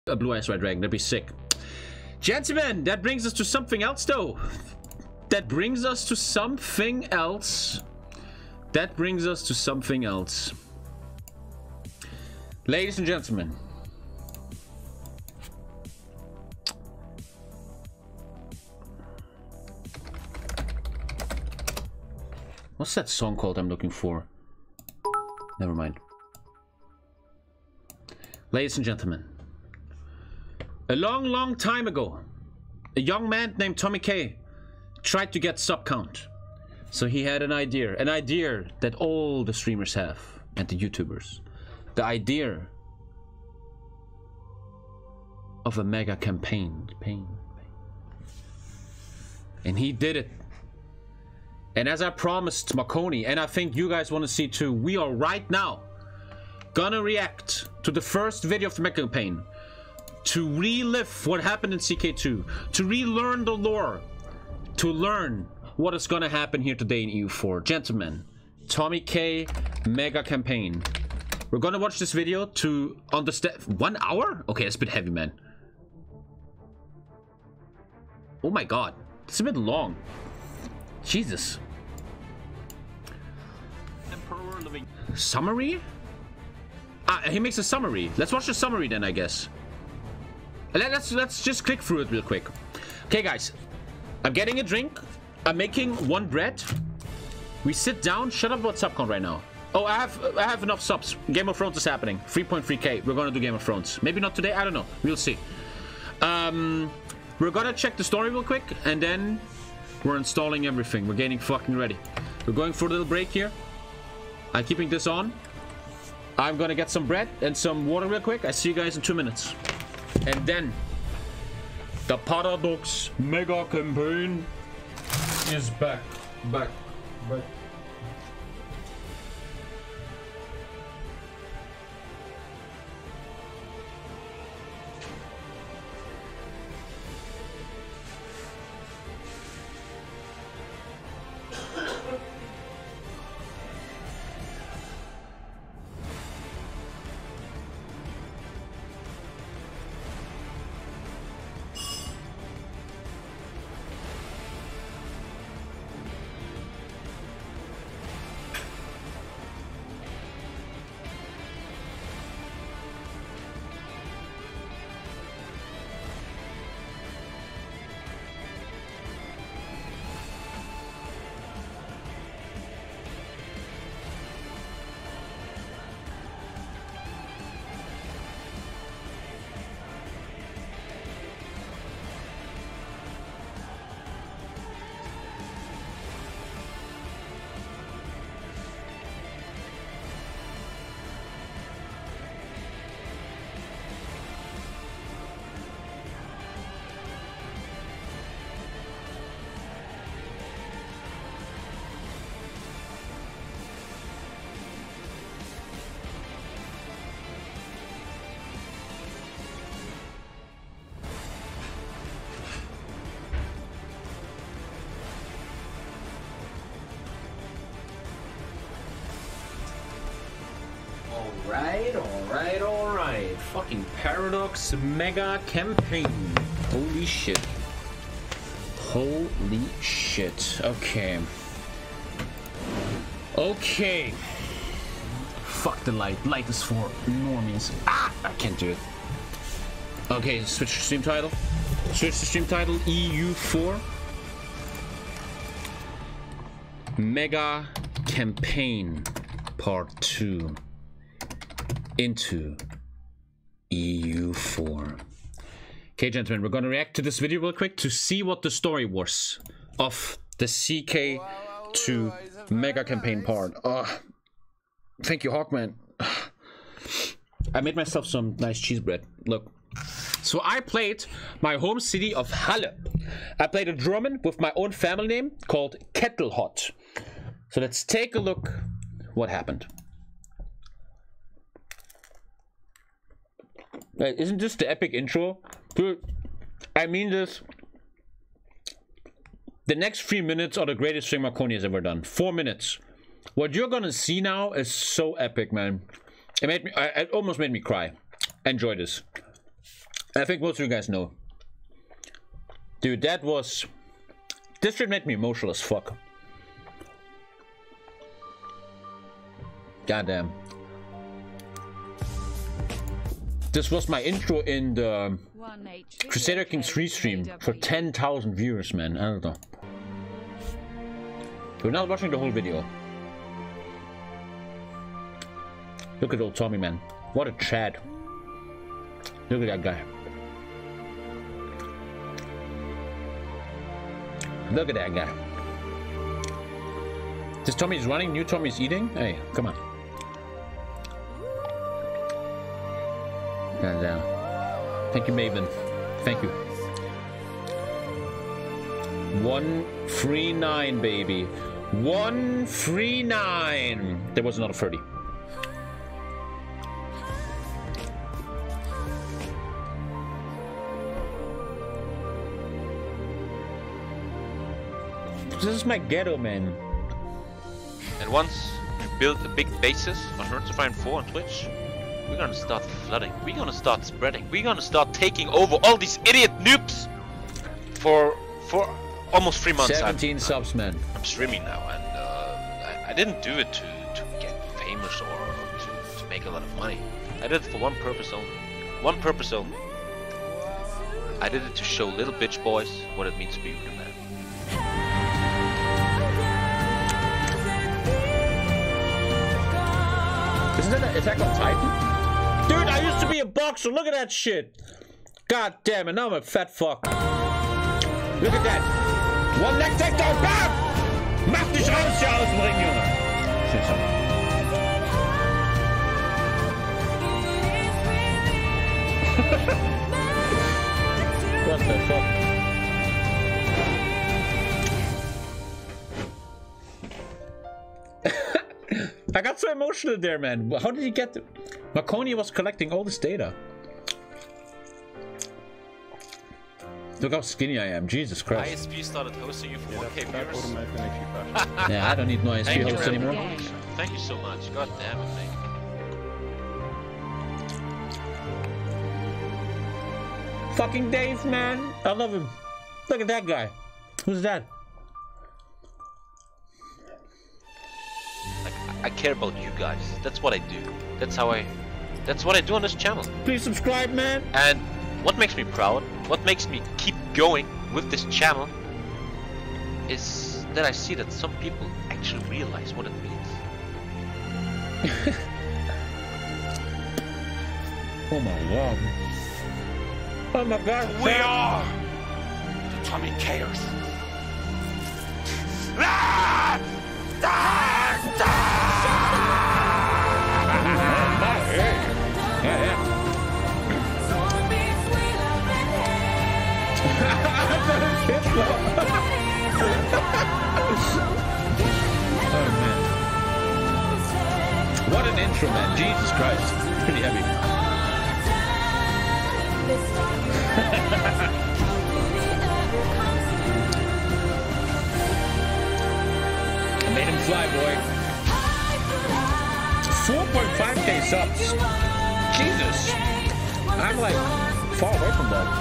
a Blue Eyes Red Dragon. That'd be sick. Gentlemen, that brings us to something else, though. That brings us to something else. That brings us to something else. Ladies and gentlemen. What's that song called I'm looking for? Never mind. Ladies and gentlemen. A long time ago, a young man named Tommy K tried to get sub count. So he had an idea that all the streamers have, and the YouTubers. The idea of a mega campaign. And he did it. And as I promised Marconi, and I think you guys want to see too, we are right now gonna react to the first video of the mega campaign. To relive what happened in CK2. To relearn the lore. To learn what is gonna happen here today in EU4. Gentlemen, Tommy K mega campaign. We're gonna watch this video to understand. 1 hour? Okay, that's a bit heavy, man. Oh my god, it's a bit long. Jesus. Summary? Ah, he makes a summary. Let's watch the summary then, I guess. Let's just click through it real quick. Okay, guys. I'm getting a drink. I'm making 1 bread. We sit down. Shut up about sub count right now. Oh, I have enough subs. Game of Thrones is happening. 3.3k. We're gonna do Game of Thrones. Maybe not today. I don't know. We'll see. We're gonna check the story real quick, and then we're installing everything. We're getting fucking ready. We're going for a little break here. I'm keeping this on. I'm gonna get some bread and some water real quick. I see you guys in 2 minutes. And then the Paradox mega campaign is back. Back. Alright. Fucking Paradox mega campaign. Holy shit. Okay. Fuck the light. Light is for normies. Ah! I can't do it. Okay, switch to stream title. EU4. Mega campaign part 2. Into EU4. Okay, gentlemen, we're gonna react to this video real quick to see what the story was of the CK2 mega campaign part. Thank you, Hawkman. I made myself some nice cheese bread. Look. So I played my home city of Halle. I played a German with my own family name called Kettelhot. So let's take a look what happened. Isn't this the epic intro? Dude, I mean this. The next 3 minutes are the greatest thing Marconi has ever done. 4 minutes. What you're gonna see now is so epic, man. It almost made me cry. Enjoy this. I think most of you guys know. Dude, that was... This shit made me emotional as fuck. Goddamn. This was my intro in the Crusader Kings 3 stream for 10,000 viewers, man. I don't know. We're not watching the whole video. Look at old Tommy, man. What a Chad. Look at that guy. Look at that guy. This Tommy's running, new Tommy's eating? Hey, come on. And, thank you, Maven. Thank you. 139, baby. 139. There was another 30. This is my ghetto, man. And once we build a big basis on Hearts of Iron 4 on Twitch, we're gonna start flooding. We're gonna start spreading. We're gonna start taking over all these idiot noobs for almost 3 months. 17 subs, man. I'm streaming now, and I didn't do it to get famous or to make a lot of money. I did it for one purpose only. One purpose only. I did it to show little bitch boys what it means to be a real man. Isn't that an Attack on Titan? Dude, I used to be a boxer. Look at that shit. God damn it. Now I'm a fat fuck. Look at that. One leg takedown. Bam! Mach dich raus hier aus dem Ring, Junge. Shit, son. What the fuck? I got so emotional there, man. How did he get the... Marconi was collecting all this data. Look how skinny I am. Jesus Christ. ISP started hosting you for 1K viewers. Yeah, I don't need no ISP host anymore. Thank you so much. God damn it, mate. Fucking Dave, man. I love him. Look at that guy. Who's that? I care about you guys. That's what I do. That's what I do on this channel. Please subscribe, man. And what makes me proud, what makes me keep going with this channel, is that I see that some people actually realize what it means. Oh my god. Oh my god. We are the Tommy Kers. Oh man. What an intro, man. Jesus Christ. It's pretty heavy. I made him fly, boy. 4.5k subs. Jesus. I'm like far away from that.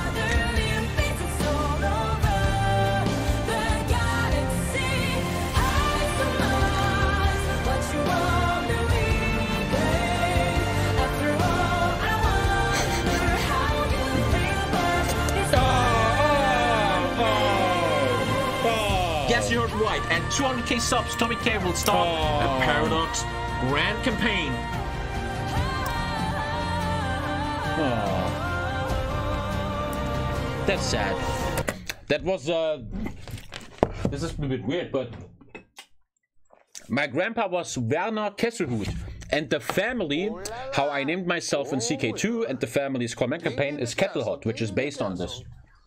Yes, you heard right. At 200k subs, Tommy K will start a Paradox Grand Campaign. Oh, that's sad. That was this is a bit weird, but my grandpa was Werner Kesselhut, and the family, how I named myself in CK2, and the family's comment campaign is Kettlehot, which is based on this.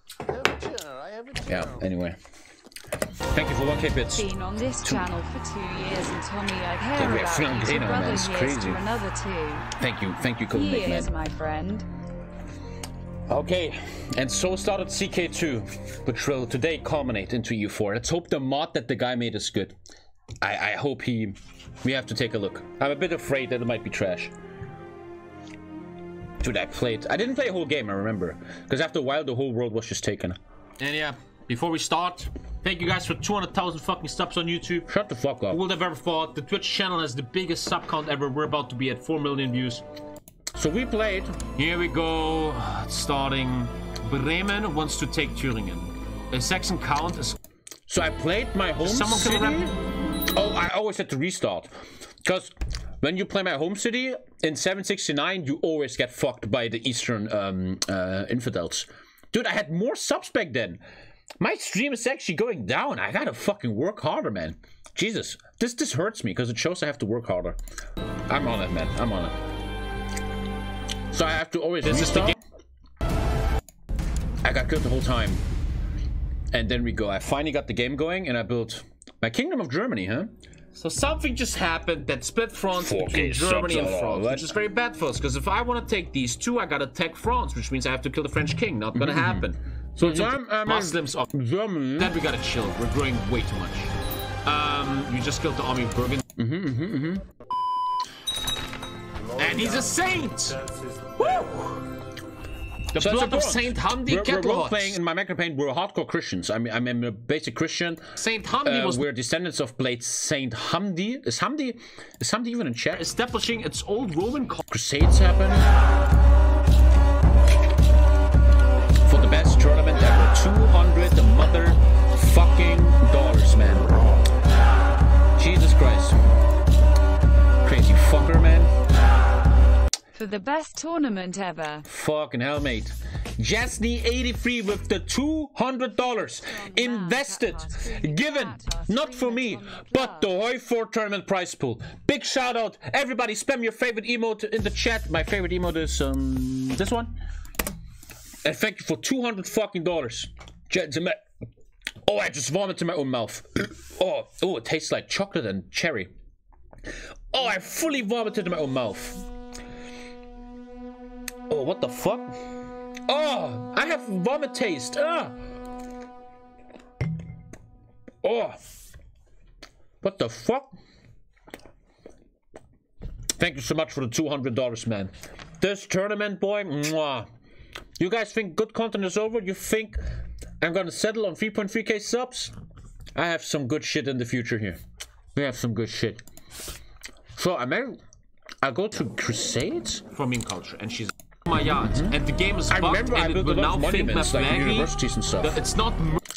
Yeah. Anyway. Thank you for 1K bits. Been on this channel for 2 years, and Tommy, I'd hear about you. Man, it's crazy. To another 2. Thank you, Codename, man. Years, my friend. Okay, and so started CK2, which will today culminate into EU4. Let's hope the mod that the guy made is good. I hope we have to take a look. I'm a bit afraid that it might be trash. Dude, I didn't play a whole game, I remember. Because after a while, the whole world was just taken. And yeah, before we start, thank you guys for 200,000 fucking subs on YouTube. Shut the fuck up. Who would have ever thought? The Twitch channel has the biggest sub count ever. We're about to be at 4 million views. So we played. Here we go. Starting. Bremen wants to take Thüringen. A Saxon count is... So I played my home city. Oh, I always had to restart. Because when you play my home city in 769, you always get fucked by the Eastern infidels. Dude, I had more subs back then. My stream is actually going down. I gotta fucking work harder, man. Jesus, this hurts me because it shows I have to work harder. I'm on it, man. I'm on it. So I have to always restart. I got killed the whole time. And then we go. I finally got the game going and I built my Kingdom of Germany, huh? So something just happened that split France between Germany and France, which is very bad for us. Because if I want to take these two, I gotta take France, which means I have to kill the French king. Not gonna happen. So it's Muslims of Germany. Then we gotta chill. We're growing way too much. You just killed the army of Burgundy. And he's a saint! Woo! The blood of Saint Hamdi we're both playing in my mega campaign. We're hardcore Christians. I'm a basic Christian. Saint Hamdi was... We're descendants of Blade Saint Hamdi. Is Hamdi even in chat? Establishing its old Roman... Crusades happen. For the best tournament ever. $200 motherfucking dollars, man. Jesus Christ. Crazy fucker, man. For the best tournament ever. Fucking hell, mate. Jasny83 with the $200 invested, given, not for me, but the Hoi4 tournament prize pool. Big shout out. Everybody spam your favorite emote in the chat. My favorite emote is this one. And thank you for $200 fucking dollars. Oh, I just vomited in my own mouth. Oh, it tastes like chocolate and cherry. Oh, I fully vomited in my own mouth. Oh, what the fuck? Oh, I have vomit taste. Oh, what the fuck? Thank you so much for the $200, man. This tournament, boy, mwah. You guys think good content is over? You think I'm gonna settle on 3.3k subs? I have some good shit in the future here. We have some good shit. So I go to Crusades for meme culture, and she's my yard, and the game is bugged, I remember and I built it will a lot now of think monuments, like universities and stuff. It's not.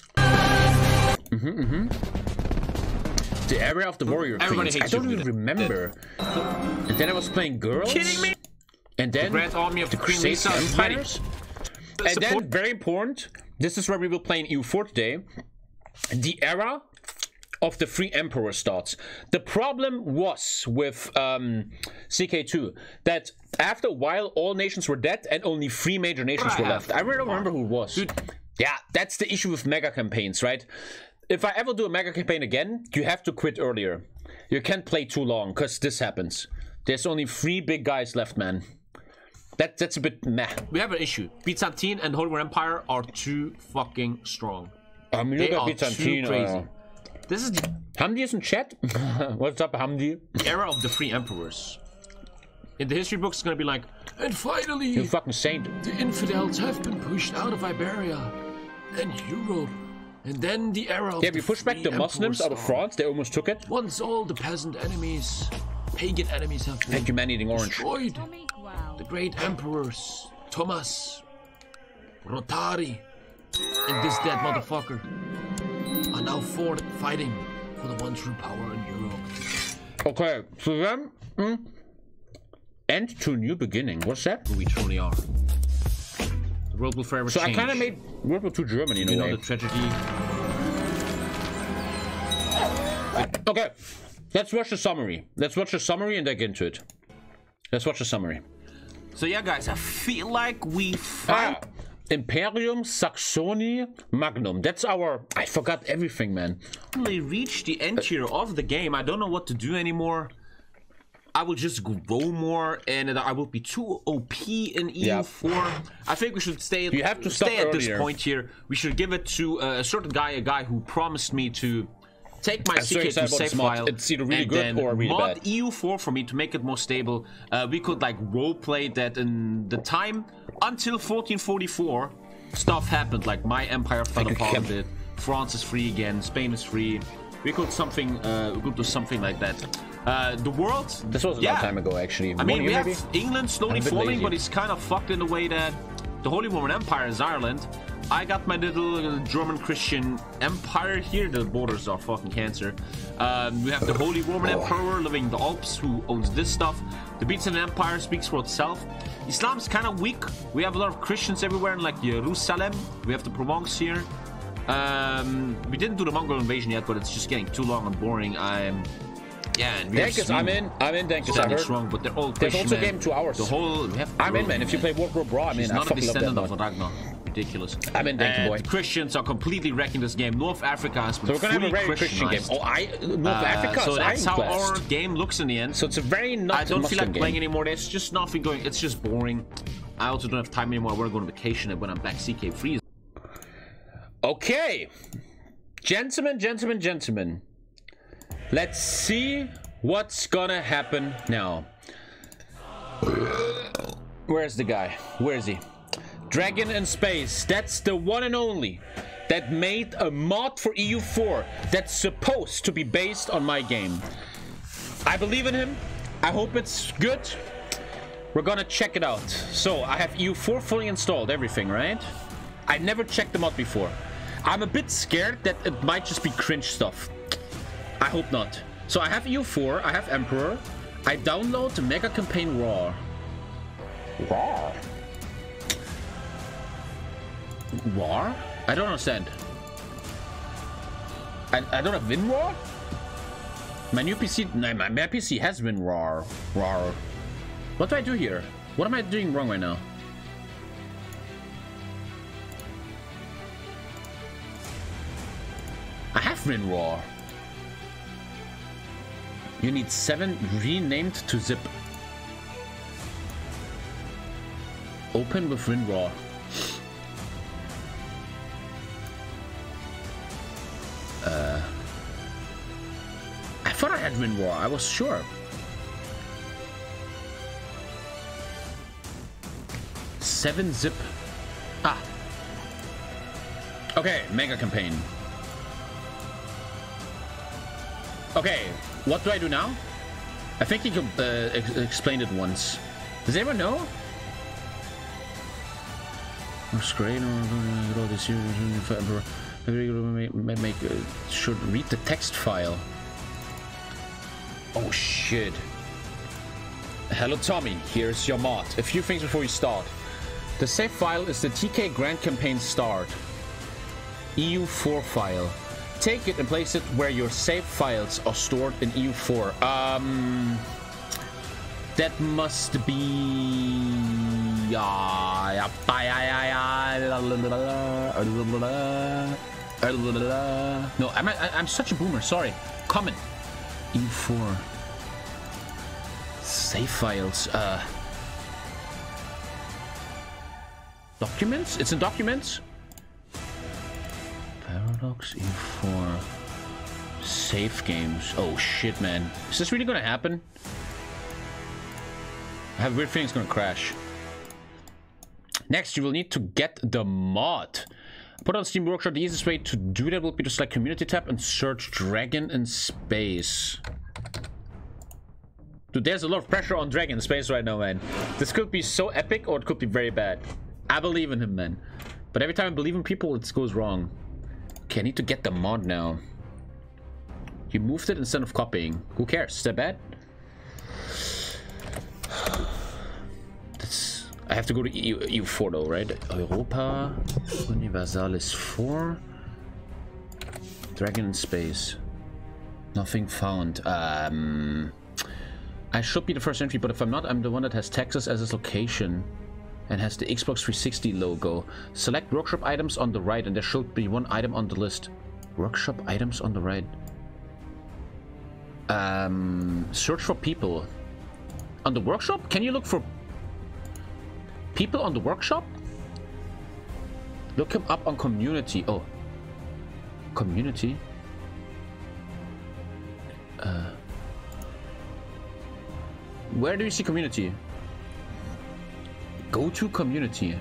The area of the warrior queens. I don't even remember. And then I was playing girls. Kidding me? And then the Grand Army of the Crusades Empires. And then, very important, this is where we will play in EU4 today. The era of the three emperors starts. The problem was with CK2 that after a while all nations were dead and only 3 major nations were left. I really don't remember who it was. Dude. Yeah, that's the issue with mega campaigns, right? If I ever do a mega campaign again, you have to quit earlier. You can't play too long because this happens. There's only 3 big guys left, man. That's a bit meh. We have an issue. Byzantine and Holy Roman Empire are too fucking strong. Look at Byzantine. Too crazy. This is Hamdi is in chat. What's up, Hamdi? The era of the 3 emperors. In the history books, it's gonna be like, and finally, you fucking saint. The infidels have been pushed out of Iberia and Europe, and then the era of we pushed back the Muslims out of France. They almost took it. Once all the peasant enemies, pagan enemies have been human-eating orange destroyed, the great emperors, Thomas, Rotari, and this dead motherfucker are now fighting for the one true power in Europe. Okay, so then, end to new beginning. What's that? Who we truly are. The world will forever change. So I kind of made World War II Germany in a way. The tragedy. Okay, let's watch the summary. Let's watch the summary and dig into it. Let's watch the summary. So yeah, guys, I feel like we found Imperium Saxony Magnum. That's our... I forgot everything, man. We reached the end here of the game. I don't know what to do anymore. I will just grow more, and I will be too OP in EU4. I think we should stay. You have to stay at this point here. We should give it to a certain guy, who promised me to take my I'm so CK2 excited about save this mod. file. It's either really and good then or really mod bad. EU4 for me to make it more stable. We could like roleplay that in the time until 1444. Stuff happened, like my empire fell apart a bit. France is free again. Spain is free. We could do something like that. The world. This was a long time ago, actually. I mean, we maybe? have England slowly I'm a bit forming, lazy. but it's kind of fucked in the way that the Holy Roman Empire is Ireland. I got my little German Christian empire here. The borders are fucking cancer. We have the Holy Roman Emperor living in the Alps who owns this stuff. The Byzantine Empire speaks for itself. Islam's kind of weak. We have a lot of Christians everywhere in like Jerusalem. We have the Provence here. We didn't do the Mongol invasion yet, but it's just getting too long and boring. Yeah, and we have Dankers, I'm in, Dankers, I standing heard. strong, but they're all There's Christian, also man. game 2 hours. The whole we have I'm in, man. If you play World War Bra, I'm She's in. I not a fucking love that descendant of mod. Ragnar. Ridiculous. I'm in, thank you, boy. The Christians are completely wrecking this game. North Africa has been So we're gonna have a fully very Christian game. Christianized. Oh, North Africa So is that's how Ironclast. our game looks in the end. So it's a very not I don't feel Muslim like playing game. anymore. There's just nothing going. It's just boring. I also don't have time anymore. I want to go on vacation, and when I'm back, CK free. Okay, gentlemen. Let's see what's gonna happen now. Where's the guy? Where is he? Dragon in Space. That's the one and only that made a mod for EU4 that's supposed to be based on my game. I believe in him. I hope it's good. We're gonna check it out. So I have EU4 fully installed, everything, right? I never checked the mod before. I'm a bit scared that it might just be cringe stuff. I hope not. So I have EU4, I have Emperor. I download the Mega Campaign Raw. Raw? War? I don't understand. I don't have WinRAR? My new PC... No, my PC has WinRAR. RAR. What do I do here? What am I doing wrong right now? I have WinRAR. You need 7 renamed to zip. Open with WinRAR. I thought I had WinRAR. I was sure. Seven zip. Ah. Okay, Mega Campaign. Okay, what do I do now? I think you could explain it once. Does anyone know? Screen or this make should read the text file. Oh shit. Hello Tommy, here's your mod. A few things before we start. The save file is the TK Grand Campaign start. EU4 file. Take it and place it where your save files are stored in EU4. That must be... No, I'm such a boomer, sorry. Comment. EU4. Save files. Documents? It's in documents? Paradox EU4. Save games. Oh shit, man. Is this really gonna happen? I have a weird feeling it's gonna crash. Next, you will need to get the mod. Put on Steam Workshop. The easiest way to do that will be to select Community tab and search Dragon in Space. Dude, there's a lot of pressure on Dragon in Space right now, man. This could be so epic or it could be very bad. I believe in him, man. But every time I believe in people, it goes wrong. Okay, I need to get the mod now. You moved it instead of copying. Who cares? Is that bad? I have to go to EU4 though, right? Europa Universalis 4. Dragon in Space. Nothing found. I should be the first entry, but if I'm not, I'm the one that has Texas as its location and has the Xbox 360 logo. Select workshop items on the right, and there should be one item on the list. Workshop items on the right. Search for people. On the workshop? Can you look for people on the workshop? Look him up on community. Oh. Community? Where do you see community? Go to community.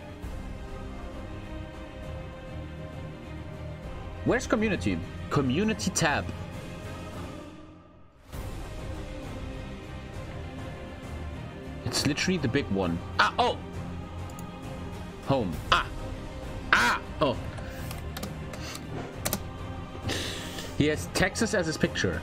Where's community? Community tab. It's literally the big one. Ah, oh! Home. Ah! Ah! Oh. He has Texas as his picture.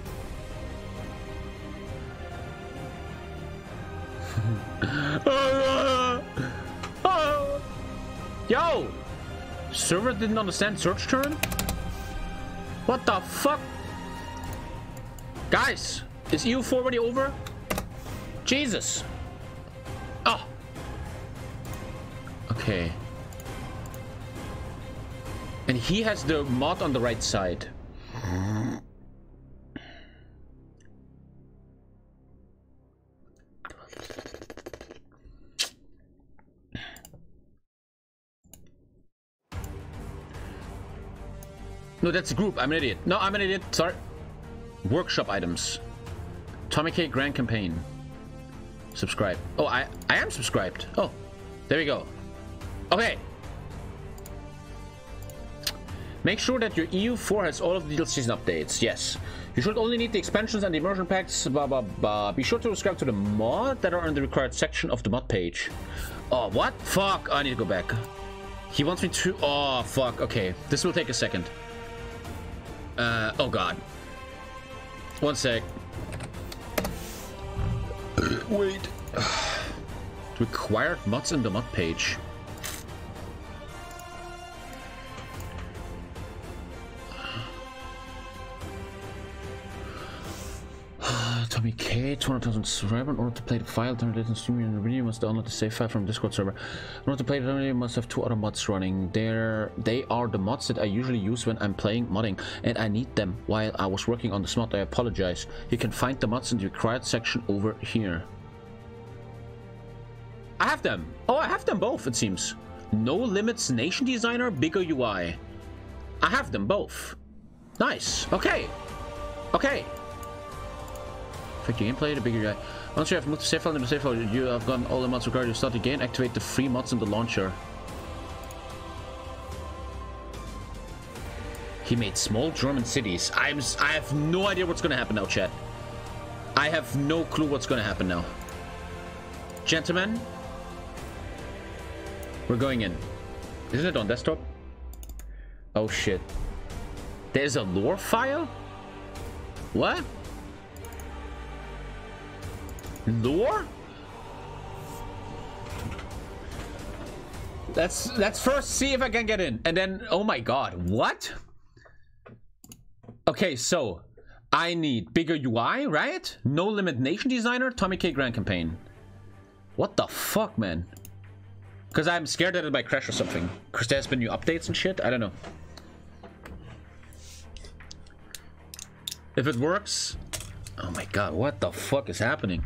Yo! Server didn't understand search term? What the fuck? Guys, is EU4 already over? Jesus! Oh! Okay. And he has the mod on the right side. No, that's a group. I'm an idiot. No, I'm an idiot. Sorry. Workshop items. Tommy K Grand Campaign. Subscribe. Oh, I am subscribed. Oh, there we go. Okay. Make sure that your EU4 has all of the DLCs and updates. Yes. You should only need the expansions and the immersion packs. Blah, blah, blah. Be sure to subscribe to the mod that are in the required section of the mod page. Oh, what? Fuck. I need to go back. He wants me to... Oh, fuck. Okay. This will take a second. Oh, God. One sec. Wait. Required mods in the mod page. Tommy K, 200,000 subscribers. In order to play the file, turn it in streaming and video, you must download the save file from Discord server. In order to play the you must have 2 other mods running. They are the mods that I usually use when I'm playing modding, and I need them while I was working on this mod. I apologize. You can find the mods in the required section over here. I have them. Oh, I have them both, it seems. No Limits Nation Designer, Bigger UI. I have them both. Nice. Okay. Okay. Affect your gameplay, the bigger UI. Once you have moved to save file into the save file, you have gotten all the mods required to start the game. Activate the free mods in the launcher. He made small German cities. I have no idea what's gonna happen now, chat. I have no clue what's gonna happen now. Gentlemen, we're going in. Isn't it on desktop? Oh shit. There's a lore file? What? Lore? Let's first see if I can get in, and then oh my god, what? Okay, so I need bigger UI, right? No Limit Nation Designer, Tommy K Grand Campaign. What the fuck, man? Because I'm scared that it might crash or something. Because there's been new updates and shit. I don't know. If it works. Oh my god, what the fuck is happening?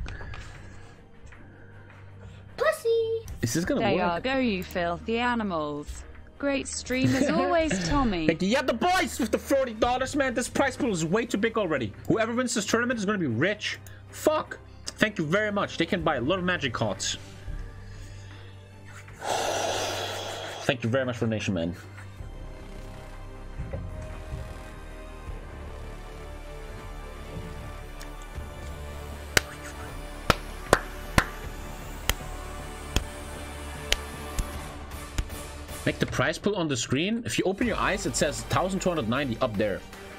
Pussy! Is this gonna There work? you go, you filthy animals. Great stream as always, Tommy. Thank you. Yeah, the boys with the $40, man. This prize pool is way too big already. Whoever wins this tournament is gonna be rich. Fuck. Thank you very much. They can buy a lot of magic cards. Thank you very much for the donation, man. Make the prize pool on the screen. If you open your eyes, it says 1,290 up there.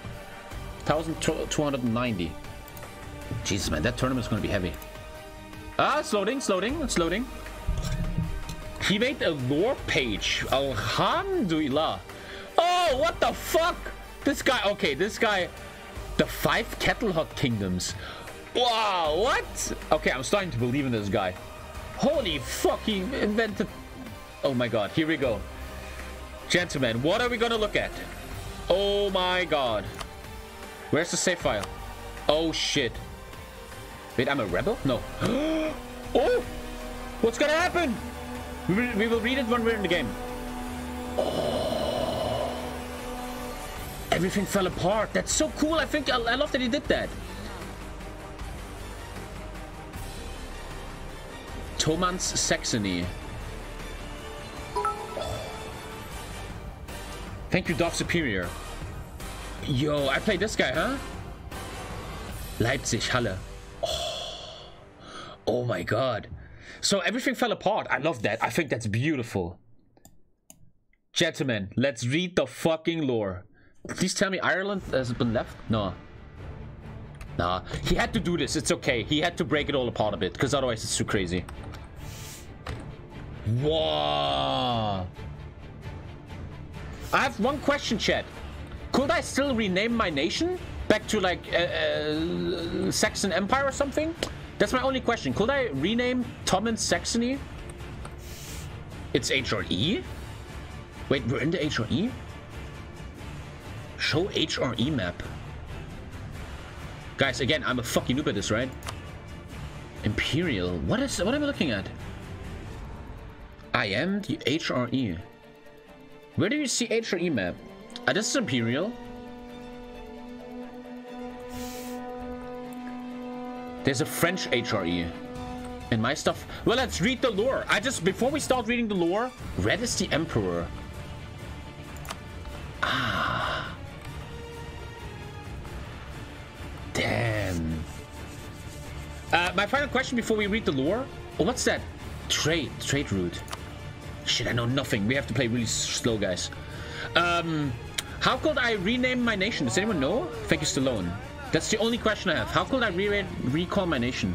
1,290. Jesus, man, that tournament's gonna be heavy. Ah, it's loading, it's loading, it's loading. He made a lore page. Alhamdulillah. Oh, what the fuck? This guy, okay, this guy. The 5 Kettle Hut Kingdoms. Wow, what? Okay, I'm starting to believe in this guy. Holy fuck, he invented... Oh my god, here we go. Gentlemen, what are we gonna look at? Oh my god. Where's the save file? Oh shit. Wait, I'm a rebel? No. Oh! What's gonna happen? We will read it when we're in the game. Oh. Everything fell apart. That's so cool. I love that he did that. Tomans Saxony. Thank you, Dove Superior. Yo, I played this guy, huh? Leipzig, Halle. Oh my god. So everything fell apart. I love that. I think that's beautiful. Gentlemen, let's read the fucking lore. Please tell me Ireland has been left? No. Nah, he had to do this. It's okay. He had to break it all apart a bit, because otherwise it's too crazy. Whoa. I have one question, chat. Could I still rename my nation? Back to like Saxon Empire or something? That's my only question. Could I rename Tommen Saxony? It's HRE? Wait, we're in the HRE? Show HRE map. Guys, again, I'm a fucking noob at this, right? Imperial. What am I looking at? I am the HRE. Where do you see HRE map? This is Imperial. There's a French HRE. And my stuff. Well, let's read the lore. Before we start reading the lore, Red is the Emperor. Ah. Damn. My final question before we read the lore. Oh, what's that? Trade route. Shit, I know nothing. We have to play really slow, guys. How could I rename my nation? Does anyone know? Thank you, Stallone. That's the only question I have. How could I recall my nation?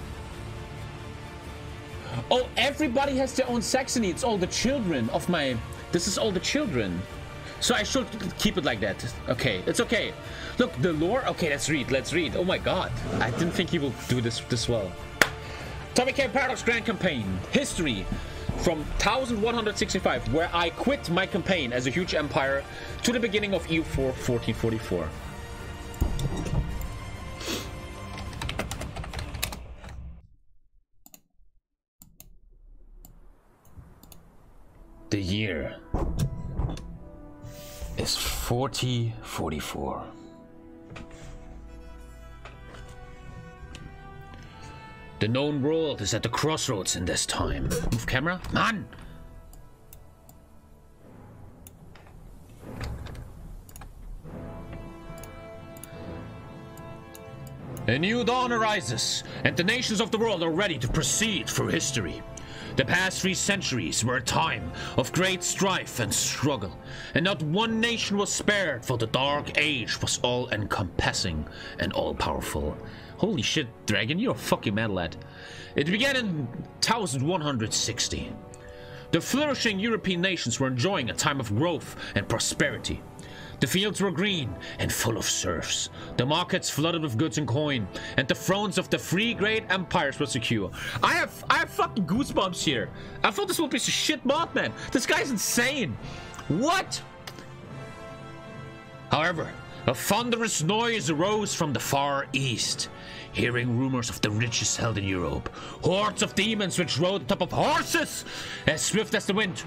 Oh, everybody has their own Saxony. It's all the children of my... This is all the children. So I should keep it like that. Okay, it's okay. Look, the lore... Okay, let's read. Oh my god. I didn't think he will do this well. Tommy K. Paradox Grand Campaign. History. From 1165, where I quit my campaign as a huge empire, to the beginning of EU4 1444. The year is 4044. The known world is at the crossroads in this time. Move camera. Man! A new dawn arises, and the nations of the world are ready to proceed through history. The past 3 centuries were a time of great strife and struggle, and not one nation was spared, for the Dark Age was all-encompassing and all-powerful. Holy shit, Dragon, you're a fucking mad lad. It began in 1160. The flourishing European nations were enjoying a time of growth and prosperity. The fields were green and full of serfs. The markets flooded with goods and coin, and the thrones of the 3 great empires were secure. I have fucking goosebumps here. I thought this would be some shit mod, man. This guy's insane. What? However, a thunderous noise arose from the far east. Hearing rumors of the riches held in Europe, hordes of demons which rode atop of horses as swift as the wind,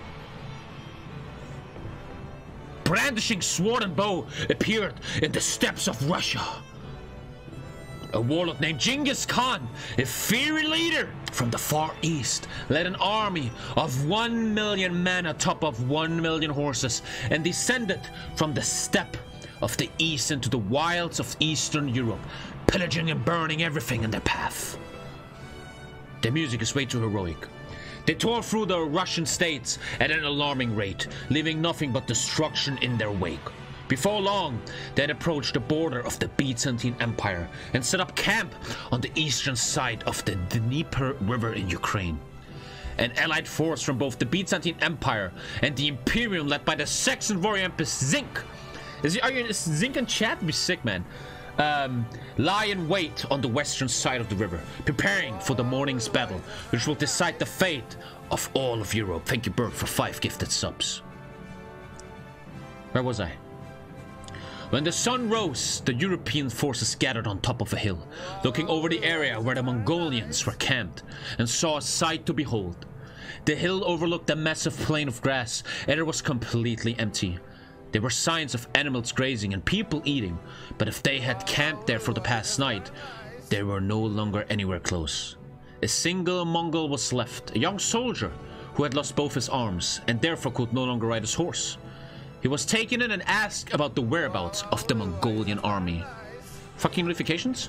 brandishing sword and bow, appeared in the steppes of Russia. A warlord named Genghis Khan, a fiery leader from the far east, led an army of 1 million men atop of 1 million horses and descended from the steppe of the east into the wilds of Eastern Europe, pillaging and burning everything in their path. The music is way too heroic. They tore through the Russian states at an alarming rate, leaving nothing but destruction in their wake. Before long, they had approached the border of the Byzantine Empire and set up camp on the eastern side of the Dnieper River in Ukraine. An allied force from both the Byzantine Empire and the Imperium, led by the Saxon warrior Empress Zink. Is Zink in chat? Be sick, man. Lie in wait on the western side of the river, preparing for the morning's battle, which will decide the fate of all of Europe. Thank you, Bert, for 5 gifted subs. Where was I? When the sun rose, the European forces gathered on top of a hill, looking over the area where the Mongolians were camped, and saw a sight to behold. The hill overlooked a massive plain of grass, and it was completely empty. There were signs of animals grazing and people eating, but if they had camped there for the past night, they were no longer anywhere close. a single Mongol was left, a young soldier who had lost both his arms and therefore could no longer ride his horse. He was taken in and asked about the whereabouts of the Mongolian army. Fucking notifications?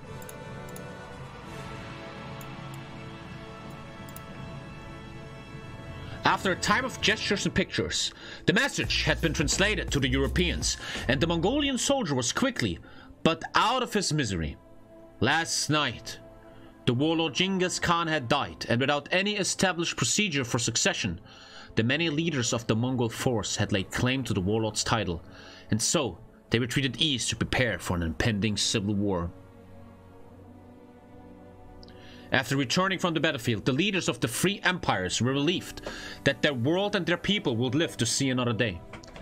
After a time of gestures and pictures, the message had been translated to the Europeans, and the Mongolian soldier was quickly but out of his misery. Last night, the warlord Genghis Khan had died, and without any established procedure for succession, the many leaders of the Mongol force had laid claim to the warlord's title, and so they retreated east to prepare for an impending civil war. After returning from the battlefield, the leaders of the three empires were relieved that their world and their people would live to see another day.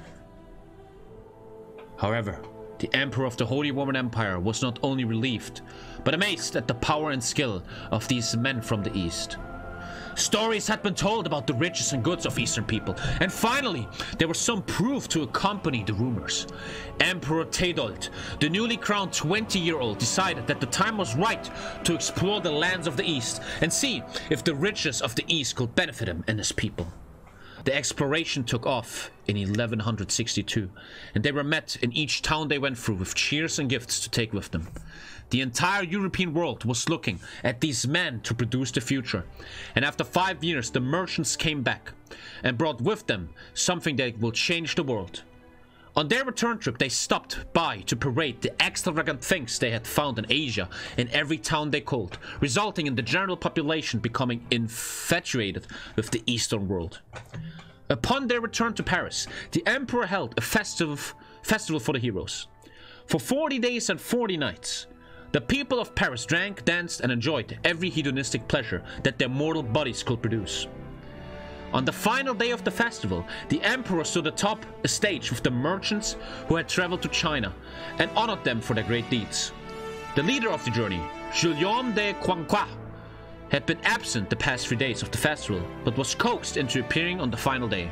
However, the Emperor of the Holy Roman Empire was not only relieved, but amazed at the power and skill of these men from the East. Stories had been told about the riches and goods of Eastern people, and finally, there was some proof to accompany the rumors. Emperor Theodolt, the newly crowned 20-year-old, decided that the time was right to explore the lands of the East and see if the riches of the East could benefit him and his people. The exploration took off in 1162, and they were met in each town they went through with cheers and gifts to take with them. The entire European world was looking at these men to produce the future, and after 5 years the merchants came back and brought with them something that will change the world. On their return trip they stopped by to parade the extravagant things they had found in Asia in every town they called, resulting in the general population becoming infatuated with the Eastern world. Upon their return to Paris, the emperor held a festival for the heroes. For 40 days and 40 nights, the people of Paris drank, danced, and enjoyed every hedonistic pleasure that their mortal bodies could produce. On the final day of the festival, the emperor stood atop a stage with the merchants who had traveled to China and honored them for their great deeds. The leader of the journey, Guillaume de Quincampoix, had been absent the past 3 days of the festival, but was coaxed into appearing on the final day.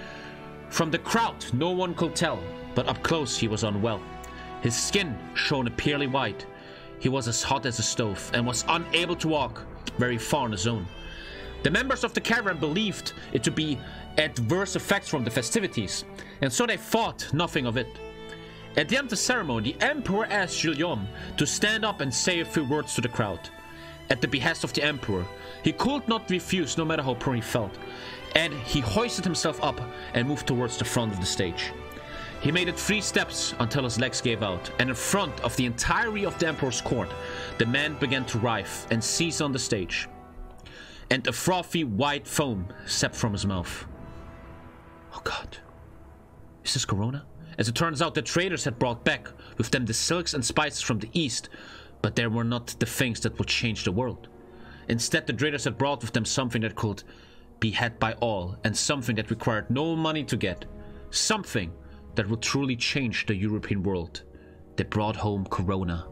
From the crowd, no one could tell, but up close he was unwell. His skin shone pearly white. He was as hot as a stove and was unable to walk very far on his own. The members of the caravan believed it to be adverse effects from the festivities, and so they thought nothing of it. At the end of the ceremony, the emperor asked Guillaume to stand up and say a few words to the crowd. At the behest of the emperor, he could not refuse no matter how poor he felt, and he hoisted himself up and moved towards the front of the stage. He made it 3 steps until his legs gave out, and in front of the entirety of the emperor's court, the man began to writhe and seize on the stage, and a frothy white foam seeped from his mouth. Oh god. Is this Corona? As it turns out, the traders had brought back with them the silks and spices from the east, but they were not the things that would change the world. Instead, the traders had brought with them something that could be had by all, and something that required no money to get. Something that would truly change the European world. They brought home Corona.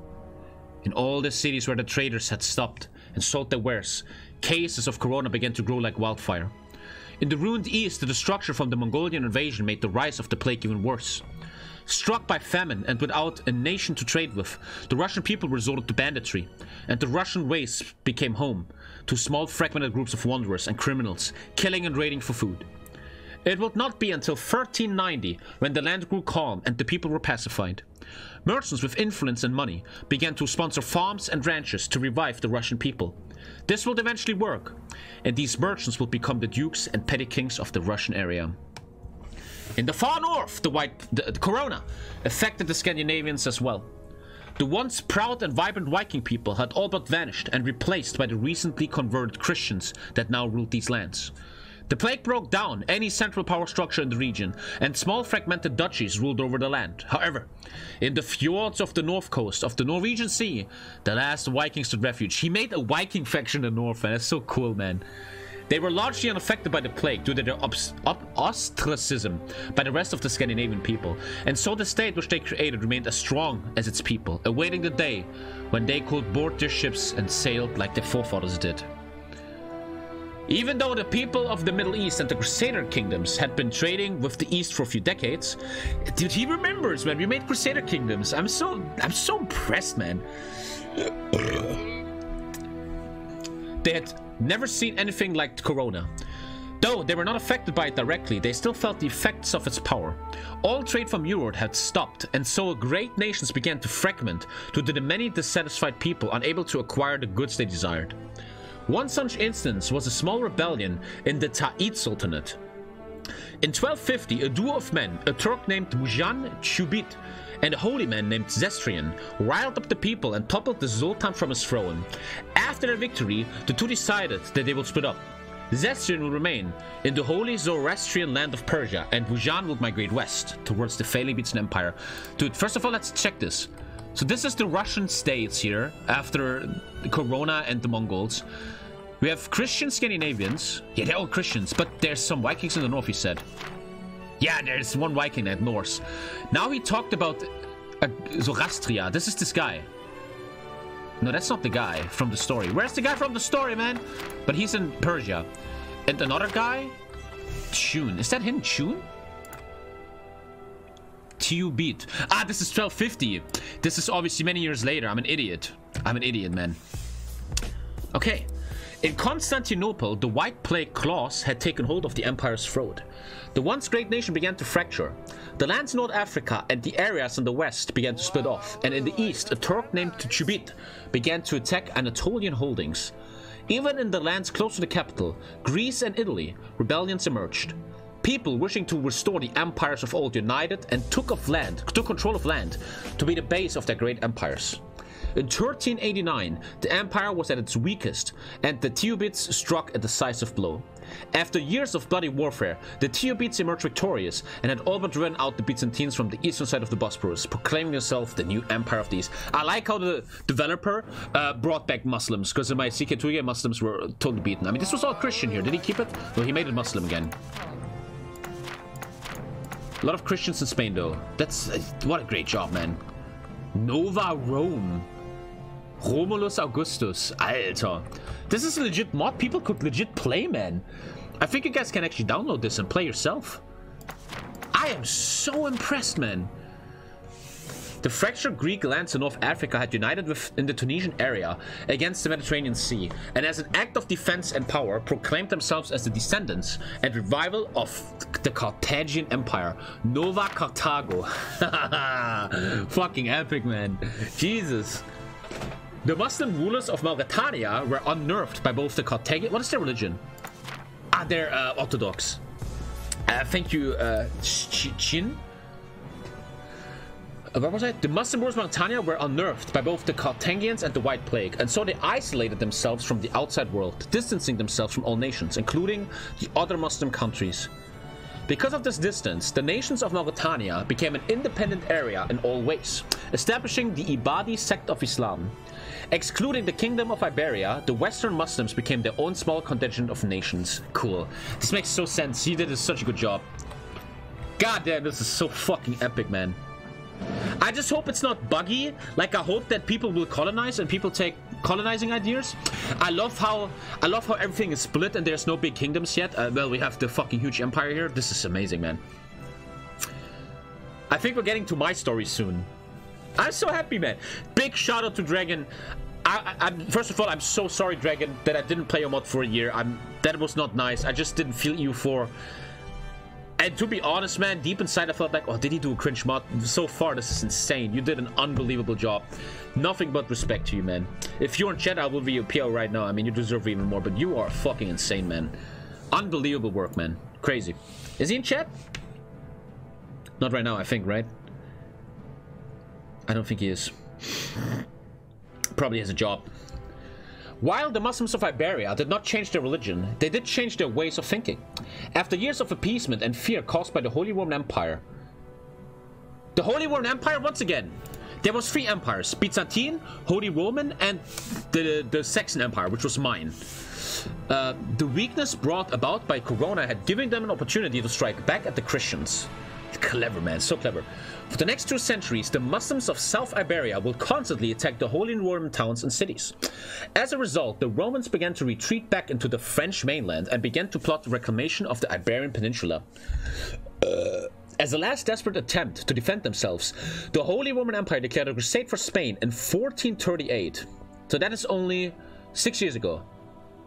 In all the cities where the traders had stopped and sold their wares, cases of Corona began to grow like wildfire. In the ruined east, the destruction from the Mongolian invasion made the rise of the plague even worse. Struck by famine and without a nation to trade with, the Russian people resorted to banditry, and the Russian race became home to small fragmented groups of wanderers and criminals, killing and raiding for food. It would not be until 1390 when the land grew calm and the people were pacified. Merchants with influence and money began to sponsor farms and ranches to revive the Russian people. This would eventually work, and these merchants would become the dukes and petty kings of the Russian area. In the far north, the Corona affected the Scandinavians as well. The once proud and vibrant Viking people had all but vanished and replaced by the recently converted Christians that now ruled these lands. The plague broke down any central power structure in the region, and small fragmented duchies ruled over the land. However, in the fjords of the north coast of the Norwegian Sea, the last Vikings took refuge. He made a Viking faction in the north, and that's so cool, man. They were largely unaffected by the plague due to their ostracism by the rest of the Scandinavian people, and so the state which they created remained as strong as its people, awaiting the day when they could board their ships and sail like their forefathers did. Even though the people of the Middle East and the Crusader kingdoms had been trading with the East for a few decades, dude, he remembers when we made Crusader kingdoms. I'm so impressed, man. They had never seen anything like Corona. Though they were not affected by it directly, they still felt the effects of its power. All trade from Europe had stopped, and so great nations began to fragment due to the many dissatisfied people unable to acquire the goods they desired. One such instance was a small rebellion in the Ta'id Sultanate. In 1250, a duo of men, a Turk named Mujan Chubit and a holy man named Zestrian, riled up the people and toppled the Sultan from his throne. After their victory, the two decided that they would split up. Zestrian will remain in the holy Zoroastrian land of Persia, and Mujan will migrate west towards the failing Byzantine Empire. Dude, first of all, let's check this. So this is the Russian states here after Corona and the Mongols. We have Christian Scandinavians. Yeah, they're all Christians, but there's some Vikings in the north, he said. Yeah, there's one Viking at Norse. Now he talked about Zoroastria. This is this guy. No, that's not the guy from the story. Where's the guy from the story, man? But he's in Persia. And another guy? Tune. Is that him, Tune? Beat. Ah, this is 1250. This is obviously many years later. I'm an idiot. I'm an idiot, man. Okay. In Constantinople, the White Plague claws had taken hold of the empire's throat. The once great nation began to fracture. The lands in North Africa and the areas in the west began to split off, and in the east, a Turk named Chubit began to attack Anatolian holdings. Even in the lands close to the capital, Greece and Italy, rebellions emerged. People wishing to restore the empires of old united and took control of land to be the base of their great empires. In 1389, the empire was at its weakest, and the Theobites struck a decisive blow. After years of bloody warfare, the Theobites emerged victorious and had all but driven out the Byzantines from the eastern side of the Bosporus, proclaiming themselves the new empire of the East. I like how the developer brought back Muslims, because in my CK2 game, Muslims were totally beaten. I mean, this was all Christian here. Did he keep it? No, he made it Muslim again. A lot of Christians in Spain, though. That's... what a great job, man. Nova Rome. Romulus Augustus. Alter. This is a legit mod people could legit play, man. I think you guys can actually download this and play yourself. I am so impressed, man. The fractured Greek lands in North Africa had united in the Tunisian area against the Mediterranean Sea, and as an act of defense and power, proclaimed themselves as the descendants and revival of the Carthaginian Empire. Nova Carthago. Fucking epic, man. Jesus. The Muslim rulers of Mauritania were unnerved by both the Carthaginian... What is their religion? Ah, they're Orthodox. Thank you, Chin. Where was I? The Muslim rulers of Mauritania were unnerved by both the Carthaginians and the White Plague, and so they isolated themselves from the outside world, distancing themselves from all nations, including the other Muslim countries. Because of this distance, the nations of Mauritania became an independent area in all ways, establishing the Ibadi sect of Islam. Excluding the Kingdom of Iberia, the Western Muslims became their own small contingent of nations. Cool. This makes so sense. He did such a good job. God damn, this is so fucking epic, man. I just hope it's not buggy. Like, I hope that people will colonize and people take colonizing ideas. I love how everything is split and there's no big kingdoms yet. Well, we have the fucking huge empire here. This is amazing, man. I think we're getting to my story soon. I'm so happy, man. Big shout out to Dragon. First of all, I'm so sorry, Dragon, that I didn't play your mod for a year. That was not nice. I just didn't feel you for... And to be honest, man, deep inside I felt like, oh, did he do a cringe mod? So far, this is insane. You did an unbelievable job. Nothing but respect to you, man. If you're in chat, I will be your PO right now. I mean, you deserve even more, but you are fucking insane, man. Unbelievable work, man. Crazy. Is he in chat? Not right now, I think, right? I don't think he is. Probably has a job. While the Muslims of Iberia did not change their religion, they did change their ways of thinking. After years of appeasement and fear caused by the Holy Roman Empire. The Holy Roman Empire, once again, there was 3 empires: Byzantine, Holy Roman, and the Saxon Empire, which was mine. The weakness brought about by Corona had given them an opportunity to strike back at the Christians. Clever, man, so clever. For the next 2 centuries, the Muslims of South Iberia will constantly attack the Holy Roman towns and cities. As a result, the Romans began to retreat back into the French mainland and began to plot the reclamation of the Iberian Peninsula. As a last desperate attempt to defend themselves, the Holy Roman Empire declared a crusade for Spain in 1438. So that is only 6 years ago.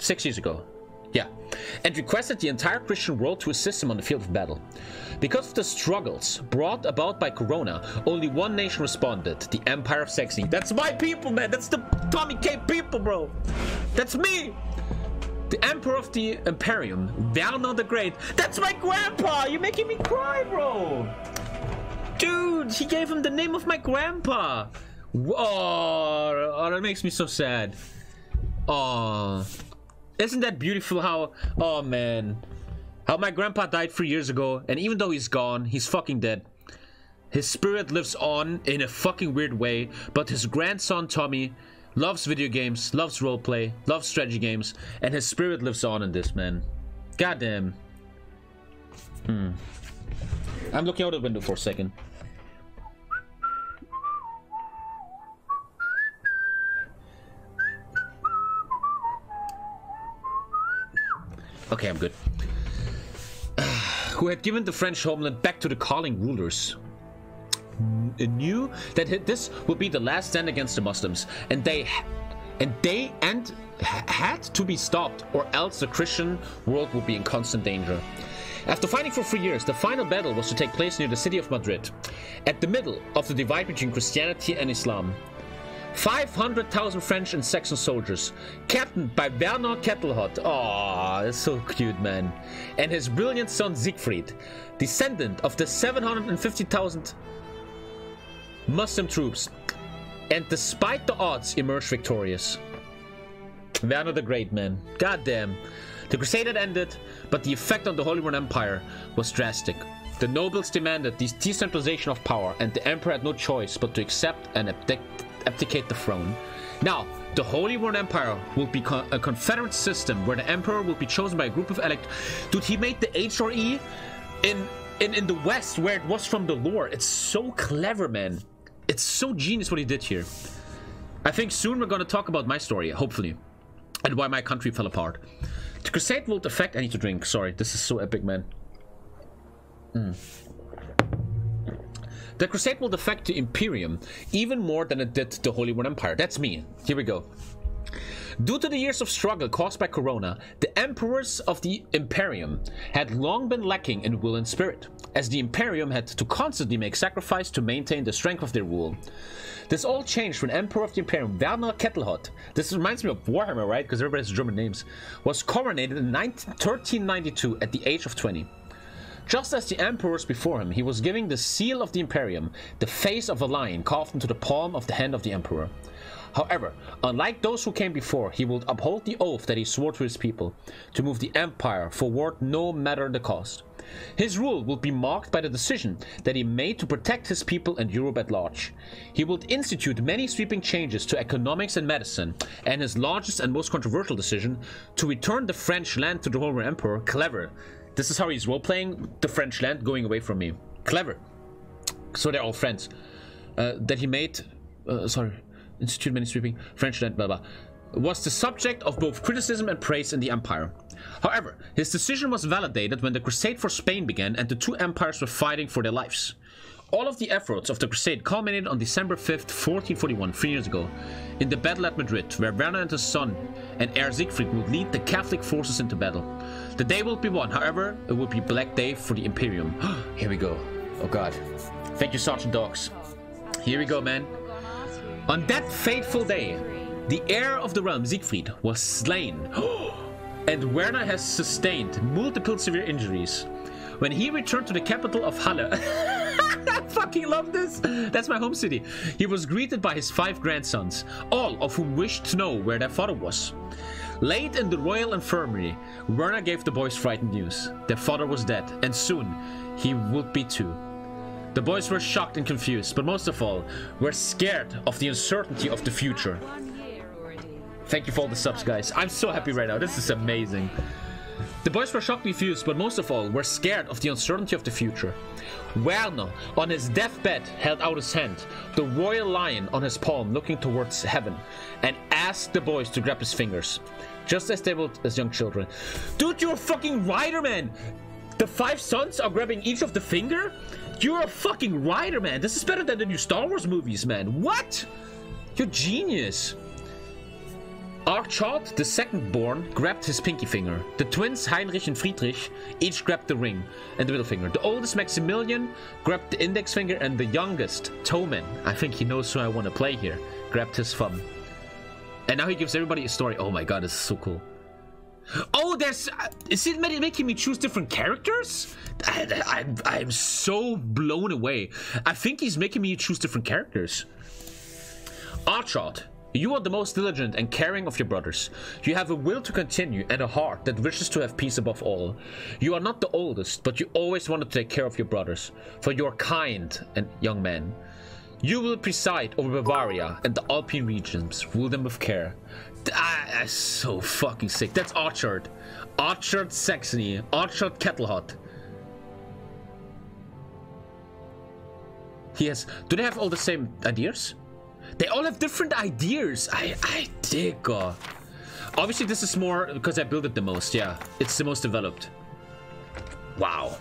6 years ago. Yeah. And requested the entire Christian world to assist him on the field of battle. Because of the struggles brought about by Corona, only one nation responded, the Empire of Saxony. That's my people, man! That's the Tommy K people, bro! That's me! The Emperor of the Imperium, Werner the Great. That's my grandpa! You're making me cry, bro! Dude, he gave him the name of my grandpa! Oh, that makes me so sad. Oh... Isn't that beautiful how, oh man, how my grandpa died 3 years ago, and even though he's gone, he's fucking dead. His spirit lives on in a fucking weird way, but his grandson Tommy loves video games, loves roleplay, loves strategy games, and his spirit lives on in this, man. Goddamn. I'm looking out the window for a second. Okay, I'm good. Who had given the French homeland back to the calling rulers, knew that this would be the last stand against the Muslims, and they had to be stopped, or else the Christian world would be in constant danger. After fighting for 3 years, the final battle was to take place near the city of Madrid, at the middle of the divide between Christianity and Islam. 500,000 French and Saxon soldiers, captained by Werner Kettelhut, oh, that's so cute, man, and his brilliant son Siegfried, descendant of the 750,000 Muslim troops, and despite the odds, emerged victorious. Werner the Great, man, goddamn. The crusade had ended, but the effect on the Holy Roman Empire was drastic. The nobles demanded the decentralization of power, and the emperor had no choice but to accept and abdicate the throne. Now, the Holy Roman Empire will be a confederate system where the emperor will be chosen by a group of elect. Dude, he made the HRE in the West where it was from the lore. It's so clever, man. It's so genius what he did here. I think soon we're gonna talk about my story, hopefully, and why my country fell apart. The crusade will affect. I need to drink. Sorry, this is so epic, man. The crusade will affect the Imperium even more than it did the Holy Roman Empire. That's me. Here we go. Due to the years of struggle caused by Corona, the emperors of the Imperium had long been lacking in will and spirit, as the Imperium had to constantly make sacrifice to maintain the strength of their rule. This all changed when Emperor of the Imperium Werner Kettelhut, this reminds me of Warhammer, right? Because everybody has German names, was coronated in 1392 at the age of 20. Just as the emperors before him, he was giving the seal of the Imperium, the face of a lion carved into the palm of the hand of the emperor. However, unlike those who came before, he would uphold the oath that he swore to his people, to move the empire forward no matter the cost. His rule would be marked by the decision that he made to protect his people and Europe at large. He would institute many sweeping changes to economics and medicine, and his largest and most controversial decision, to return the French land to the Holy Roman Emperor, clever. This is how he's role-playing the French land going away from me. Clever. So they're all friends. That he made... institute many sweeping French land, blah blah, was the subject of both criticism and praise in the empire. However, his decision was validated when the crusade for Spain began and the two empires were fighting for their lives. All of the efforts of the crusade culminated on December 5th, 1441, 3 years ago, in the battle at Madrid, where Werner and his son and heir Siegfried would lead the Catholic forces into battle. The day will be won, however, it will be Black Day for the Imperium. Here we go. Oh god. Thank you, Sergeant Dogs. Here we go, man. On that fateful day, the heir of the realm, Siegfried, was slain, and Werner has sustained multiple severe injuries. When he returned to the capital of Halle, I fucking love this! That's my home city. He was greeted by his 5 grandsons, all of whom wished to know where their father was. Laid in the royal infirmary, Werner gave the boys frightened news. Their father was dead, and soon he would be too. The boys were shocked and confused, but most of all, were scared of the uncertainty of the future. Thank you for all the subs, guys. I'm so happy right now. This is amazing. The boys were shocked and confused, but most of all, were scared of the uncertainty of the future. Werner, on his deathbed, held out his hand, the royal lion on his palm looking towards heaven, and asked the boys to grab his fingers, just as they would as young children. Dude, you're a fucking writer, man! The 5 sons are grabbing each of the finger? You're a fucking writer, man. This is better than the new Star Wars movies, man. What? You're genius. Archard, the second born, grabbed his pinky finger. The twins, Heinrich and Friedrich, each grabbed the ring and the middle finger. The oldest, Maximilian, grabbed the index finger, and the youngest, Toman, I think he knows who I want to play here, grabbed his thumb. And now he gives everybody a story. Oh my god, this is so cool. Oh, there's... is it making me choose different characters? I'm so blown away. I think he's making me choose different characters. Archard. You are the most diligent and caring of your brothers. You have a will to continue and a heart that wishes to have peace above all. You are not the oldest, but you always want to take care of your brothers, for you are kind and young man. You will preside over Bavaria and the Alpine regions, rule them with care. That's so fucking sick. That's Archard. Archard Saxony. Archard Kettelhot. He has... do they have all the same ideas? They all have different ideas. I dig. Obviously, this is more because I built it the most. Yeah, it's the most developed. Wow.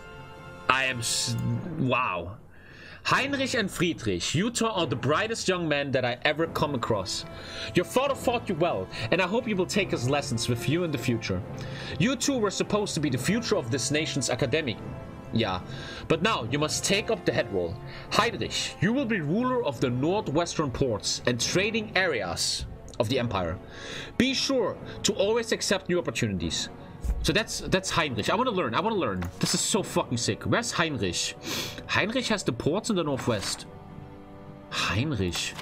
Wow. Heinrich and Friedrich, you two are the brightest young men that I ever come across. Your father fought you well, and I hope you will take his lessons with you in the future. You two were supposed to be the future of this nation's academy. Yeah, but now you must take up the head role. Heinrich, you will be ruler of the northwestern ports and trading areas of the empire. Be sure to always accept new opportunities. So that's Heinrich. I want to learn. This is so fucking sick. Where's Heinrich? Heinrich has the ports in the northwest. Heinrich.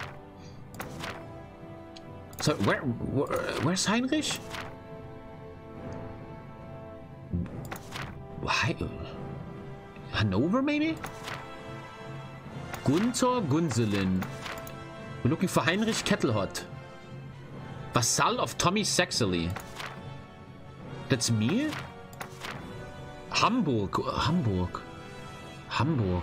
So where's Heinrich? Hanover, maybe? Gunther Gunzelin. We're looking for Heinrich Kettelhot. Vassal of Tommy Saxony. That's me? Hamburg. Am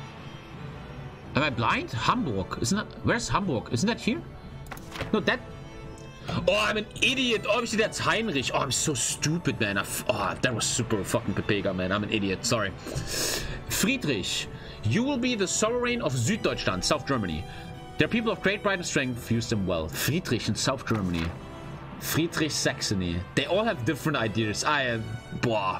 I blind? Hamburg. Isn't that... where's Hamburg? Isn't that here? No, that... oh, I'm an idiot. Obviously, that's Heinrich. Oh, I'm so stupid, man. Oh, that was super fucking Pepega, man. I'm an idiot. Sorry. Friedrich, you will be the sovereign of Süddeutschland, South Germany. They're people of great pride and strength. Use them well. Friedrich in South Germany. Friedrich Saxony. They all have different ideas. Boah.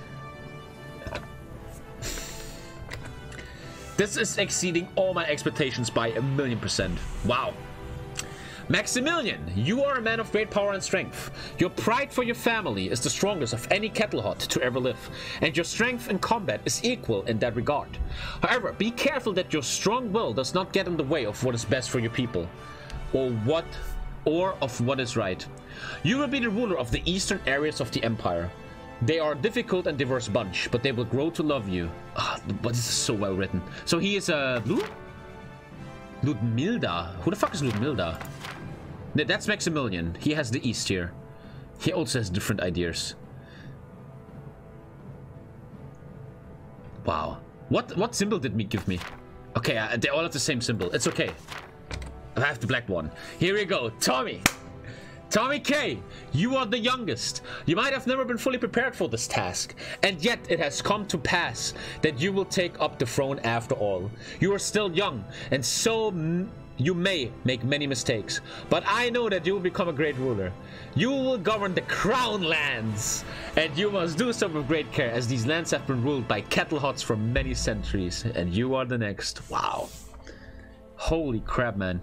This is exceeding all my expectations by 1,000,000%. Wow. Maximilian, you are a man of great power and strength. Your pride for your family is the strongest of any Kettelhot to ever live, and your strength in combat is equal in that regard. However, be careful that your strong will does not get in the way of what is best for your people, or of what is right. You will be the ruler of the eastern areas of the empire. They are a difficult and diverse bunch, but they will grow to love you. But this is so well written. So he is Ludmilda. Who the fuck is Ludmilda? That's Maximilian. He has the east here. He also has different ideas. Wow. What symbol did me give me? Okay, they all have the same symbol. It's okay. I have the black one. Here we go. Tommy. Tommy K, you are the youngest. You might have never been fully prepared for this task, and yet it has come to pass that you will take up the throne after all. You are still young, and so you may make many mistakes, but I know that you will become a great ruler. You will govern the crown lands, and you must do so with great care, as these lands have been ruled by Kettelhots for many centuries, and you are the next. Wow. Holy crap, man.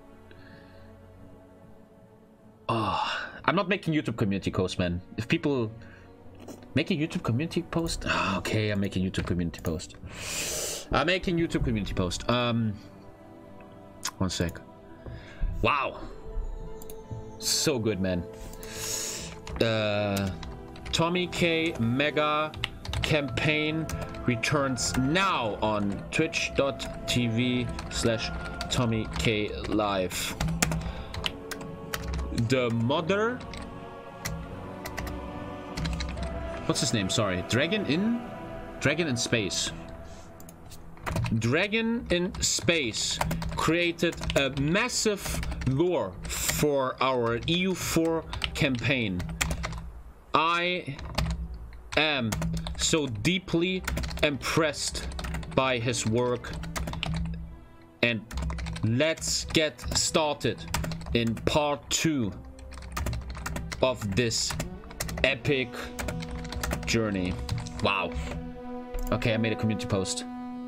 Oh, I'm not making YouTube community posts, man. If people make a YouTube community post, okay, I'm making YouTube community post. I'm making YouTube community post. 1 sec. Wow, so good, man. Tommy K Mega campaign returns now on twitch.tv/Tommy K Live. The mother, what's his name? Sorry, Dragon in Space. Dragon in Space created a massive lore for our EU4 campaign. I am so deeply impressed by his work, and let's get started in part 2 of this epic journey. Wow. Okay, I made a community post.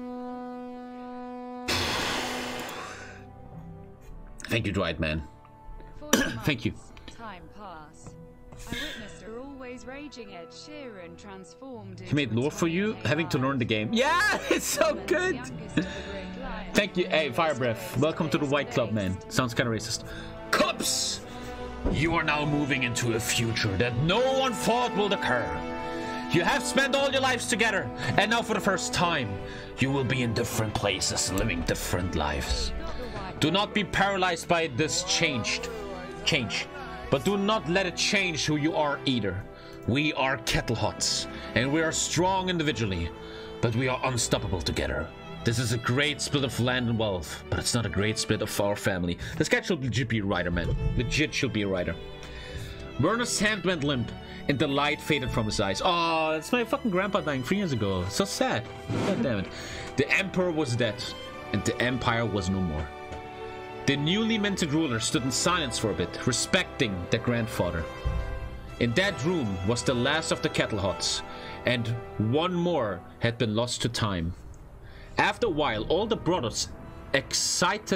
Thank you, Dwight, man. Thank you. Time passed. I witnessed her always raging Ed Sheeran transformed. He made lore for you, having to learn the game. Yeah, it's so good. Thank you. Hey, Fire Breath. Welcome to the White Club, man. Sounds kind of racist. Cubs! You are now moving into a future that no one thought would occur. You have spent all your lives together, and now for the first time, you will be in different places, living different lives. Do not be paralyzed by this change, but do not let it change who you are either. We are Kettlehots, and we are strong individually, but we are unstoppable together. This is a great split of land and wealth, but it's not a great split of our family. This guy should legit be a writer, man. Legit should be a writer. Werner's hand went limp, and the light faded from his eyes. Oh, that's my fucking grandpa dying 3 years ago. So sad. God damn it. The Emperor was dead, and the Empire was no more. The newly minted ruler stood in silence for a bit, respecting their grandfather. In that room was the last of the Kettlehots, and one more had been lost to time. After a while, all the brothers exited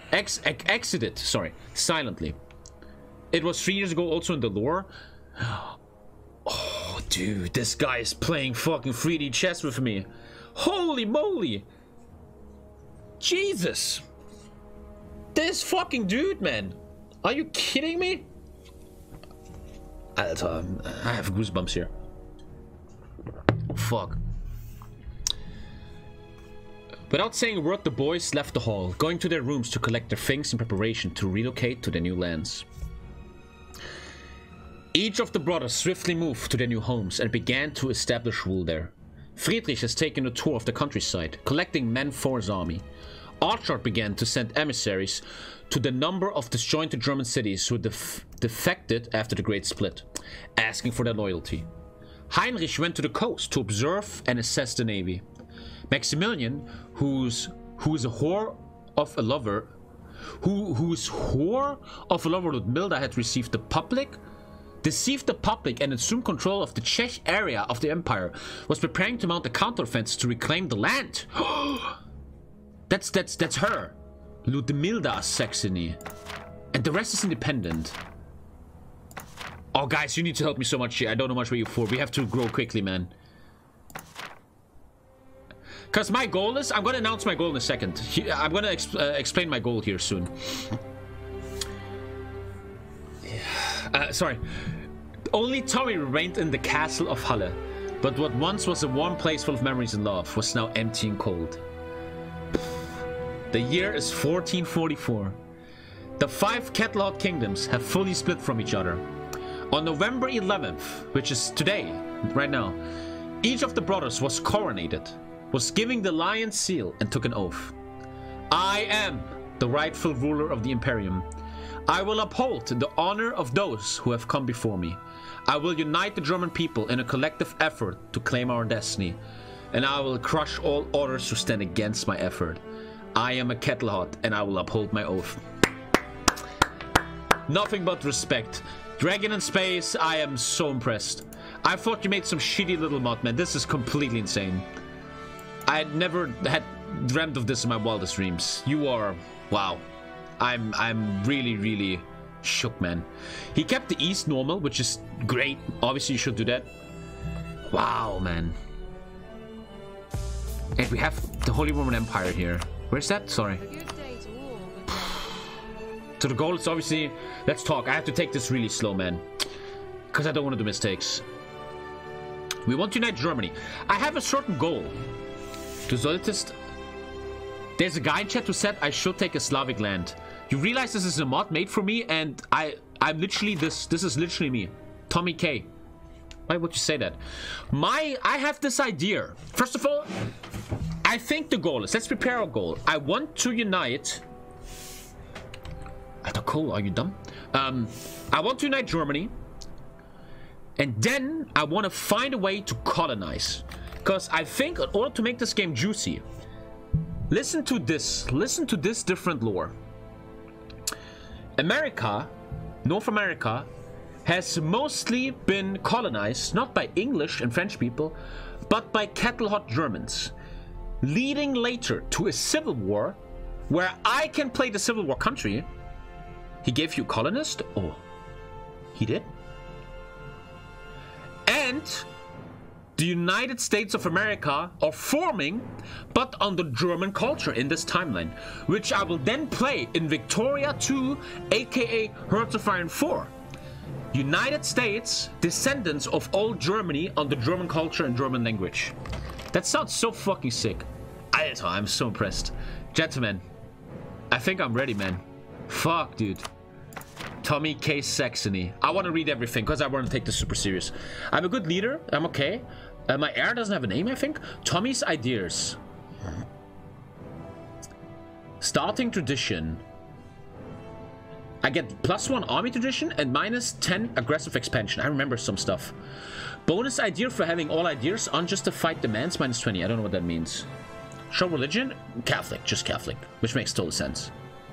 silently. It was 3 years ago also in the lore. Oh, dude, this guy is playing fucking 3D chess with me. Holy moly. Jesus. This fucking dude, man. Are you kidding me? Alter, I have goosebumps here. Fuck. Without saying a word, the boys left the hall, going to their rooms to collect their things in preparation to relocate to their new lands. Each of the brothers swiftly moved to their new homes and began to establish rule there. Friedrich has taken a tour of the countryside, collecting men for his army. Archard began to send emissaries to the number of disjointed German cities who defected after the Great Split, asking for their loyalty. Heinrich went to the coast to observe and assess the navy. Maximilian, who is whore of a lover Ludmilda had deceived the public and assumed control of the Czech area of the empire, was preparing to mount a counteroffensive to reclaim the land. That's her, Ludmilda of Saxony, and the rest is independent. Oh, guys, you need to help me so much here. I don't know much where you're for. We have to grow quickly, man. Because my goal is... I'm going to announce my goal in a second. I'm going to explain my goal here soon. Sorry. Only Tommy remained in the castle of Halle. But what once was a warm place full of memories and love was now empty and cold. The year is 1444. The 5 Kettlehot kingdoms have fully split from each other. On November 11th, which is today, right now, each of the brothers was coronated, was giving the lion's seal, and took an oath. I am the rightful ruler of the Imperium. I will uphold the honor of those who have come before me. I will unite the German people in a collective effort to claim our destiny, and I will crush all others who stand against my effort. I am a Kettlehot, and I will uphold my oath. Nothing but respect. Dragon in space, I am so impressed. I thought you made some shitty little mod, man. This is completely insane. I had never dreamt of this in my wildest dreams. You are... wow. I'm really, really shook, man. He kept the east normal, which is great. Obviously, you should do that. Wow, man. And we have the Holy Roman Empire here. Where's that? Sorry. So the goal is obviously... let's talk. I have to take this really slow, man. Because I don't want to do mistakes. We want to unite Germany. I have a certain goal. Du solltest... There's a guy in chat who said I should take a Slavic land. You realize this is a mod made for me, and I'm literally this is literally me. Tommy K. Why would you say that? I have this idea. First of all, I think the goal is, let's prepare our goal. I want to unite... Alter Cole, are you dumb? I want to unite Germany. And then I want to find a way to colonize. Because I think in order to make this game juicy, listen to this different lore. America, North America, has mostly been colonized not by English and French people, but by cattle-hot Germans, leading later to a civil war where I can play the Civil War country. He gave you colonist? Oh, he did? And the United States of America are forming, but under German culture in this timeline, which I will then play in Victoria 2, aka Hearts of Iron 4. United States, descendants of old Germany under German culture and German language. That sounds so fucking sick. I'm so impressed. Gentlemen, I think I'm ready, man. Fuck, dude. Tommy K. Saxony. I want to read everything because I want to take this super serious. I'm a good leader. I'm okay. My heir doesn't have a name, I think. Tommy's ideas. Starting tradition. I get +1 army tradition and -10 aggressive expansion. I remember some stuff. Bonus idea for having all ideas. Unjustified demands -20. I don't know what that means. Show religion? Catholic. Just Catholic. Which makes total sense.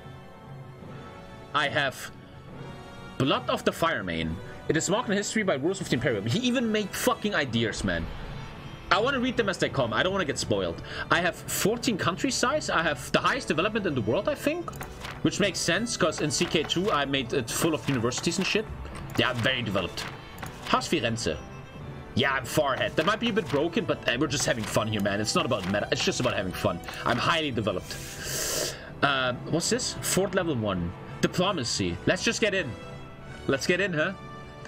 I have Blood of the Firemane. It is marked in history by rules of the Imperium. He even made fucking ideas, man. I want to read them as they come. I don't want to get spoiled. I have 14 country size. I have the highest development in the world, I think. Which makes sense, because in CK2 I made it full of universities and shit. Yeah, I'm very developed. How's Firenze? Yeah, I'm far ahead. That might be a bit broken, but we're just having fun here, man. It's not about meta. It's just about having fun. I'm highly developed. What's this? Fort level 1. Diplomacy. Let's just get in. Let's get in, huh?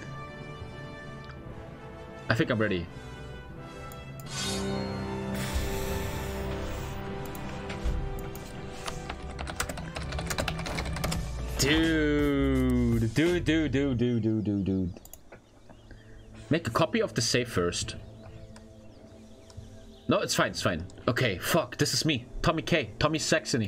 I think I'm ready. Dude. Make a copy of the save first. No, it's fine, it's fine. Okay, fuck, this is me. Tommy K. Tommy Saxony.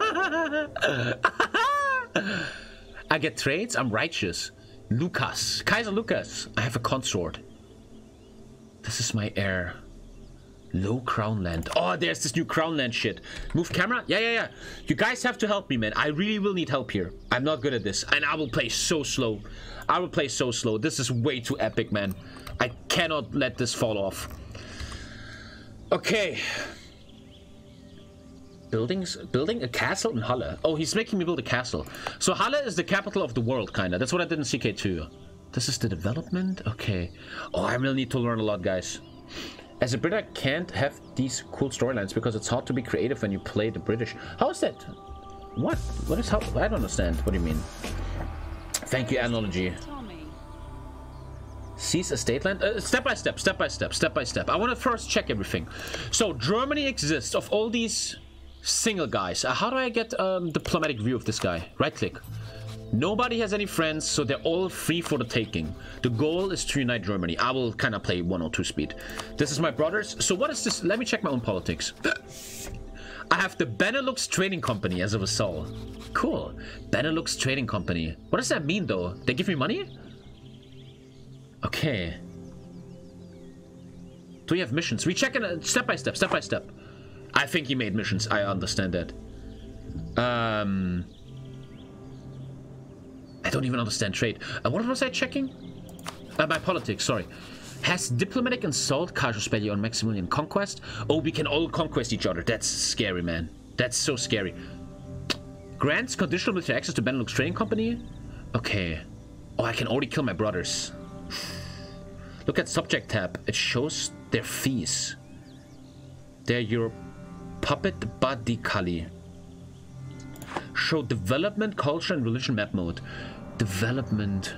I get trades, I'm righteous. Lucas. Kaiser Lucas. I have a consort. This is my heir. Low crown land. Oh, there's this new crown land shit. Move camera? Yeah. You guys have to help me, man. I really will need help here. I'm not good at this. And I will play so slow. I will play so slow. This is way too epic, man. I cannot let this fall off. Okay. Building a castle in Halle. Oh, he's making me build a castle. So Halle is the capital of the world, kinda. That's what I did in CK2. This is the development? Okay. Oh, I really need to learn a lot, guys. As a Brit, I can't have these cool storylines because it's hard to be creative when you play the British. How is that? What? What is how? I don't understand. What do you mean? Thank you, Analogy. Seize a state land? Step by step. I want to first check everything. So, Germany exists of all these single guys. How do I get diplomatic view of this guy? Right click. Nobody has any friends, so they're all free for the taking. The goal is to unite Germany. I will kind of play 102 speed. This is my brothers. So what is this? Let me check my own politics. I have the Benelux Trading Company as a vassal. Cool. Benelux Trading Company. What does that mean, though? They give me money? Okay. Do we have missions? We check it step by step. I think he made missions. I understand that. I don't even understand trade. What was I checking? My politics, sorry. Has diplomatic insult, casus belli on Maximilian conquest? Oh, we can all conquest each other. That's scary, man. That's so scary. Grants conditional military access to Benelux Trading Company? Okay. Oh, I can already kill my brothers. Look at subject tab. It shows their fees. They're your puppet Badikali. Show development, culture, and religion map mode. Development.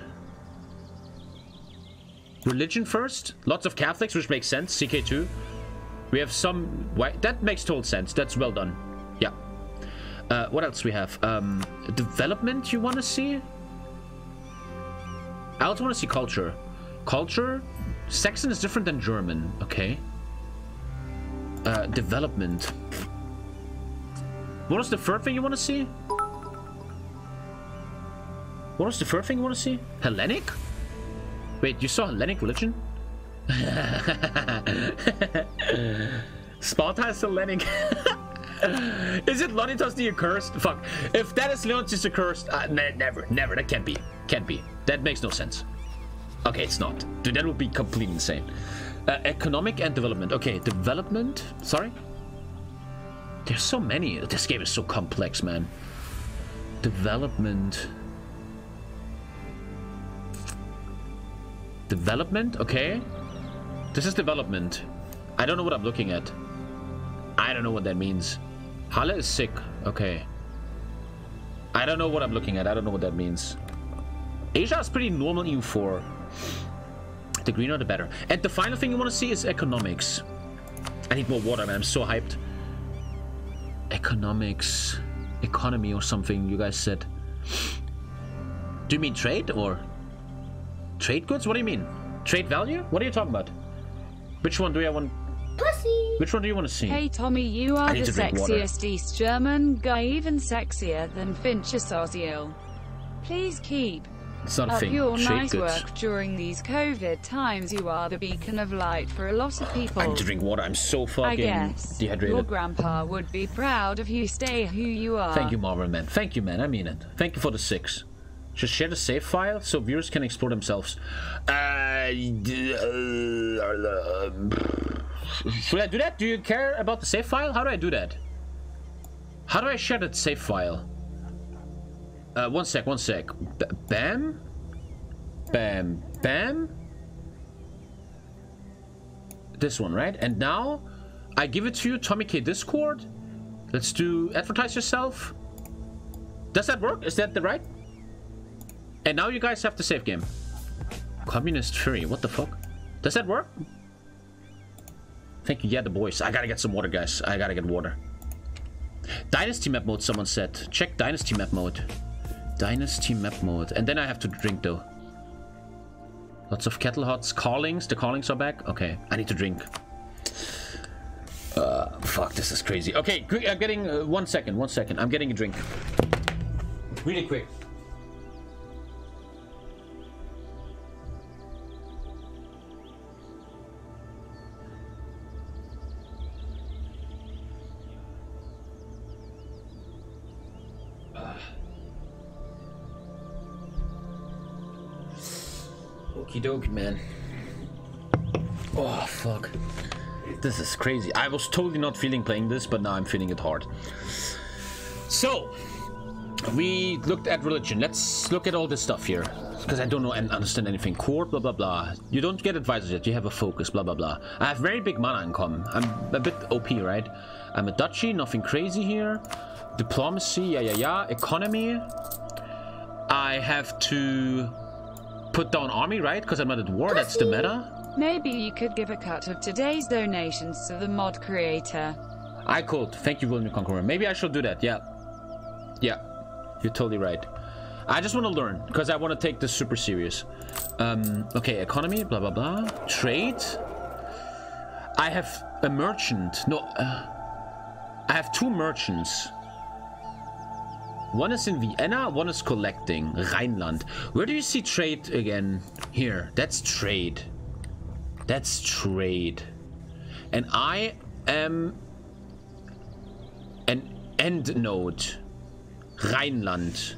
Religion first. Lots of Catholics, which makes sense. CK2. We have some... Why? That makes total sense. That's well done. Yeah. What else we have? Development you want to see? I also want to see culture. Culture? Saxon is different than German. Okay. Development. What was the third thing you want to see? What was the third thing you want to see? Hellenic? Wait, you saw Hellenic religion? Sparta is Hellenic. Is it Leonidas the Accursed? Fuck. If that is Leonidas the Accursed, never. That can't be. That makes no sense. Okay, it's not. Dude, that would be completely insane. Economic and development. Okay, development. Sorry. There's so many. This game is so complex, man. Development. Development. Okay. This is development. I don't know what I'm looking at. I don't know what that means. Halle is sick. Okay. I don't know what I'm looking at. I don't know what that means. Asia is pretty normal EU4. The greener the better. And the final thing you want to see is economics. I need more water, man. I'm so hyped. Economics. Economy or something, you guys said. Do you mean trade or trade goods? What do you mean? Trade value? What are you talking about? Which one do I want? Pussy. Which one do you want to see? Hey Tommy, you are the sexiest East German guy, even sexier than Fincher Soziel. Please keep It's not a up thing. your Trade nice goods. work during these COVID times. You are the beacon of light for a lot of people. I need to drink water. I'm so I fucking guess dehydrated. your grandpa would be proud of you. Stay who you are. Thank you, Marvel Man. Thank you, man. I mean it. Thank you for the 6. Just share the save file so viewers can explore themselves. Should I do that? Do you care about the save file? How do I do that? How do I share that save file? One sec. Bam? Bam. Bam? This one, right? And now I give it to you, Tommy K Discord. Let's do advertise yourself. Does that work? Is that the right? And now you guys have the save game. Communist Fury, what the fuck? Does that work? Thank you, yeah, the boys. I gotta get some water, guys. I gotta get water. Dynasty map mode, someone said. Check Dynasty map mode. Dynasty map mode. And then I have to drink, though. Lots of kettle hots. Callings. The callings are back. Okay, I need to drink. Fuck, this is crazy. Okay, I'm getting... 1 second, 1 second. I'm getting a drink. Really quick. Okie dokie, man. Oh, fuck. This is crazy. I was totally not feeling playing this, but now I'm feeling it hard. So, we looked at religion. Let's look at all this stuff here. Because I don't know and understand anything. Court, blah, blah, blah. You don't get advisors yet. You have a focus, blah, blah, blah. I have very big mana income. I'm a bit OP, right? I'm a duchy, nothing crazy here. Diplomacy, yeah. Economy. I have to put down army, right? Because I'm not at war. That's the meta. Maybe you could give a cut of today's donations to the mod creator. I could. Thank you, William Conqueror. Maybe I should do that. Yeah. Yeah. You're totally right. I just want to learn because I want to take this super serious. Okay, economy, blah, blah, blah. Trade. I have a merchant. No, I have 2 merchants. One is in Vienna, one is collecting. Rhineland. Where do you see trade again? Here. That's trade. That's trade. And I am an end node. Rhineland.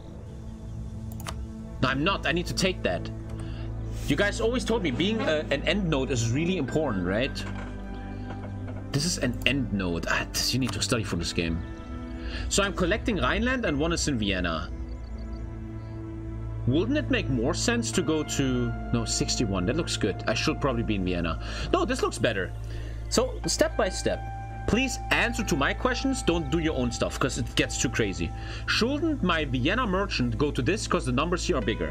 No, I'm not. I need to take that. You guys always told me being an end node is really important, right? This is an end node. You need to study for this game. So I'm collecting Rhineland and one is in Vienna. Wouldn't it make more sense to go to... No, 61. That looks good. I should probably be in Vienna. No, this looks better. So, step by step. Please answer to my questions. Don't do your own stuff, because it gets too crazy. Shouldn't my Vienna merchant go to this, because the numbers here are bigger?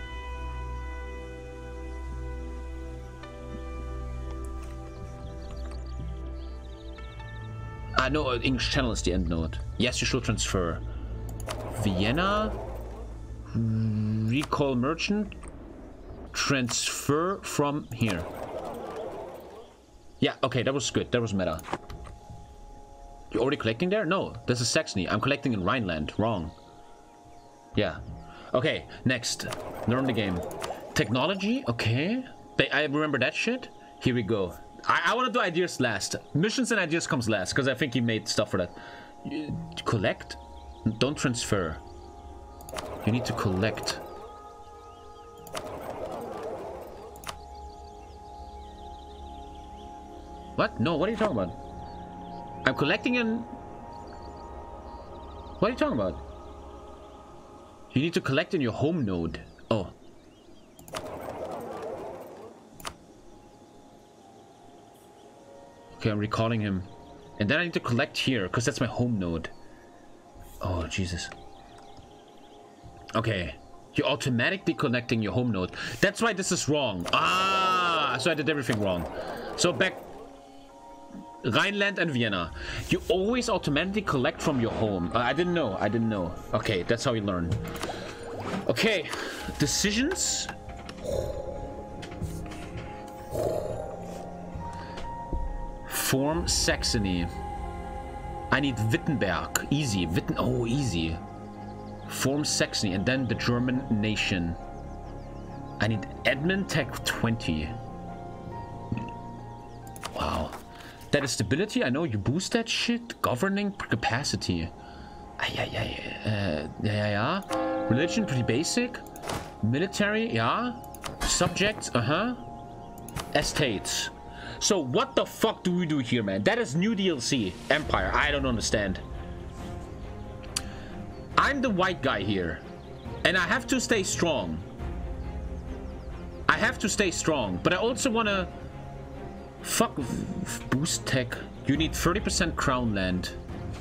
No, English channel is the end node. Yes, you should transfer. Vienna... Recall merchant. Transfer from here. Yeah, okay, that was good. That was meta. You're already collecting there? No, this is Saxony. I'm collecting in Rhineland. Wrong. Yeah. Okay, next. Learn the game. Technology, okay. I remember that shit. Here we go. I want to do ideas last. Missions and ideas comes last, because I think he made stuff for that. Collect? Don't transfer. You need to collect. What? No, what are you talking about? I'm collecting in... What are you talking about? You need to collect in your home node. Oh. Okay, I'm recalling him. And then I need to collect here, because that's my home node. Oh, Jesus. Okay. You're automatically connecting your home node. That's why this is wrong. Ah! So I did everything wrong. So back... Rhineland and Vienna. You always automatically collect from your home. I didn't know. I didn't know. Okay, that's how you learn. Okay. Decisions. Form Saxony. I need Wittenberg. Easy. Oh, easy. Form Saxony and then the German nation. I need Edmund Tech 20. Wow. That is stability. I know you boost that shit. Governing capacity. Yeah. Religion, pretty basic. Military, yeah. Subjects, Estates. So what the fuck do we do here, man? That is new DLC. Empire. I don't understand. I'm the white guy here. And I have to stay strong. I have to stay strong. But I also want to... Fuck. Boost tech. You need 30% crown land.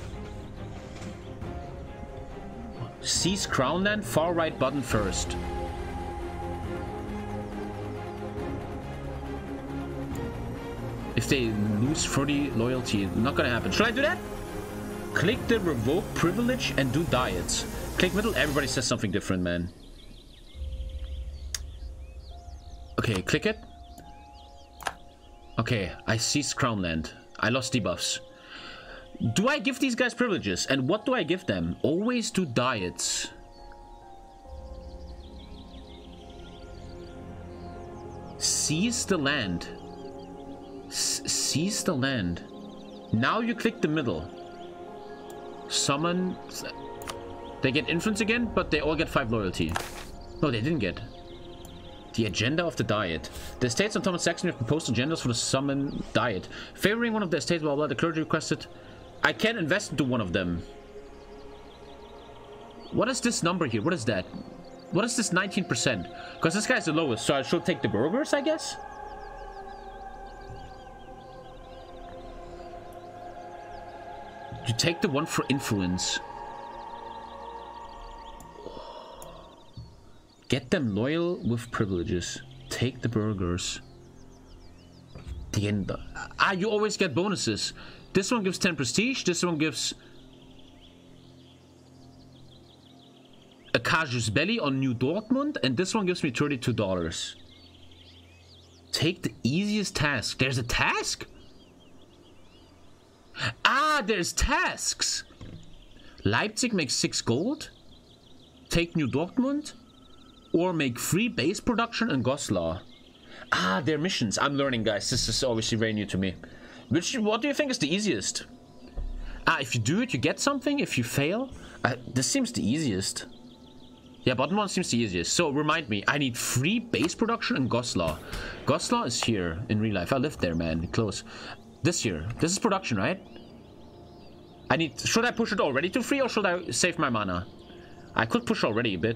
Seize crown land. Far right button first. If they lose 30 loyalty, not gonna happen. Should I do that? Click the revoke privilege and do diets. Click middle. Everybody says something different, man. Okay, click it. Okay, I seized crown land. I lost debuffs. Do I give these guys privileges? And what do I give them? Always do diets. Seize the land. Seize the land. Now you click the middle. Summon. They get influence again, but they all get 5 loyalty. No, they didn't get. The agenda of the diet. The estates of Thomas Saxony have proposed agendas for the summon diet. Favoring one of the estates, blah blah. The clergy requested. I can invest into one of them. What is this number here? What is that? What is this 19%? Because this guy's the lowest, so I should take the burgers, I guess? You take the one for influence. Get them loyal with privileges. Take the burgers. The end. You always get bonuses. This one gives 10 prestige. This one gives a casus belli on New Dortmund. And this one gives me $32. Take the easiest task. There's a task? There's tasks. Leipzig makes 6 gold. Take New Dortmund. Or make free base production in Goslar. They're missions. I'm learning, guys. This is obviously very new to me. What do you think is the easiest? If you do it, you get something. If you fail, this seems the easiest. Yeah, bottom one seems the easiest. So remind me, I need free base production in Goslar. Goslar is here in real life. I lived there, man. Close. This year. This is production, right? Should I push it already to free or should I save my mana? I could push already a bit.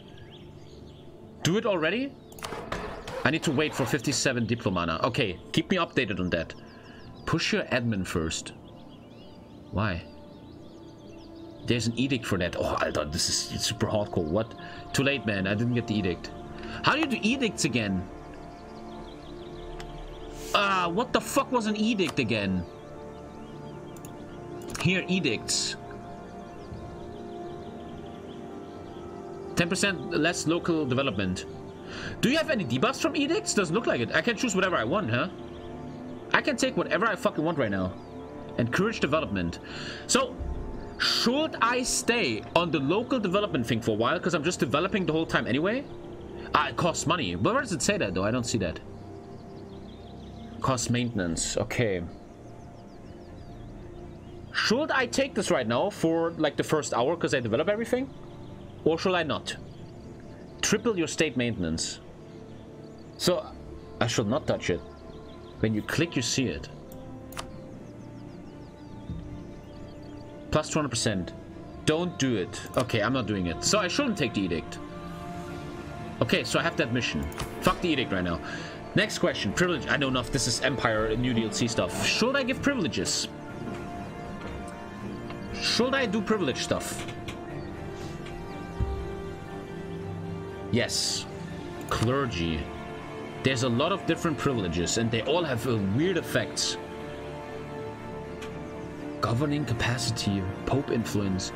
Do it already? I need to wait for 57 Diplomana. Okay, keep me updated on that. Push your admin first. Why? There's an edict for that. Oh, Alter, this is super hardcore. What? Too late, man. I didn't get the edict. How do you do edicts again? What the fuck was an edict again? Here, edicts. 10% less local development. Do you have any debuffs from edicts? Doesn't look like it. I can choose whatever I want, huh? I can take whatever I fucking want right now. Encourage development. So, should I stay on the local development thing for a while? Because I'm just developing the whole time anyway? It costs money. But where does it say that, though? I don't see that. Cost maintenance. Okay. Should I take this right now for, like, the first hour because I develop everything? Or should I not? Triple your state maintenance. So, I should not touch it. When you click, you see it. Plus 200%. Don't do it. Okay, I'm not doing it. So I shouldn't take the edict. Okay, so I have that mission. Fuck the edict right now. Next question. Privilege. I don't know if this is Empire New DLC stuff. Should I give privileges? Should I do privilege stuff? Yes. Clergy. There's a lot of different privileges and they all have weird effects. Governing capacity, Pope influence.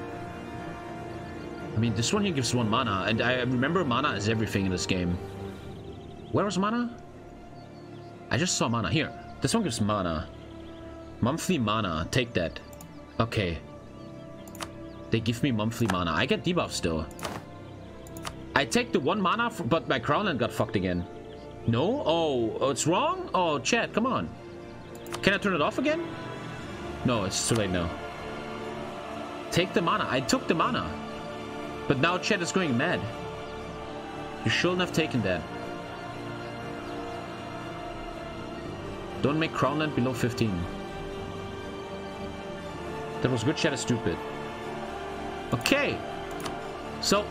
I mean, this one here gives 1 mana, and I remember mana is everything in this game. Where was mana? I just saw mana. Here. This one gives mana. Monthly mana. Take that. Okay. They give me monthly mana. I get debuff still. I take the 1 mana, but my Crownland got fucked again. No? Oh, it's wrong? Oh, chat, come on. Can I turn it off again? No, it's too late now. Take the mana. I took the mana. But now chat is going mad. You shouldn't have taken that. Don't make Crownland below 15. That was good, chat is stupid. Okay. So...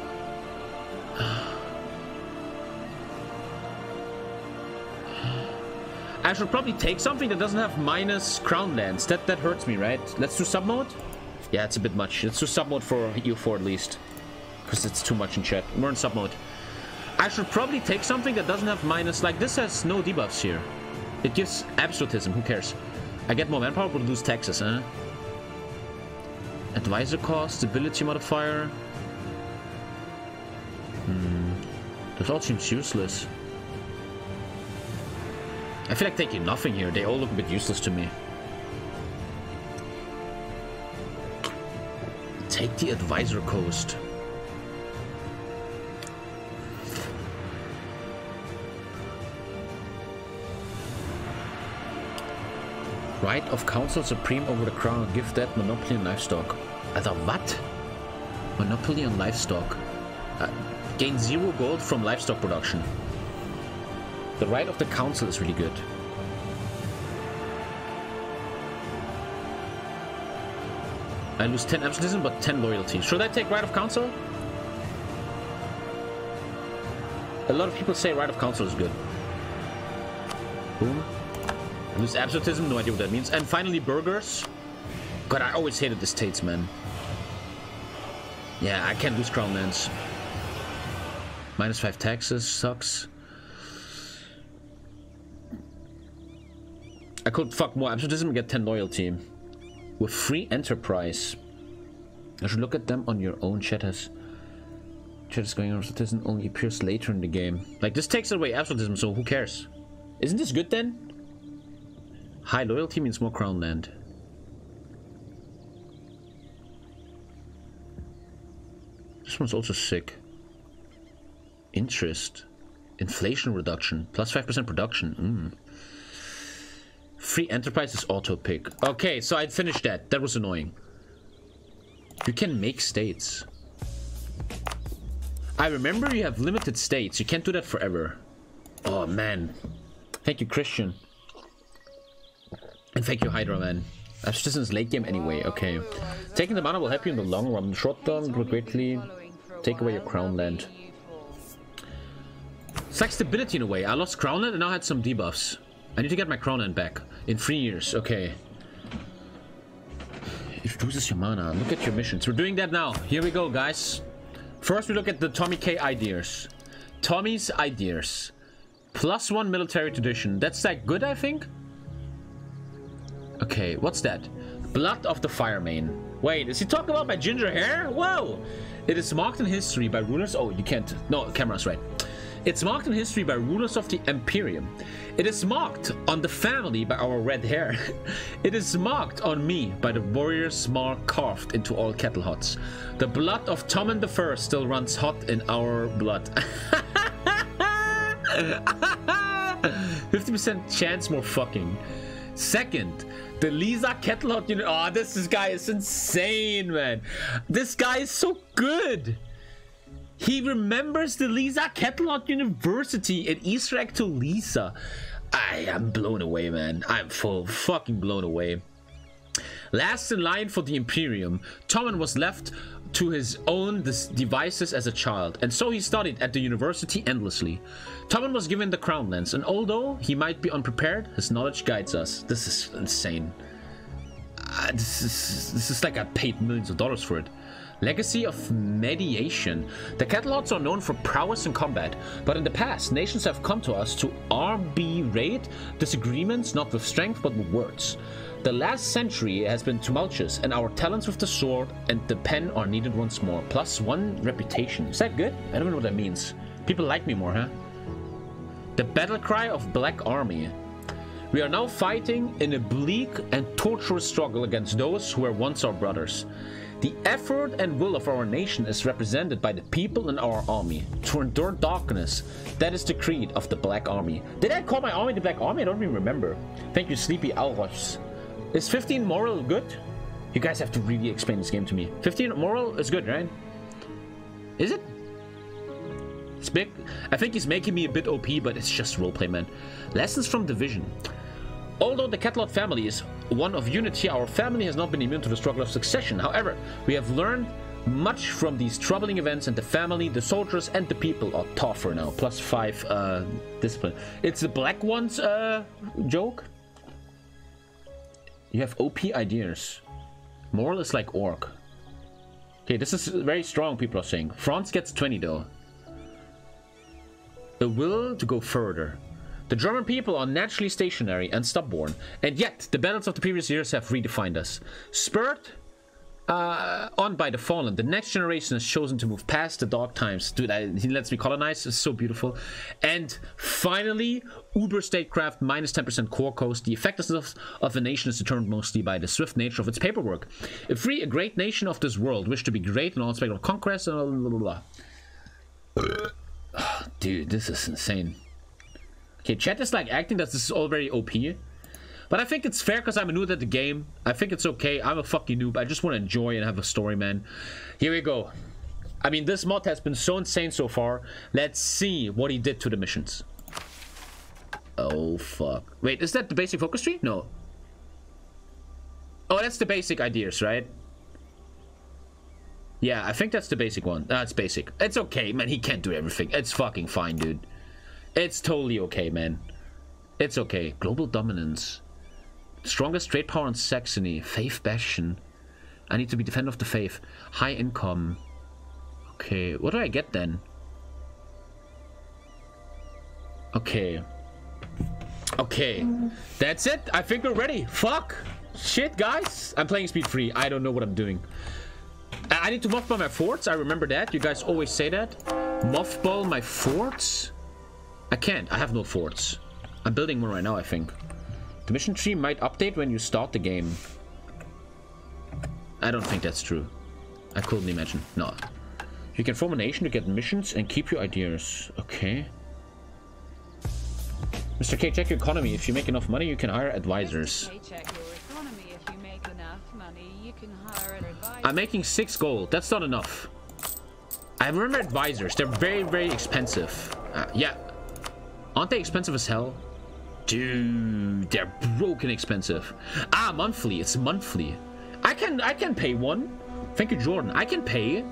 I should probably take something that doesn't have minus Crownlands. That hurts me, right? Let's do sub-mode? Yeah, it's a bit much. Let's do sub-mode for EU4 at least. Because it's too much in chat. We're in sub-mode. I should probably take something that doesn't have minus... Like, this has no debuffs here. It gives absolutism. Who cares? I get more manpower, but lose taxes, huh? Advisor cost, ability modifier. That all seems useless. I feel like taking nothing here. They all look a bit useless to me. Take the advisor coast. Right of council supreme over the crown. Give that monopoly on livestock. The what? Monopoly on livestock. Gain 0 gold from livestock production. The right of the council is really good. I lose 10 absolutism, but 10 loyalty. Should I take right of council? A lot of people say right of council is good. Boom. I lose absolutism, no idea what that means. And finally, burghers. God, I always hated the states, man. Yeah, I can't lose Crownlands. Minus 5 taxes, sucks. I could fuck more absolutism and get 10 loyalty. With free enterprise. I should look at them on your own. Chat is going on. Absolutism only appears later in the game. Like, this takes away absolutism, so who cares? Isn't this good then? High loyalty means more Crownland. This one's also sick. Interest. Inflation reduction. Plus 5% production. Free enterprise is auto pick. Okay, so I'd finished that. That was annoying. You can make states. I remember you have limited states. You can't do that forever. Oh, man. Thank you, Christian. And thank you, Hydra, man. Absolutism's late game anyway. Okay. Taking the mana will help you in the long run. In the short term, it will greatly take away your Crownland. It's like stability in a way. I lost Crownland and now I had some debuffs. I need to get my Crownland back. In 3 years. Okay. It reduces your mana. Look at your missions. We're doing that now. Here we go, guys. First, we look at the Tommy K ideas. Tommy's ideas. +1 military tradition. That's like good, I think? Okay, what's that? Blood of the Firemane. Wait, is he talking about my ginger hair? Whoa! It is marked in history by rulers... Oh, you can't... No, camera's right. It's marked in history by rulers of the Imperium. It is marked on the family by our red hair. It is marked on me by the warrior's mark carved into all cattle huts. The blood of Tommen I still runs hot in our blood. 50% chance more fucking. Second, the Lisa Cattle Hut unit. Oh, this guy is insane, man. This guy is so good. He remembers the Lisa Cattle Hut University and Easter egg to Lisa. I am blown away, man. I'm fucking blown away. Last in line for the Imperium, Tommen was left to his own devices as a child, and so he studied at the university endlessly. Tommen was given the Crown Lens, and although he might be unprepared, his knowledge guides us. This is insane. This is like I paid millions of dollars for it. Legacy of mediation. The Catalogs are known for prowess in combat, but in the past, nations have come to us to arbitrate disagreements not with strength but with words. The last century has been tumultuous, and our talents with the sword and the pen are needed once more. +1 reputation. Is that good? I don't know what that means. People like me more, huh? The battle cry of Black Army. We are now fighting in a bleak and torturous struggle against those who were once our brothers. The effort and will of our nation is represented by the people in our army. To endure darkness, that is the creed of the Black Army. Did I call my army the Black Army? I don't even remember. Thank you, Sleepy Alros. Is 15 moral good? You guys have to really explain this game to me. 15 moral is good, right? Is it? It's big. I think he's making me a bit OP, but it's just roleplay, man. Lessons from Division. Although the Catalog family is one of unity, our family has not been immune to the struggle of succession. However, we have learned much from these troubling events, and the family, the soldiers, and the people are tougher now. +5 discipline. It's the Black Ones joke. You have OP ideas. Moral is like orc. Okay, this is very strong, people are saying. France gets 20 though. A will to go further. The German people are naturally stationary and stubborn, and yet the battles of the previous years have redefined us. Spurred on by the fallen, the next generation has chosen to move past the dark times. Dude, he lets me colonize. It's so beautiful. And finally, Uber Statecraft -10% core cost. The effectiveness of a nation is determined mostly by the swift nature of its paperwork. If we, a great nation of this world, wish to be great in all aspects of conquest, and blah, blah, blah. Dude, this is insane. Okay, chat is like acting that this is all very OP. But I think it's fair because I'm a noob at the game. I think it's okay. I'm a fucking noob. I just want to enjoy and have a story, man. Here we go. I mean, this mod has been so insane so far. Let's see what he did to the missions. Oh, fuck. Wait, is that the basic focus tree? No. Oh, that's the basic ideas, right? Yeah, I think that's the basic one. That's basic. It's okay, man. He can't do everything. It's fucking fine, dude. It's totally okay, man. It's okay. Global dominance. Strongest trade power in Saxony. Faith bastion. I need to be defender of the faith. High income. Okay, what do I get then? Okay. Okay. That's it. I think we're ready. Fuck. Shit, guys. I'm playing speed free. I don't know what I'm doing. I need to mothball my forts. I remember that. You guys always say that. Mothball my forts? I can't. I have no forts. I'm building one right now, I think. The mission tree might update when you start the game. I don't think that's true. I couldn't imagine. No. You can form a nation to get missions and keep your ideas. Okay. Mr. K, check your economy. If you make enough money, you can hire advisors. Okay, check your economy. If you make enough money, you can hire an advisor. I'm making 6 gold. That's not enough. I remember advisors. They're very, very expensive. Yeah. Aren't they expensive as hell? Dude, they're broken expensive. Ah, monthly. It's monthly. I can pay one. Thank you, Jordan. I can pay.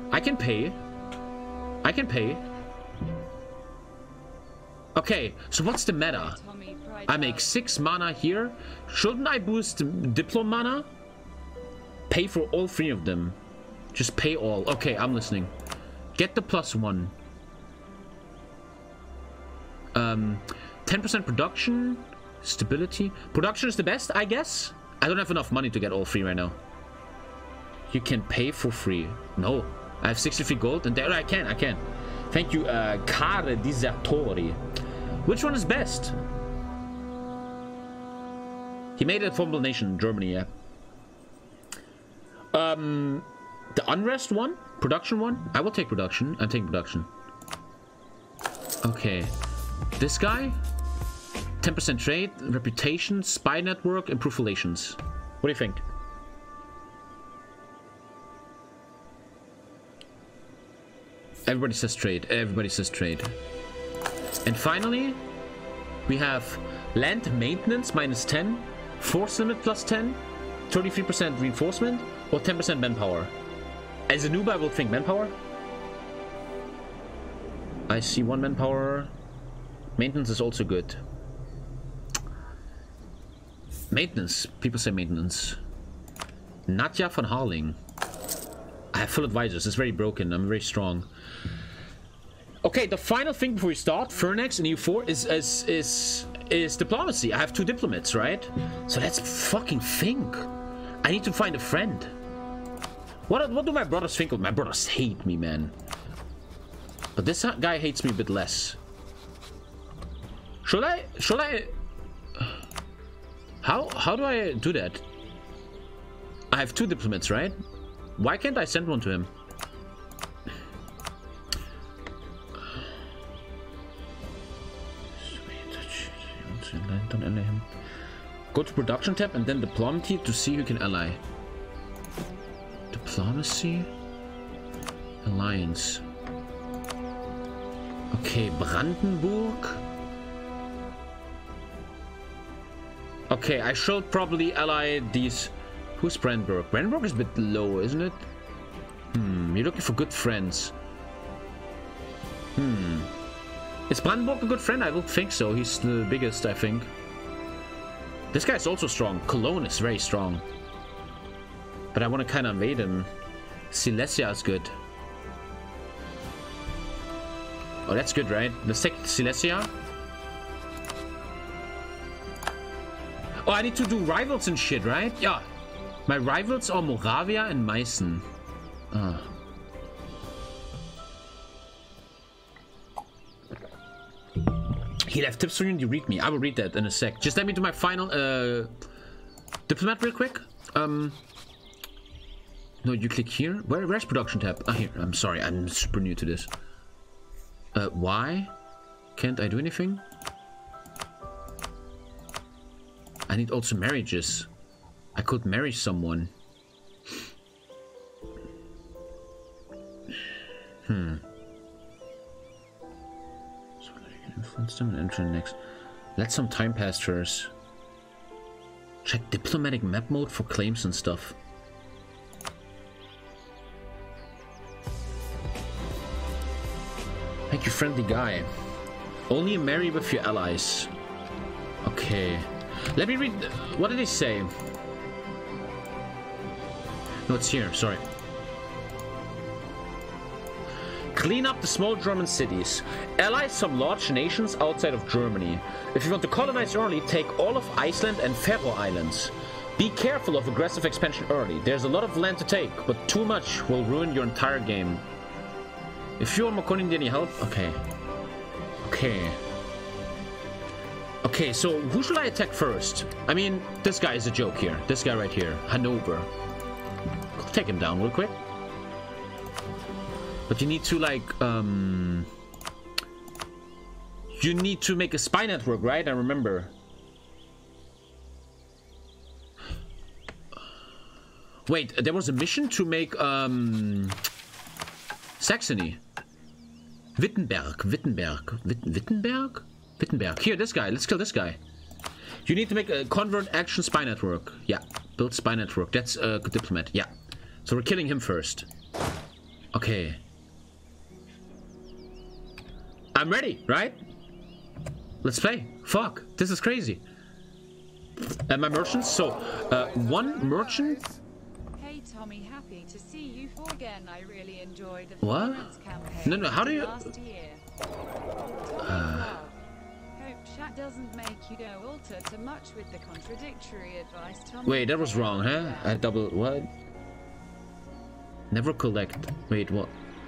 Okay, so what's the meta? I make 6 mana here. Shouldn't I boost Diplom mana? Pay for all 3 of them. Just pay all. Okay, I'm listening. Get the +1. 10% production, stability. Production is the best, I guess. I don't have enough money to get all 3 right now. You can pay for free. No, I have 63 gold, and there I can. Thank you, Care Disertori. Which one is best? He made a formidable nation in Germany, yeah. The unrest one, production one. I will take production. I'm taking production. Okay. This guy, 10% trade, reputation, spy network, improve relations. What do you think? Everybody says trade. Everybody says trade. And finally, we have land maintenance -10, force limit +10, 33% reinforcement or 10% manpower? As a noob, I will think manpower. I see 1 manpower. Maintenance is also good. Maintenance. People say maintenance. Nadja van Harling. I have full advisors. It's very broken. I'm very strong. Okay, the final thing before we start, Fernex and EU4 is diplomacy. I have 2 diplomats, right? So let's fucking think. I need to find a friend. What do my brothers think of? My brothers hate me, man. But this guy hates me a bit less. Should I? How do I do that? I have 2 diplomats, right? Why can't I send one to him? Don't ally him. Go to production tab and then diplomacy to see who can ally. Diplomacy. Alliance. Okay, Brandenburg. Okay, I should probably ally these. Who's Brandenburg? Brandenburg is a bit low, isn't it? You're looking for good friends. Is Brandenburg a good friend? I don't think so. He's the biggest, I think. This guy's also strong. Cologne is very strong. But I want to kind of invade him. Silesia is good. Oh, that's good, right? Let's take Silesia. Oh, I need to do rivals and shit, right? Yeah. My rivals are Moravia and Meissen. He left tips for you and you read me. I will read that in a sec. Just let me do my final diplomat real quick. No, you click here. Where's production tab? Ah, here. I'm sorry. I'm super new to this. Why can't I do anything? I need also marriages. I could marry someone. So I can influence them and enter next. Let some time pass first. Check diplomatic map mode for claims and stuff. Make you friendly guy. Only marry with your allies. Okay. Let me read. What did he say? No, it's here. Sorry. Clean up the small German cities. Ally some large nations outside of Germany. If you want to colonize early, take all of Iceland and Faroe Islands. Be careful of aggressive expansion early. There's a lot of land to take, but too much will ruin your entire game. If you or Marconi need any help, okay. Okay, so who should I attack first? I mean, this guy is a joke here. This guy right here, Hanover. I'll take him down real quick. But you need to like, you need to make a spy network, right? I remember. Wait, there was a mission to make, Saxony. Wittenberg. Here, this guy. Let's kill this guy. You need to make a convert action spy network. Yeah, build spy network. That's a good diplomat. Yeah. So we're killing him first. Okay. I'm ready, right? Let's play. Fuck, this is crazy. And my merchants. So, one merchant. Hey Tommy, happy to see you again. I really enjoyed the what? Campaign No, how do you? Last year. Hope chat doesn't make you go alter too much with the contradictory advice. Tommy. Wait, that was wrong, huh? I double what? Never collect. Wait, what?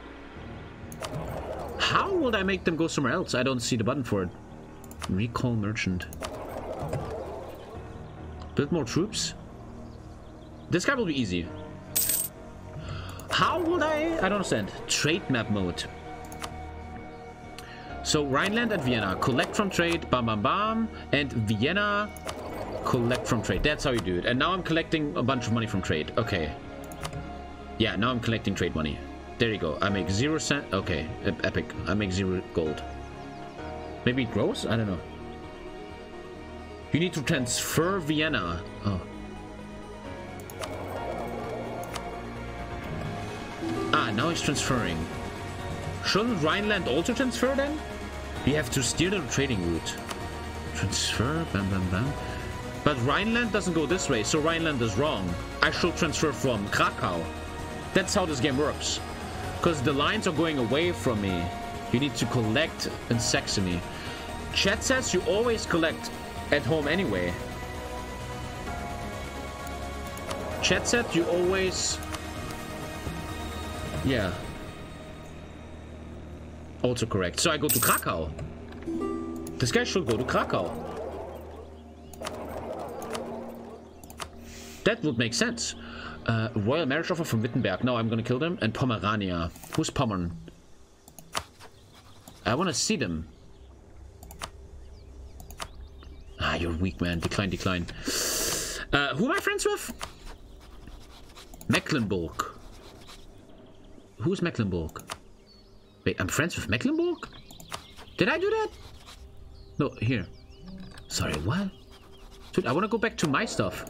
How would I make them go somewhere else? I don't see the button for it. Recall merchant. Build more troops. This guy will be easy. How would I don't understand. Trade map mode. So Rhineland and Vienna. Collect from trade. Bam bam bam. And Vienna. Collect from trade. That's how you do it. And now I'm collecting a bunch of money from trade. Okay. Yeah, now I'm collecting trade money. There you go. I make 0 cent. Okay, epic. I make 0 gold. Maybe it grows? I don't know. You need to transfer Vienna. Oh. Ah, now he's transferring. Shouldn't Rhineland also transfer then? We have to steer the trading route. Transfer, bam, bam, bam. But Rhineland doesn't go this way, so Rhineland is wrong. I should transfer from Krakow. That's how this game works. Because the lines are going away from me. You need to collect in Saxony. Chat says you always collect at home anyway. Chat said you always... Yeah. Also correct. So I go to Krakow. This guy should go to Krakow. That would make sense. Royal marriage offer from Wittenberg. No, I'm gonna kill them. And Pomerania. Who's Pommern? I wanna see them. Ah, you're weak, man. Decline, decline. Who am I friends with? Mecklenburg. Who's Mecklenburg? Wait, I'm friends with Mecklenburg? Did I do that? No, here. Sorry, what? Dude, I want to go back to my stuff.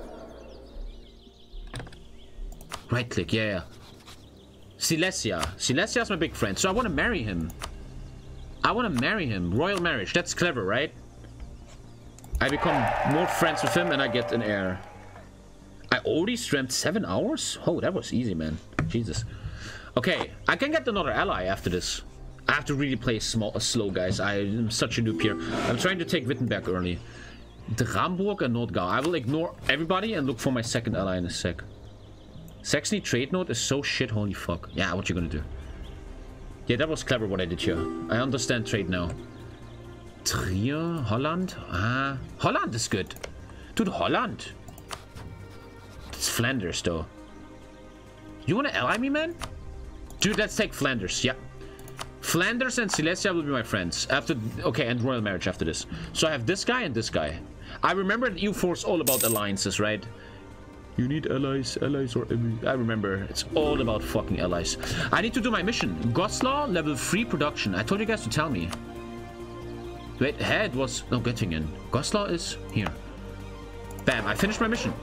Right click, yeah. Silesia. Silesia is my big friend, so I want to marry him. I want to marry him. Royal marriage. That's clever, right? I become more friends with him and I get an heir. I already streamed 7 hours? Oh, that was easy, man. Jesus. Okay, I can get another ally after this. I have to really play slow, guys. I am such a noob here. I'm trying to take Wittenberg early. Dramburg and Nordgau. I will ignore everybody and look for my second ally in a sec. Saxony trade node is so shit, holy fuck. Yeah, what you gonna do? Yeah, that was clever what I did here. I understand trade now. Trier, Holland? Ah, Holland is good. Dude, Holland. It's Flanders, though. You wanna ally me, man? Dude, let's take Flanders, yeah. Flanders and Silesia will be my friends. After, okay, and royal marriage after this. So I have this guy and this guy. I remember that EU4 is all about alliances, right? You need allies, allies or... I remember, it's all about fucking allies. I need to do my mission. Goslar, level 3 production. I told you guys to tell me. Wait, head was... No, Göttingen. Goslar is here. Bam, I finished my mission.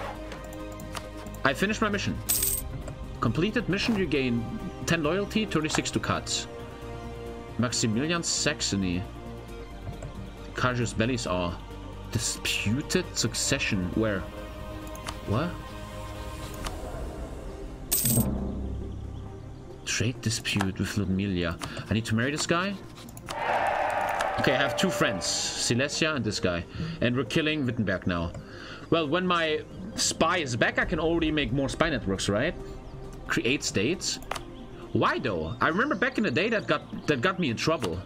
I finished my mission. Completed mission, you gain 10 loyalty, 36 ducats. Maximilian Saxony. Cassius Belli's are disputed succession. Where? What? Trade dispute with Ludmilla. I need to marry this guy? Okay, I have 2 friends. Silesia and this guy. And we're killing Wittenberg now. Well, when my spy is back, I can already make more spy networks, right? Create states. Why though? I remember back in the day that got me in trouble.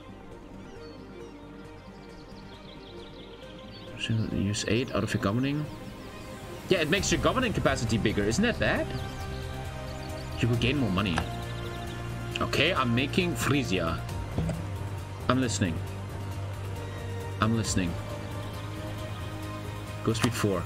Use 8 out of your governing. Yeah, it makes your governing capacity bigger. Isn't that bad? You will gain more money. Okay, I'm making Frisia. I'm listening. I'm listening. Go speed 4.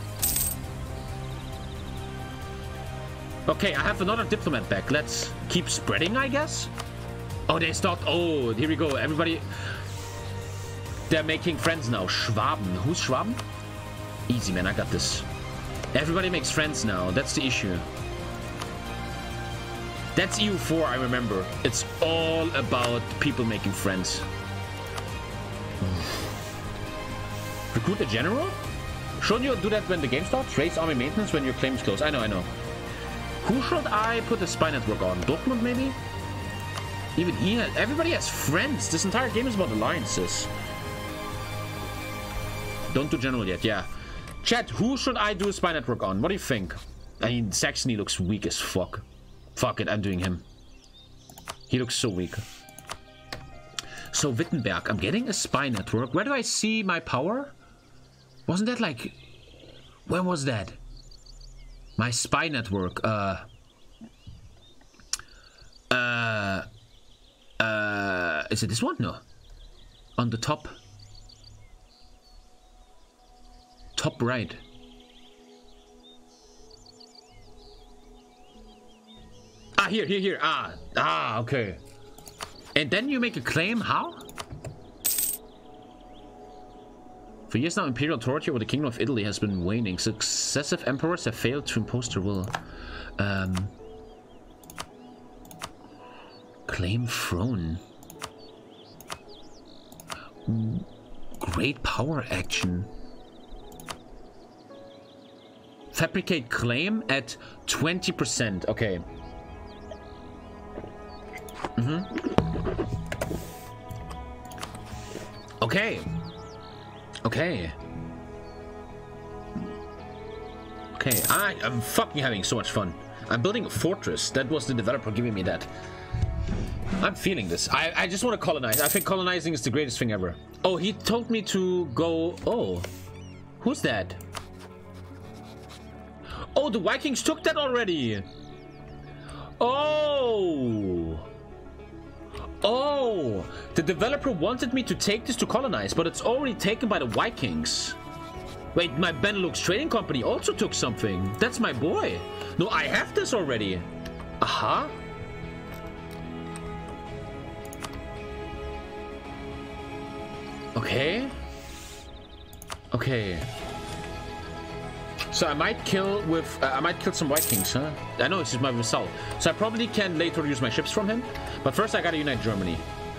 Okay, I have another diplomat back. Let's keep spreading, I guess. Oh, they stopped. Oh, here we go. Everybody. They're making friends now. Schwaben. Who's Schwaben? Easy, man. I got this. Everybody makes friends now. That's the issue. That's EU4, I remember. It's all about people making friends. Recruit a general? Shouldn't you do that when the game starts? Raise army maintenance when your claim is close. I know, I know. Who should I put a spy network on? Dortmund, maybe? Even he has... Everybody has friends. This entire game is about alliances. Don't do general yet, yeah. Chat, who should I do a spy network on? What do you think? I mean, Saxony looks weak as fuck. Fuck it, I'm doing him. He looks so weak. So, Wittenberg. I'm getting a spy network. Where do I see my power? Wasn't that like... When was that? My spy network, is it this one? No. On the top. Top right. Ah, here. Ah, okay. And then you make a claim, how? For years now, imperial authority over the Kingdom of Italy has been waning. Successive emperors have failed to impose their will. Claim throne. Great power action. Fabricate claim at 20%. Okay. Okay. Okay. Okay, I'm fucking having so much fun. I'm building a fortress. That was the developer giving me that. I'm feeling this. I just want to colonize. I think colonizing is the greatest thing ever. Oh, he told me to go... Oh. Who's that? Oh, the Vikings took that already. Oh. Oh. The developer wanted me to take this to colonize, but it's already taken by the Vikings. Wait, my Benelux Trading Company also took something. That's my boy. No, I have this already. Aha. Okay. Okay. So I might kill with... I might kill some Vikings, huh? I know this is my result. So I probably can later use my ships from him. But first I gotta unite Germany.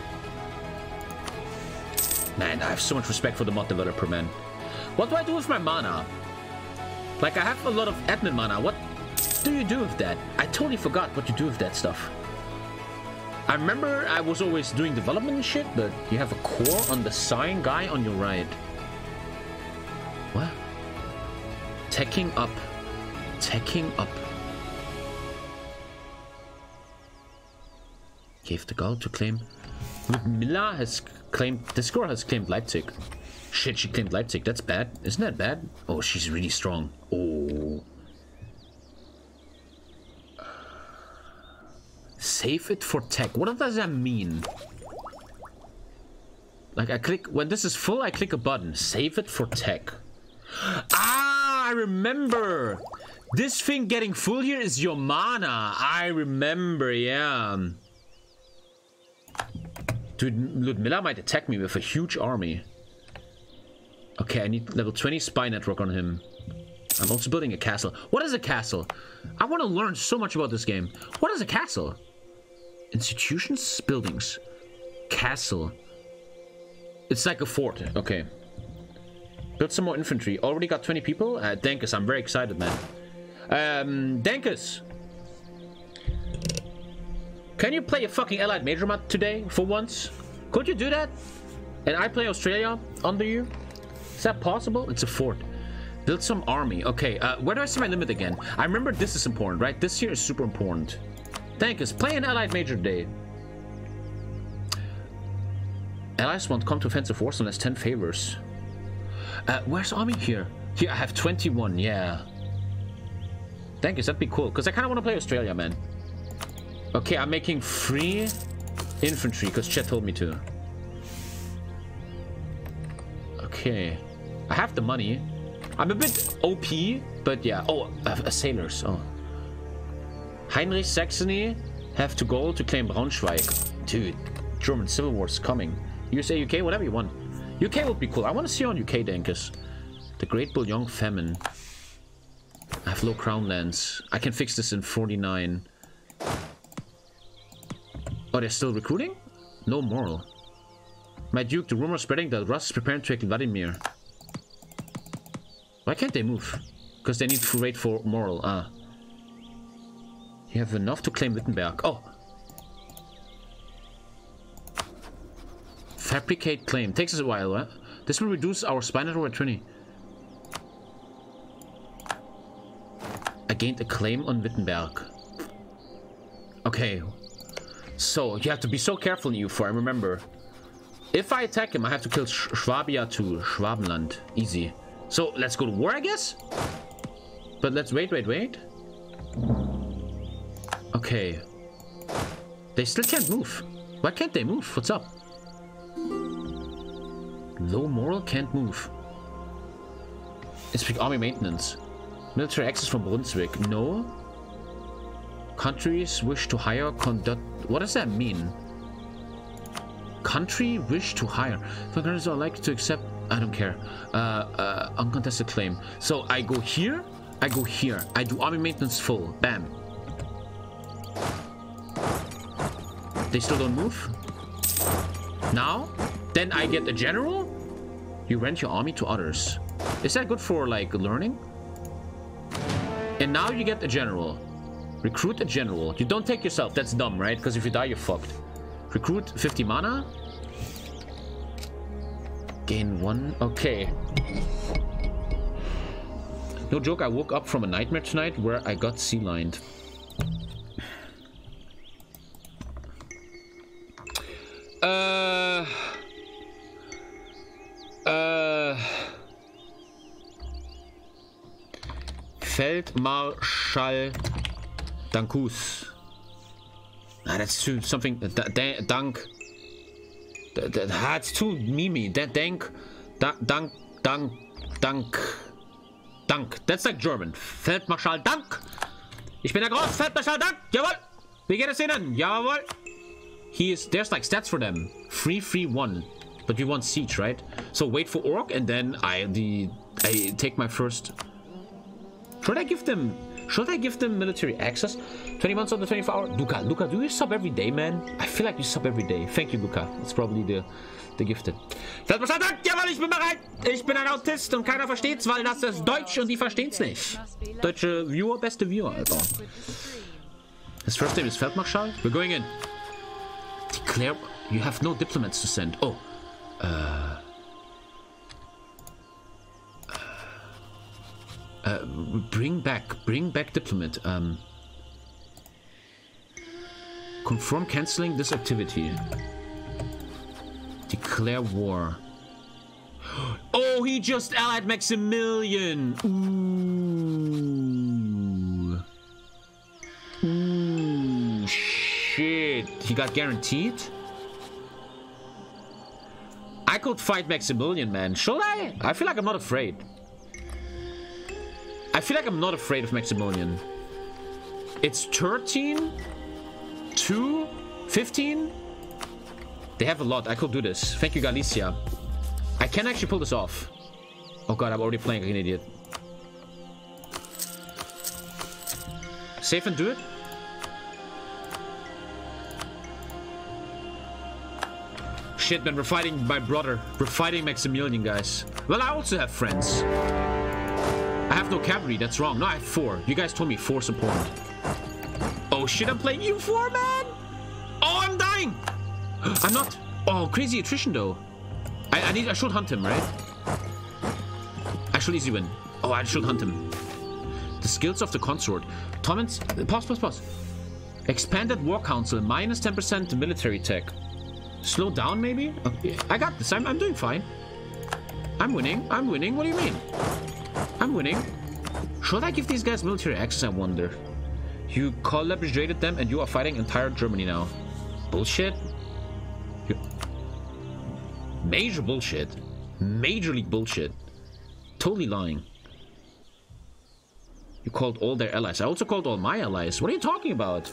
Man, I have so much respect for the mod developer, man. What do I do with my mana? Like, I have a lot of admin mana. What do you do with that? I totally forgot what you do with that stuff. I remember I was always doing development and shit, but you have a core on the sign guy on your right. What? Teching up. Teching up. Gave the goal to claim. Ludmilla has claimed... The score has claimed Leipzig. Shit, she claimed Leipzig. That's bad. Isn't that bad? Oh, she's really strong. Oh. Save it for tech. What does that mean? Like, I click... When this is full, I click a button. Save it for tech. Ah, I remember. This thing getting full here is your mana. I remember, yeah. Dude, Ludmilla might attack me with a huge army. Okay, I need level 20 spy network on him. I'm also building a castle. What is a castle? I want to learn so much about this game. What is a castle? Institutions? Buildings. Castle. It's like a fort. Okay. Build some more infantry. Already got 20 people? Dankus, I'm very excited, man. Dankus! Can you play a fucking Allied Major mod today, for once? Could you do that? And I play Australia under you? Is that possible? It's a fort. Build some army. Okay, where do I see my limit again? I remember this is important, right? This here is super important. Dankus, play an Allied Major today. Allies won't come to offensive force unless 10 favors. Where's army here? Here, I have 21, yeah. Dankus, that'd be cool, because I kind of want to play Australia, man. Okay, I'm making 3 infantry, because Chet told me to. Okay. I have the money. I'm a bit OP, but yeah. Oh, sailors. Oh. Heinrich Saxony have to go to claim Braunschweig. Dude, German Civil War is coming. USA, UK, whatever you want. UK would be cool. I want to see you on UK, Dankus. The Great Bouillon Famine. I have low crown lands. I can fix this in 49. Oh, they're still recruiting? No moral. My Duke, the rumor spreading that Rus is preparing to take Vladimir. Why can't they move? Because they need to wait for moral. Ah. You have enough to claim Wittenberg. Oh. Fabricate claim. Takes us a while, huh? This will reduce our spy network by 20. I gained a claim on Wittenberg. Okay. So, you have to be so careful in EU4, remember. If I attack him, I have to kill Schwabia to Schwabenland. Easy. So, let's go to war, I guess? But let's wait. Okay. They still can't move. Why can't they move? What's up? Low moral can't move. It's like army maintenance. Military access from Brunswick. No. Countries wish to hire conduct. What does that mean? Country wish to hire. Countries are likely to accept. I don't care. Uncontested claim. So I go here. I go here. I do army maintenance full. Bam. They still don't move. Now, then I get a general. You rent your army to others. Is that good for, like, learning? And now you get a general. Recruit a general. You don't take yourself. That's dumb, right? Because if you die, you're fucked. Recruit 50 mana. Gain 1. Okay. No joke, I woke up from a nightmare tonight where I got sea-lined. Feldmarschall Dankus. Ah, that's too something. Dank. That's too mimi. Dank. That's like German. Feldmarschall Dank. Ich bin der Groß. Feldmarschall Dank. Jawohl. Wie geht es Ihnen? Jawohl. There's like stats for them. 3-3-1. But we want siege, right? So wait for orc and then I take my first. Should I give them military access? 20 months on the 24-hour. Luca, do you sub every day, man? I feel like you sub every day. Thank you, Luca. It's probably the gifted. Jawohl, ich bin bereit. Ich bin ein Autist und keiner versteht's, weil das ist Deutsch und die verstehen's nicht. Deutsche Viewer, beste Viewer, Alter. His first name is Feldmarschall. We're going in. Declare. You have no diplomats to send. Oh. Bring back diplomat. Confirm canceling this activity. Declare war. Oh, he just allied Maximilian. Ooh, shit. He got guaranteed. I could fight Maximilian, man. Should I? I feel like I'm not afraid. I feel like I'm not afraid of Maximilian. It's 13, 2, 15. They have a lot. I could do this. Thank you, Galicia. I can actually pull this off. Oh god, I'm already playing like an idiot. Save and do it. Shit, man, we're fighting my brother. We're fighting Maximilian, guys. Well, I also have friends. I have no cavalry, that's wrong. No, I have 4. You guys told me 4 support. Oh shit, I'm playing U4, man! Oh, I'm dying! I'm not. Oh, crazy attrition though. I should hunt him, right? I should easy win. Oh, I should hunt him. The skills of the consort. Thomas, pause. Expanded war council, minus 10% military tech. Slow down, maybe? Okay. I got this. I'm doing fine. I'm winning. What do you mean? I'm winning. Should I give these guys military access, I wonder? You collaborated them and you are fighting entire Germany now. Bullshit. Major bullshit. Major league bullshit. Totally lying. You called all their allies. I also called all my allies. What are you talking about?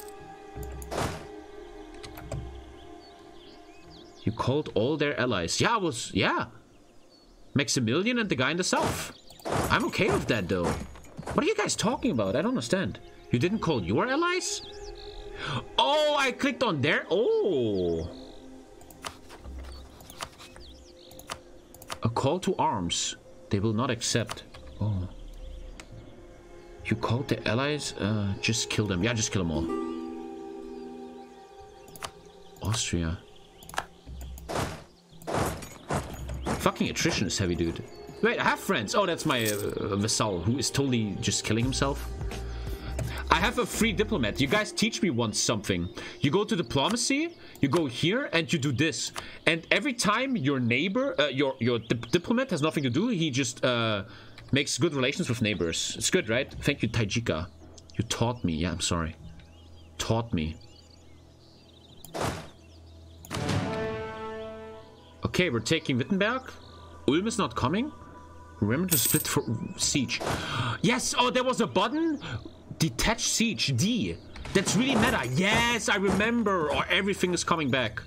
You called all their allies. Yeah. Maximilian and the guy in the south. I'm okay with that, though. What are you guys talking about? I don't understand. You didn't call your allies? Oh, I clicked on their... Oh. A call to arms. They will not accept. Oh. You called the allies? Just kill them. Yeah, just kill them all. Austria. Fucking attrition is heavy, dude. Wait, I have friends. Oh, that's my vassal who is totally just killing himself. I have a free diplomat. You guys teach me once something. You go to diplomacy, you go here, and you do this. And every time your neighbor, your diplomat has nothing to do, he just makes good relations with neighbors. It's good, right? Thank you, Tajika. You taught me. Yeah, I'm sorry. Taught me. Okay, we're taking Wittenberg. Ulm is not coming. Remember to split for siege. Yes! Oh, there was a button. Detach siege. D. That's really meta. Yes, I remember. Or everything is coming back.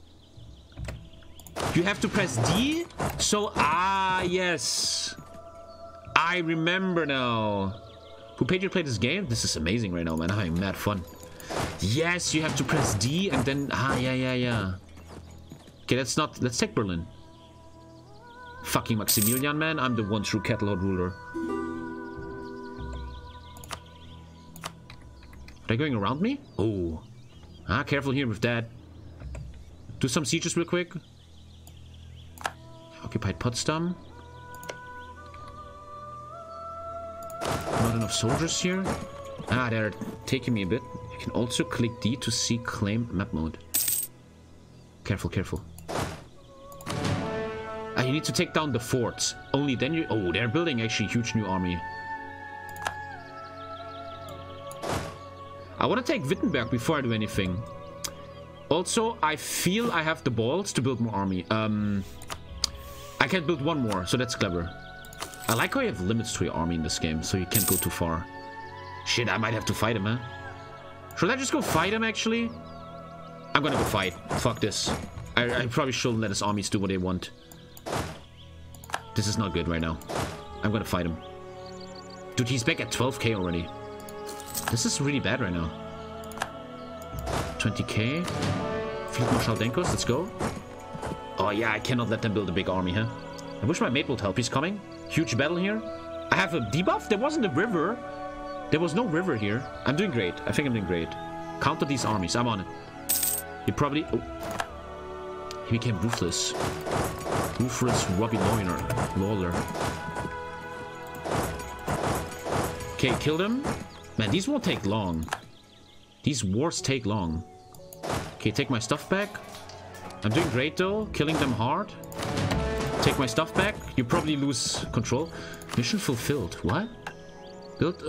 You have to press D. So, yes. I remember now. Who paid you to play this game? This is amazing right now, man. I'm having mad fun. Yes, you have to press D and then... Ah, yeah. Okay, let's take Berlin. Fucking Maximilian, man. I'm the one true cattle horde ruler. Are they going around me? Oh. Ah, careful here with that. Do some sieges real quick. Occupied Potsdam. Not enough soldiers here. Ah, they're taking me a bit. You can also click D to see claim map mode. Careful, careful. Ah, you need to take down the forts. Only then you... Oh, they're building actually a huge new army. I want to take Wittenberg before I do anything. Also, I feel I have the balls to build more army. I can build one more, so that's clever. I like how you have limits to your army in this game, so you can't go too far. Shit, I might have to fight him, huh? Should I just go fight him, actually? I'm gonna go fight. Fuck this. I probably shouldn't let his armies do what they want. This is not good right now. I'm gonna fight him. Dude, he's back at 12k already. This is really bad right now. 20k. Field Marshal Denkos, let's go. Oh yeah, I cannot let them build a big army, huh? I wish my mate would help. He's coming. Huge battle here. I have a debuff? There wasn't a river. There was no river here. I'm doing great. I think I'm doing great. Counter these armies. I'm on it. He probably... Oh. He became ruthless. Ruthless Robbie Lawler. Okay, killed him. Man, these won't take long. These wars take long. Okay, take my stuff back. I'm doing great though. Killing them hard. Take my stuff back. You probably lose control. Mission fulfilled. What? Build...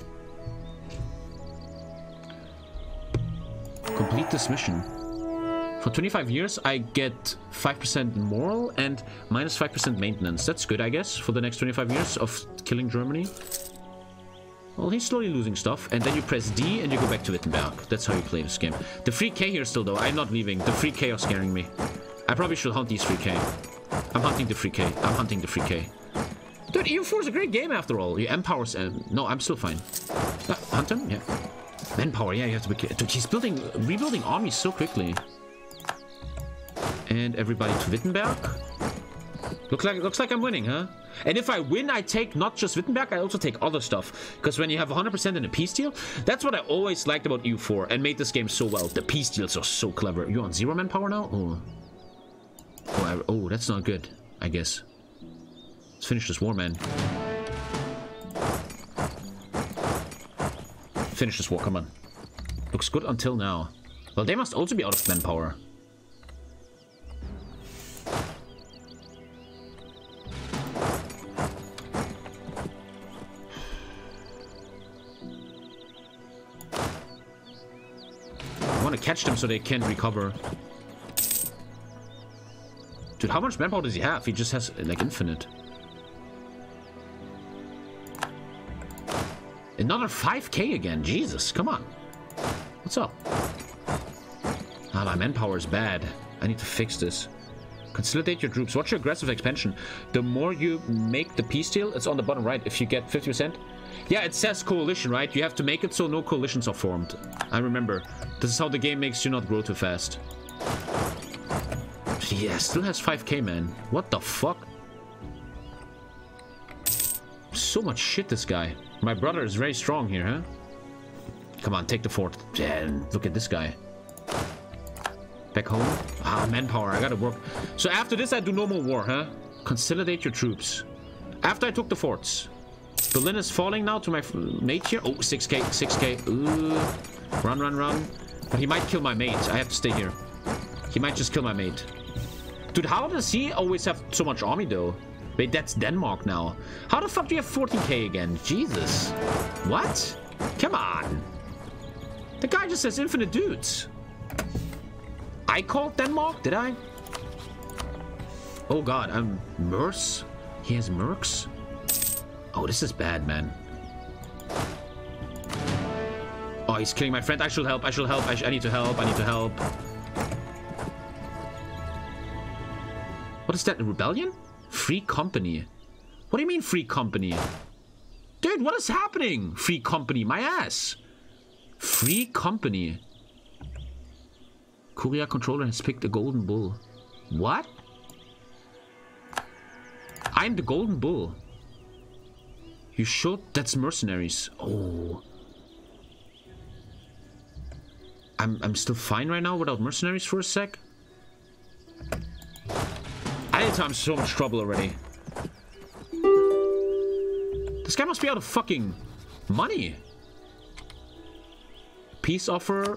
Complete this mission. For 25 years, I get 5% moral and minus 5% maintenance. That's good, I guess, for the next 25 years of killing Germany. Well, he's slowly losing stuff. And then you press D and you go back to Wittenberg. That's how you play this game. The 3k here still, though. I'm not leaving. The 3k are scaring me. I probably should hunt these 3k. I'm hunting the 3k. I'm hunting the 3k. Dude, EU4 is a great game after all. You empowers... no, I'm still fine. Hunt him? Yeah. Manpower, yeah, you have to be... Dude, he's rebuilding armies so quickly. And everybody to Wittenberg. Looks like I'm winning, huh? And if I win, I take not just Wittenberg, I also take other stuff. Because when you have 100% in a peace deal, that's what I always liked about EU4 and made this game so well. The peace deals are so clever. You're on 0 manpower now? Oh. Oh, that's not good, I guess. Let's finish this war, man. Finish this war, come on. Looks good until now. Well, they must also be out of manpower. I want to catch them so they can't recover. Dude, how much manpower does he have? He just has, like, infinite. Another 5k again. Jesus, come on. What's up? Ah, my manpower is bad. I need to fix this. Consolidate your troops. Watch your aggressive expansion. The more you make the peace deal, it's on the bottom right. If you get 50%. Yeah, it says coalition, right? You have to make it so no coalitions are formed. I remember. This is how the game makes you not grow too fast. Yeah, still has 5k, man. What the fuck? So much shit, this guy. My brother is very strong here, huh? Come on, take the fort. Yeah, look at this guy. Back home. Ah, manpower. I gotta work. So after this, I do no more war, huh? Consolidate your troops. After I took the forts. Berlin is falling now to my mate here. Oh, 6k, 6k. Ooh. Run, run, run. But he might kill my mate. I have to stay here. He might just kill my mate. Dude, how does he always have so much army, though? Wait, that's Denmark now. How the fuck do you have 14k again? Jesus. What? Come on. The guy just has infinite dudes. I called Denmark, did I? Oh god, I'm Mercs? He has Mercs? Oh, this is bad, man. Oh, he's killing my friend. I should help. I should help. I need to help. I need to help. What is that? A rebellion? Free company. What do you mean free company? Dude, what is happening? Free company. My ass. Free company. Korea controller has picked a golden bull. What? I'm the golden bull. You should. That's mercenaries. Oh. I'm still fine right now without mercenaries for a sec. I'm so much trouble already. This guy must be out of fucking money. Peace offer.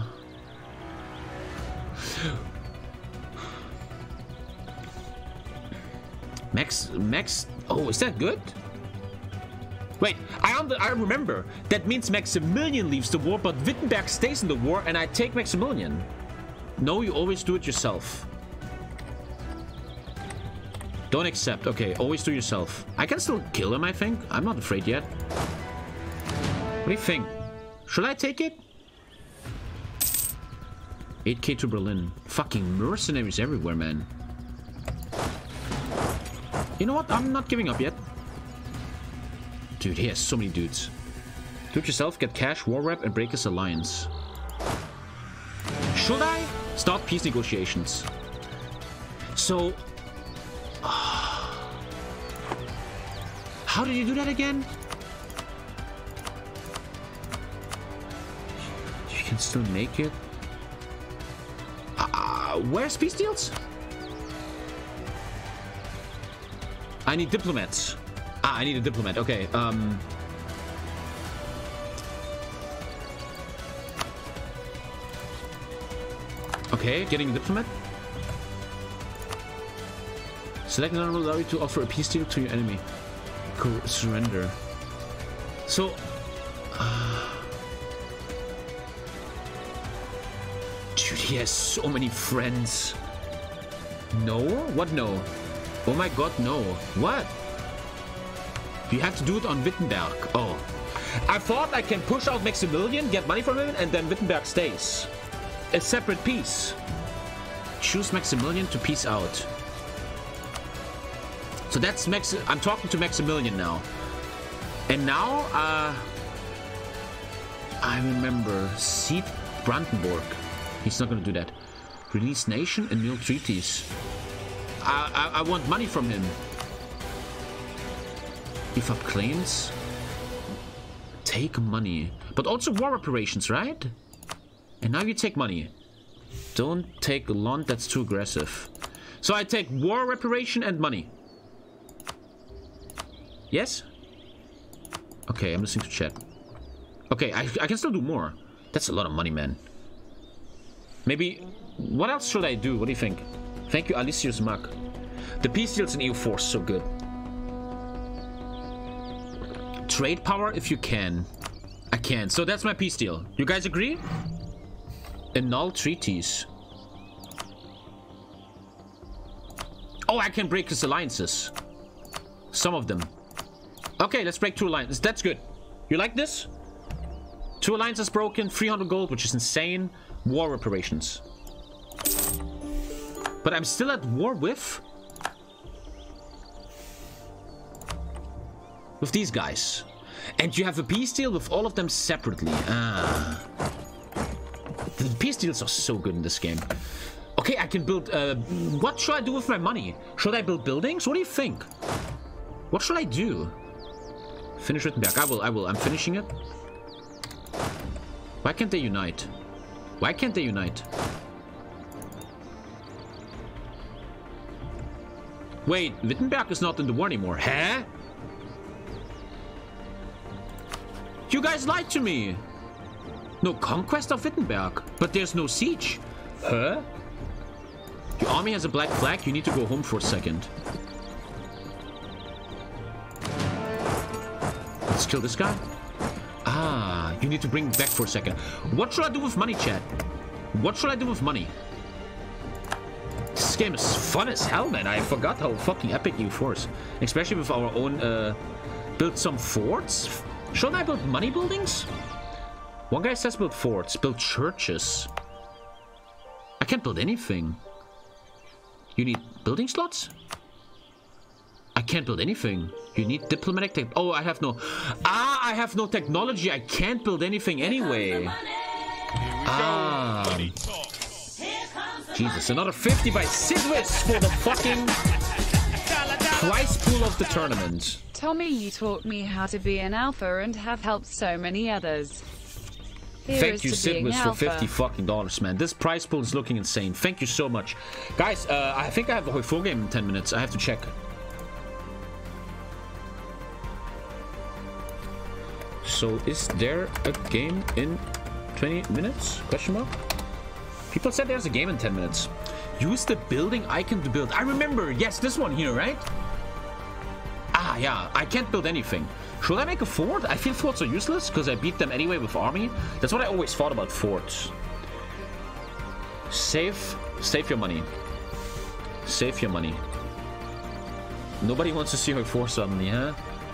Max. Oh, is that good? Wait, I remember. That means Maximilian leaves the war, but Wittenberg stays in the war, and I take Maximilian. No, you always do it yourself. Don't accept. Okay, always do yourself. I can still kill him, I think. I'm not afraid yet. What do you think? Should I take it? 8k to Berlin. Fucking mercenaries everywhere, man. You know what? I'm not giving up yet. Dude, he has so many dudes. Do it yourself, get cash, war rep, and break his alliance. Should I? Start peace negotiations. So... how did you do that again? You can still make it. Where's peace deals? I need diplomats. I need a diplomat. Okay. Okay, getting a diplomat. Select an will allow you to offer a peace deal to your enemy. Surrender. So, dude, he has so many friends. No? What no? Oh my god, no. What? You have to do it on Wittenberg. Oh. I thought I can push out Maximilian, get money from him, and then Wittenberg stays. A separate piece. Choose Maximilian to peace out. So that's I'm talking to Maximilian now. And now, I remember Seed Brandenburg. He's not gonna do that. Release nation and new treaties. I want money from him. Give up claims. Take money. But also war reparations, right? And now you take money. Don't take Lund, that's too aggressive. So I take war reparation and money. Yes? Okay, I'm listening to chat. Okay, I can still do more. That's a lot of money, man. Maybe... what else should I do? What do you think? Thank you, Alicius Mack. The peace deals in EU4 so good. Trade power if you can. I can. So that's my peace deal. You guys agree? Annul treaties. Oh, I can break his alliances. Some of them. Okay, let's break 2 alliances. That's good. You like this? 2 alliances broken, 300 gold, which is insane. War reparations. But I'm still at war with these guys. And you have a peace deal with all of them separately. Ah. The peace deals are so good in this game. Okay, I can build... what should I do with my money? Should I build buildings? What do you think? What should I do? Finish Wittenberg. I will. I'm finishing it. Why can't they unite? Why can't they unite? Wait, Wittenberg is not in the war anymore. Huh? You guys lied to me. No conquest of Wittenberg, but there's no siege. Huh? Your army has a black flag. You need to go home for a second. Let's kill this guy. Ah, you need to bring it back for a second. What should I do with money, chat? What should I do with money? This game is fun as hell, man. I forgot how fucking epic EU4 is. Especially with our own, build some forts. Should I build money buildings? One guy says build forts, build churches. I can't build anything. You need building slots? I can't build anything. You need diplomatic tech. Oh, I have no... Ah, I have no technology. I can't build anything anyway. Ah. Jesus, another 50 by Sidwis for the fucking prize pool of the tournament. Tommy, you taught me how to be an alpha and have helped so many others. Thank you, Sidwis, for $50 fucking, man. This prize pool is looking insane. Thank you so much. Guys, I think I have the Hoi 4 game in 10 minutes. I have to check. So, is there a game in 20 minutes? Question mark? People said there's a game in 10 minutes. Use the building icon to build. I remember. Yes, this one here, right? Ah, yeah. I can't build anything. Should I make a fort? I feel forts are useless because I beat them anyway with army. That's what I always thought about forts. Save your money. Save your money. Nobody wants to see her fort suddenly, huh?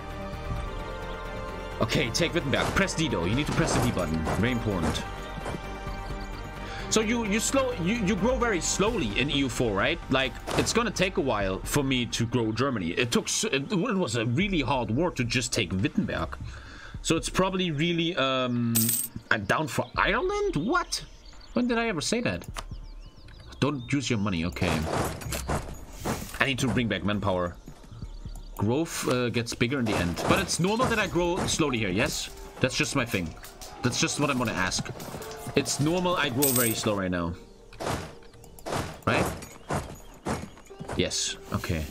Okay, take Wittenberg. Press D though. You need to press the D button. Very important. So you grow very slowly in EU4, right? Like, it's gonna take a while for me to grow Germany. It was a really hard war to just take Wittenberg. So it's probably really I'm down for Ireland? What? When did I ever say that? Don't use your money, okay. I need to bring back manpower. Growth gets bigger in the end. But it's normal that I grow slowly here, yes? That's just my thing. That's just what I'm gonna ask. It's normal I grow very slow right now. Right? Yes, okay.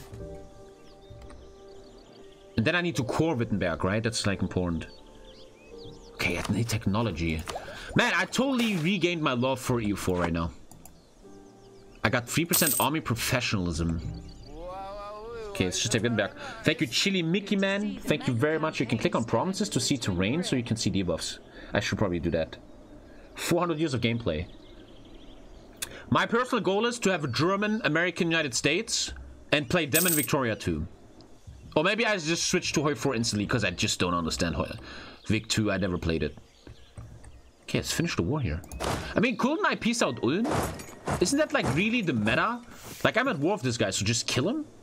And then I need to core Wittenberg, right? That's like important. Okay, I need technology. Man, I totally regained my love for EU4 right now. I got 3% army professionalism. Okay, let's just take Wittenberg. Thank you, Chili Mickey Man. Thank you very much. You can click on provinces to see terrain so you can see debuffs. I should probably do that. 400 years of gameplay. My personal goal is to have a German, American, United States and play them in Victoria too. Or maybe I just switch to Hoi 4 instantly because I just don't understand Vic 2. I never played it. Okay, let's finish the war here. I mean, couldn't I peace out Ulm? Isn't that like really the meta? Like, I'm at war with this guy, so just kill him?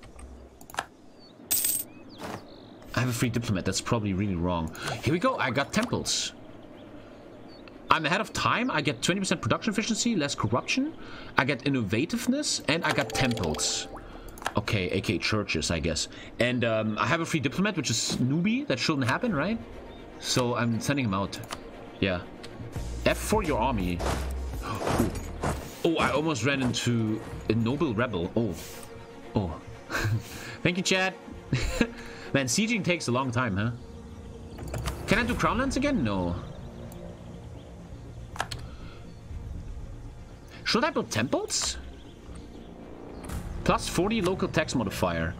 I have a free diplomat. That's probably really wrong. Here we go. I got temples. I'm ahead of time. I get 20% production efficiency, less corruption. I get innovativeness, and I got temples. Okay, aka churches, I guess. And I have a free diplomat, which is newbie. That shouldn't happen, right? So I'm sending him out. Yeah. F for your army. Ooh. Oh, I almost ran into a noble rebel. Oh. Oh. Thank you, chat. Man, sieging takes a long time, huh? Can I do Crownlands again? No. Should I build temples? Plus 40 local tax modifier.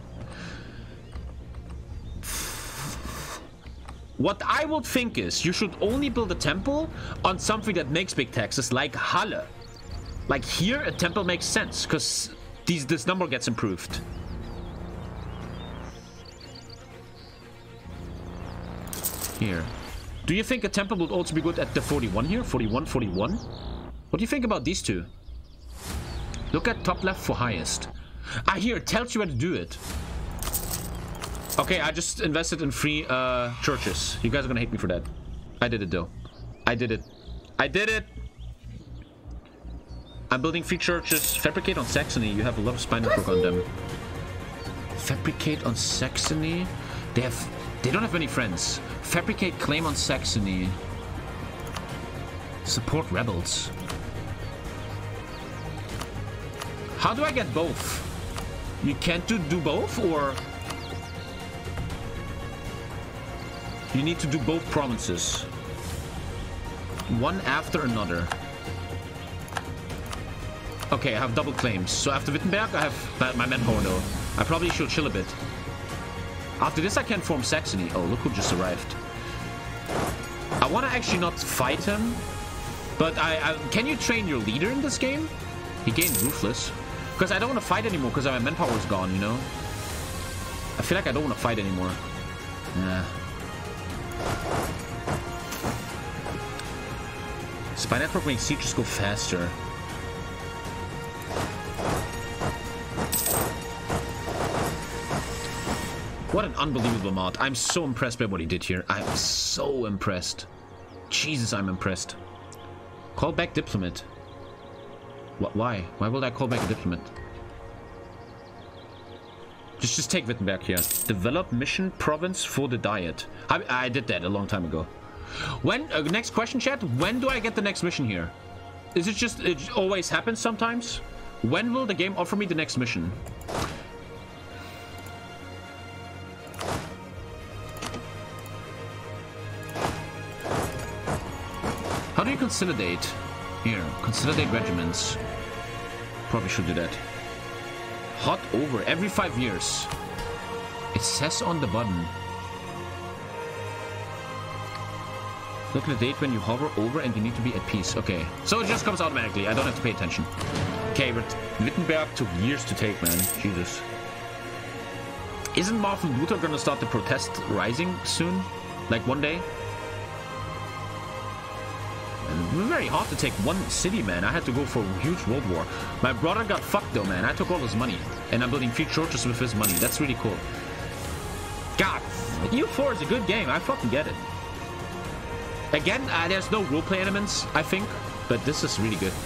What I would think is you should only build a temple on something that makes big taxes, like Halle. Like here, a temple makes sense because this number gets improved. Here. Do you think a temple would also be good at the 41 here? 41, 41? What do you think about these two? Look at top left for highest. Ah, here, it tells you how to do it. Okay, I just invested in free churches. You guys are gonna hate me for that. I did it, though. I did it. I did it! I'm building free churches. Fabricate on Saxony. You have a lot of spy network on them. Fabricate on Saxony? They don't have many friends. Fabricate claim on Saxony. Support rebels. How do I get both? You can't do both, or you need to do both provinces, one after another. Okay, I have double claims. So after Wittenberg, I have my manpower though. I probably should chill a bit. After this, I can form Saxony. Oh, look who just arrived. I want to actually not fight him, but can you train your leader in this game? He gained Ruthless. Because I don't want to fight anymore because my manpower is gone, you know? I feel like I don't want to fight anymore. Nah. Spy network makes sieges go faster. What an unbelievable mod. I'm so impressed by what he did here. I'm so impressed. Jesus, I'm impressed. Call back diplomat. Why? Why will I call back a diplomat? Just take Wittenberg here. Develop mission province for the Diet. I did that a long time ago. When next question, chat. When do I get the next mission here? Is it just it always happens sometimes? When will the game offer me the next mission? How do you consolidate? Here, consolidate regiments. Probably should do that. Hot over every 5 years. It says on the button. Look at the date when you hover over and you need to be at peace. Okay, so it just comes automatically. I don't have to pay attention. Okay, but Wittenberg took years to take, man. Jesus. Isn't Martin Luther gonna start the protest rising soon? Like one day? And very hard to take one city, man. I had to go for a huge world war. My brother got fucked though, man. I took all his money. And I'm building 3 churches with his money. That's really cool. God, EU4 is a good game. I fucking get it. Again, there's no roleplay elements, I think. But this is really good.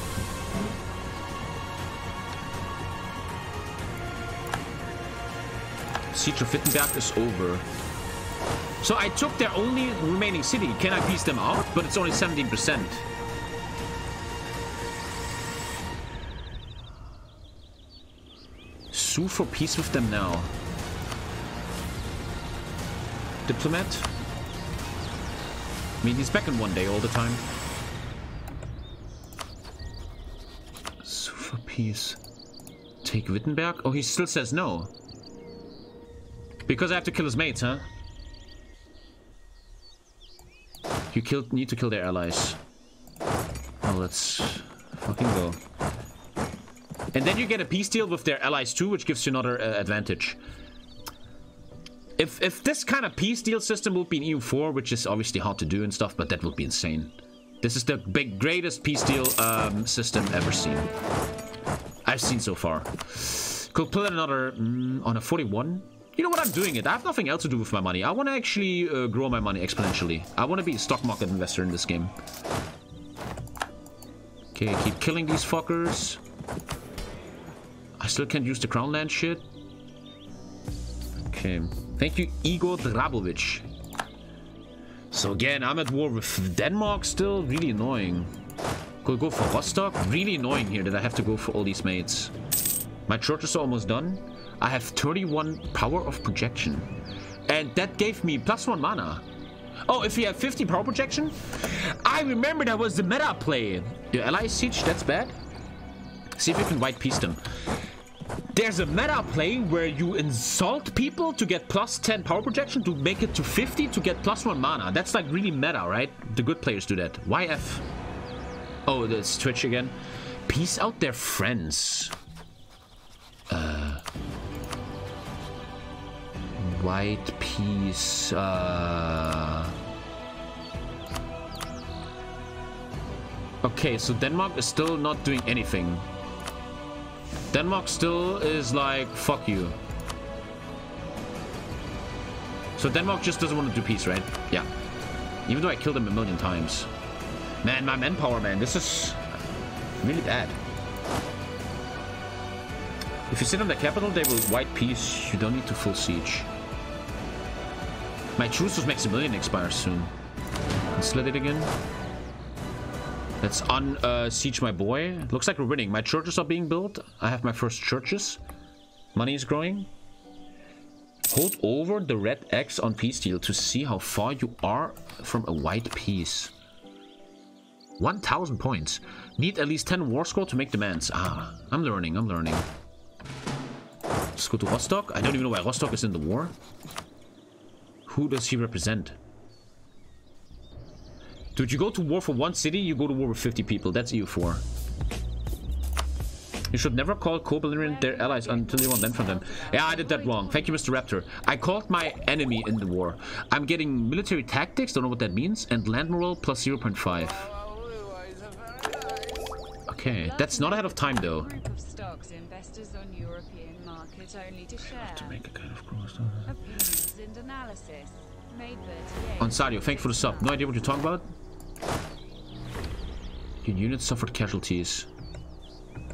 Siege of Wittenberg is over. So I took their only remaining city. Can I piece them out? But it's only 17%. Sue for peace with them now. Diplomat? I mean, he's back in one day all the time. Sue for peace. Take Wittenberg? Oh, he still says no. Because I have to kill his mates, huh? You need to kill their allies. Oh, let's fucking go. And then you get a peace deal with their allies too, which gives you another advantage. If this kind of peace deal system would be in EU4, which is obviously hard to do and stuff, but that would be insane. This is the greatest peace deal system ever seen. I've seen so far. Could pull in another on a 41. You know what, I'm doing it. I have nothing else to do with my money. I want to actually grow my money exponentially. I want to be a stock market investor in this game. Okay, keep killing these fuckers. I still can't use the crown land shit. Okay. Thank you, Igor Drabovic. So again, I'm at war with Denmark still. Really annoying. Could go for Rostock. Really annoying here that I have to go for all these mates. My churches are almost done. I have 31 power of projection. And that gave me +1 mana. Oh, if you have 50 power projection? I remember that was the meta play. The ally siege, that's bad. See if you can white peace them. There's a meta play where you insult people to get +10 power projection to make it to 50 to get +1 mana. That's like really meta, right? The good players do that. YF. Oh, that's Twitch again. Peace out their friends. White peace. Okay, so Denmark is still not doing anything. Denmark still is like, fuck you. So Denmark just doesn't want to do peace, right? Yeah. Even though I killed them 1,000,000 times. Man, my manpower, man. This is really bad. If you sit on the capital, they will white peace. You don't need to full siege. My truce with Maximilian expires soon. Slit it again. Let's siege my boy. Looks like we're winning. My churches are being built. I have my first churches. Money is growing. Hold over the red X on peace deal to see how far you are from a white peace. 1,000 points. Need at least 10 war score to make demands. Ah, I'm learning. Let's go to Rostock. I don't even know why Rostock is in the war. Who does he represent? Dude, you go to war for one city, you go to war with 50 people. That's EU4. You should never call co-belligerent their allies until you want land from them. Yeah, I did that wrong. Thank you, Mr. Raptor. I called my enemy in the war. I'm getting military tactics, don't know what that means, and land morale plus 0.5. Okay, that's not ahead of time though. Group of stocks investors on European market only to share. To make a kind of cross. Opinions and analysis. Made 38. On Sadio, thank you for the sub. No idea what you're talking about. Your unit suffered casualties.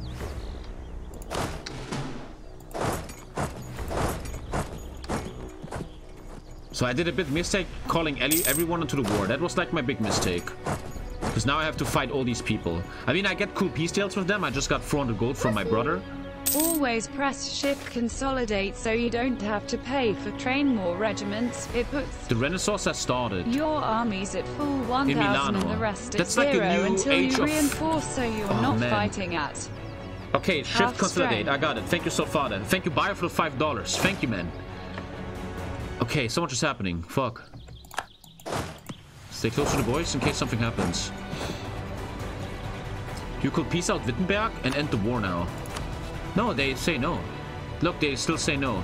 So I did a big mistake calling everyone into the war. That was like my big mistake. Because now I have to fight all these people. I mean, I get cool peace deals with them. I just got 400 gold from my brother. Always press shift consolidate so you don't have to pay for train more regiments. It puts the Renaissance has started. Your army's at full 1,000 and the rest That's at like 0 a new until age you of... reinforce so you're not fighting at. Okay, shift consolidate. I got it. Thank you so far then. Thank you, buyer, for the $5. Thank you, man. Okay, so much is happening. Fuck. Stay close to the boys in case something happens. You could peace out Wittenberg and end the war now. No, they say no. Look, they still say no.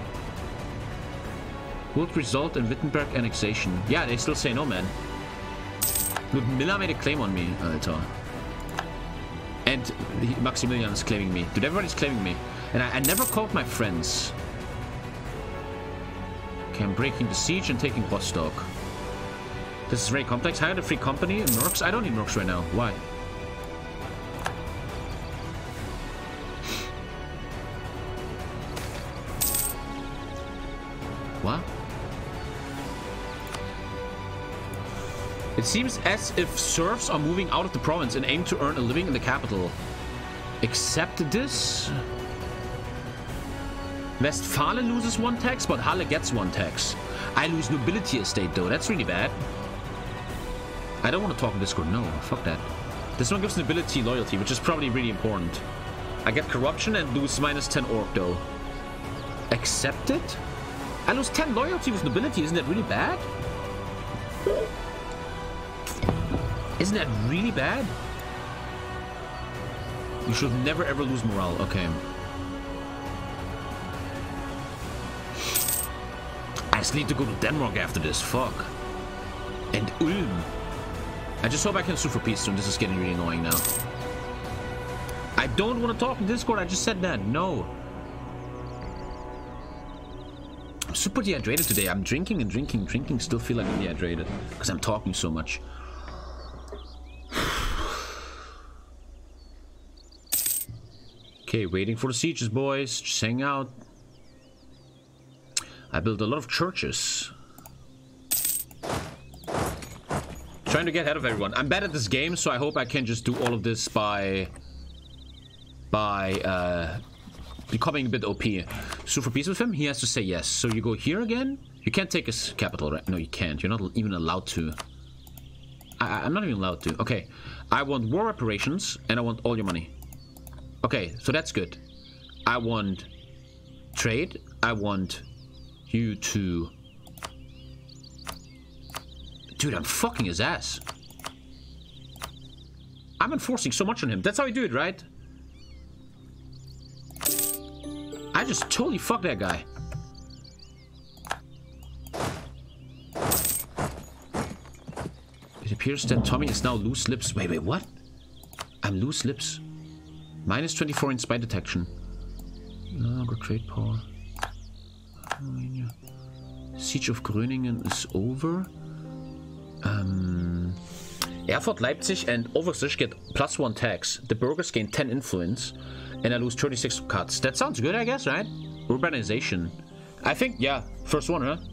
Would result in Wittenberg annexation. Yeah, they still say no, man. Ludmilla made a claim on me, Alter. And Maximilian is claiming me. Dude, everybody's claiming me. And I never called my friends. Okay, I'm breaking the siege and taking Rostock. This is very complex. Hire the free company in Mercs. I don't need Mercs right now. Why? What? It seems as if serfs are moving out of the province and aim to earn a living in the capital. Except this? Westfalen loses 1 tax, but Halle gets 1 tax. I lose nobility estate though. That's really bad. I don't want to talk in Discord. No, fuck that. This one gives nobility loyalty, which is probably really important. I get corruption and lose minus 10 orc though. Accept it? I lose 10 loyalty with nobility. Isn't that really bad? Isn't that really bad? You should never ever lose morale. Okay. I just need to go to Denmark after this. Fuck. And Ulm. I just hope I can sue for peace soon. This is getting really annoying now. I don't want to talk in Discord. I just said that. No. I'm super dehydrated today. I'm drinking and drinking. Still feel like I'm dehydrated. Because I'm talking so much. Okay, waiting for the sieges, boys. Just hang out. I built a lot of churches. Trying to get ahead of everyone. I'm bad at this game, so I hope I can just do all of this by becoming a bit OP. Sue for peace with him? He has to say yes. So you go here again? You can't take his capital, right? No, you can't. You're not even allowed to. I'm not even allowed to. Okay. I want war reparations, and I want all your money. Okay, so that's good. I want trade. I want you to... Dude, I'm fucking his ass. I'm enforcing so much on him. That's how you do it, right? I just totally fucked that guy. It appears that Tommy is now loose lips. Wait, what? I'm loose lips. Minus 24 in spy detection. No longer trade power. Siege of Gröningen is over. Erfurt, Leipzig, and Oversicht get +1 tax. The burghers gain 10 influence, and I lose 36 cuts. That sounds good, I guess, right? Urbanization. I think, yeah, first one, huh?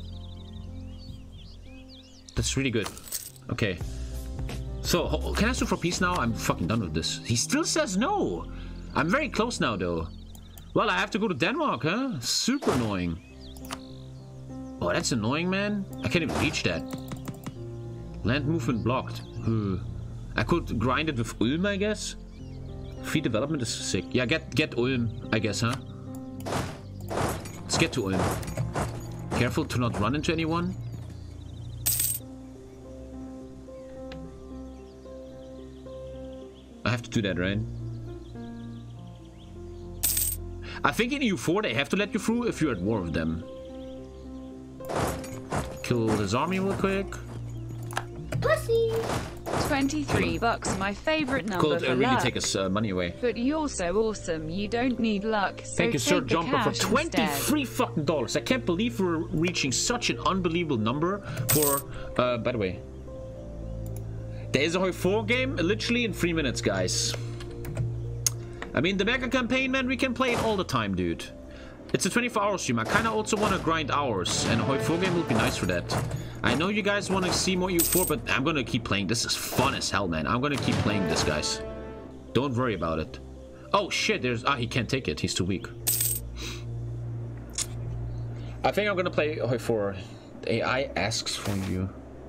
That's really good. Okay. So, can I sue for peace now? I'm fucking done with this. He still says no. I'm very close now, though. Well, I have to go to Denmark, huh? Super annoying. Oh, that's annoying, man. I can't even reach that. Land movement blocked. I could grind it with Ulm, I guess. Free development is sick. Yeah, get Ulm, I guess, huh? Let's get to Ulm. Careful to not run into anyone. I have to do that, right? I think in EU4 they have to let you through if you're at war with them. Kill his army real quick. Pussy. 23 bucks, my favorite number Could for really luck. take us money away. But you're so awesome, you don't need luck. So thank you, Sir take the Jumper, for cash 23 instead. fucking dollars. I can't believe we're reaching such an unbelievable number for. By the way, there is a Hoi 4 game literally in 3 minutes, guys. I mean, the mega campaign, man, we can play it all the time, dude. It's a 24-hour stream. I kind of also want to grind hours, and Hoi4 game will be nice for that. I know you guys want to see more EU4, but I'm going to keep playing. This is fun as hell, man. I'm going to keep playing this, guys. Don't worry about it. Oh, shit. There's... Ah, he can't take it. He's too weak. I think I'm going to play Hoi4. AI asks for you.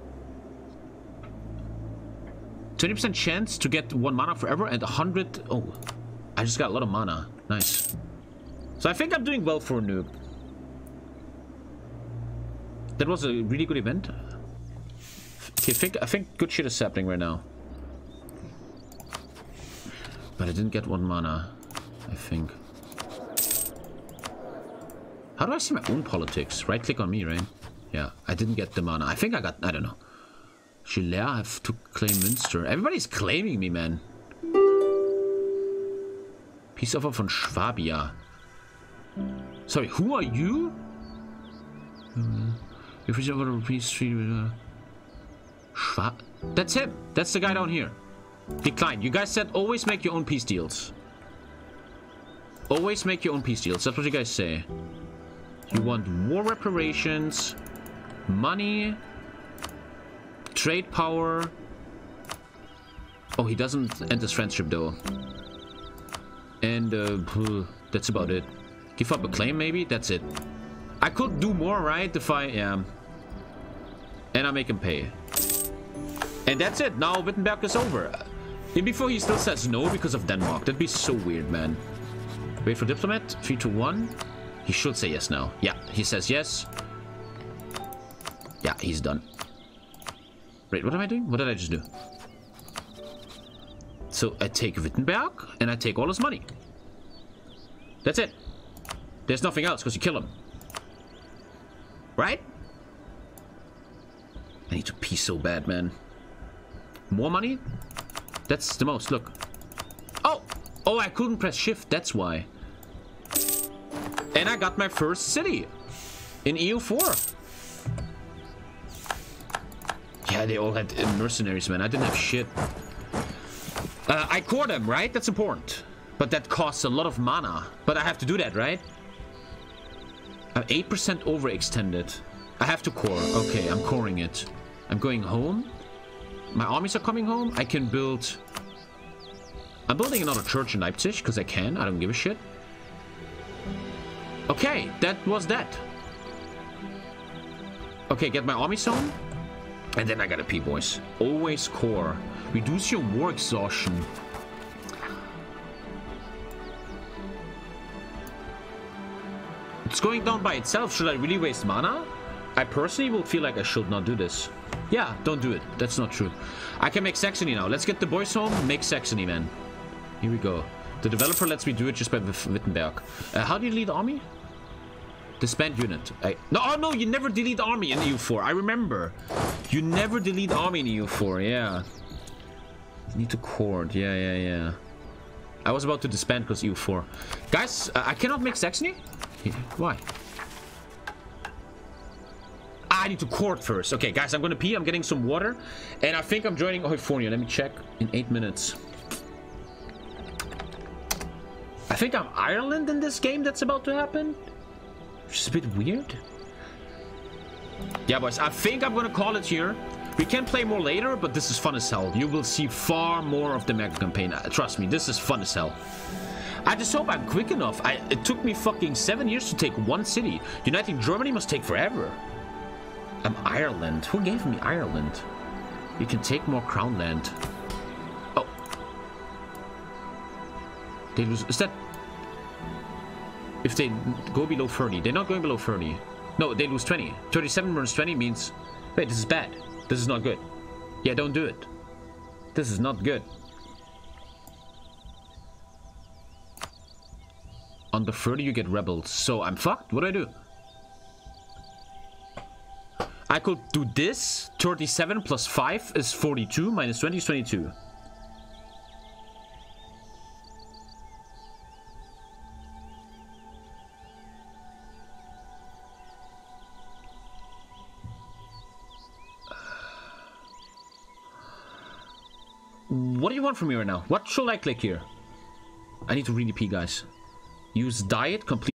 20% chance to get 1 mana forever and 100... Oh, I just got a lot of mana. Nice. So I think I'm doing well for a noob. That was a really good event. Okay, I think good shit is happening right now. But I didn't get 1 mana, I think. How do I see my own politics? Right click on me, right? Yeah, I didn't get the mana. I think I got... I don't know. Gilea, I have to claim Münster. Everybody's claiming me, man. Peace offer von Schwabia. Sorry, who are you? If you over peace treaty Schwab. That's him. That's the guy down here. Decline. You guys said always make your own peace deals. Always make your own peace deals. That's what you guys say. You want war reparations, money, trade power. Oh, he doesn't end his friendship though. And that's about it. Give up a claim maybe? That's it. I could do more, right? If I... Yeah. And I make him pay. And that's it. Now Wittenberg is over. And before he still says no because of Denmark. That'd be so weird, man. Wait for diplomat. 3 to 1. He should say yes now. Yeah, he says yes. Yeah, he's done. Wait, what am I doing? What did I just do? So I take Wittenberg and I take all his money. That's it. There's nothing else because you kill him. Right? I need to pee so bad, man. More money? That's the most. Look. Oh! Oh, I couldn't press shift. That's why. And I got my first city. In EU4. Yeah, they all had mercenaries, man. I didn't have shit. I core them, right? That's important. But that costs a lot of mana. But I have to do that, right? I'm 8% overextended. I have to core. Okay, I'm coring it. I'm going home. My armies are coming home. I can build... I'm building another church in Leipzig, because I can. I don't give a shit. Okay, that was that. Okay, get my armies home. And then I gotta pee, boys. Always core. Reduce your war exhaustion. It's going down by itself. Should I really waste mana? I personally will feel like I should not do this. Yeah, don't do it. That's not true. I can make Saxony now. Let's get the boys home. Make Saxony, man. Here we go. The developer lets me do it just by Wittenberg. How do you delete army? Disband unit. No, oh no, you never delete army in EU4. I remember. You never delete army in EU4. Yeah. You need to cord. Yeah. I was about to disband because EU4. Guys, I cannot make Saxony? Why? I need to court first. Okay, guys, I'm gonna pee. I'm getting some water. And I think I'm joining Heuphornia. Let me check in 8 minutes. I think I'm Ireland in this game that's about to happen. Which is a bit weird. Yeah, boys, I think I'm gonna call it here. We can play more later, but this is fun as hell. You will see far more of the mega campaign. Trust me, this is fun as hell. I just hope I'm quick enough. It took me fucking 7 years to take one city. Uniting Germany must take forever. I'm Ireland. Who gave me Ireland? You can take more crown land. Oh. They lose. Is that... If they go below 30. They're not going below 30. No, they lose 20. 37 minus 20 means... Wait, this is bad. This is not good. Yeah, don't do it. This is not good. On the 30 you get rebels. So I'm fucked. What do I do? I could do this. 37 plus 5 is 42. Minus 20 is 22. What do you want from me right now? What should I click here? I need to really pee, guys. Use diet, complete.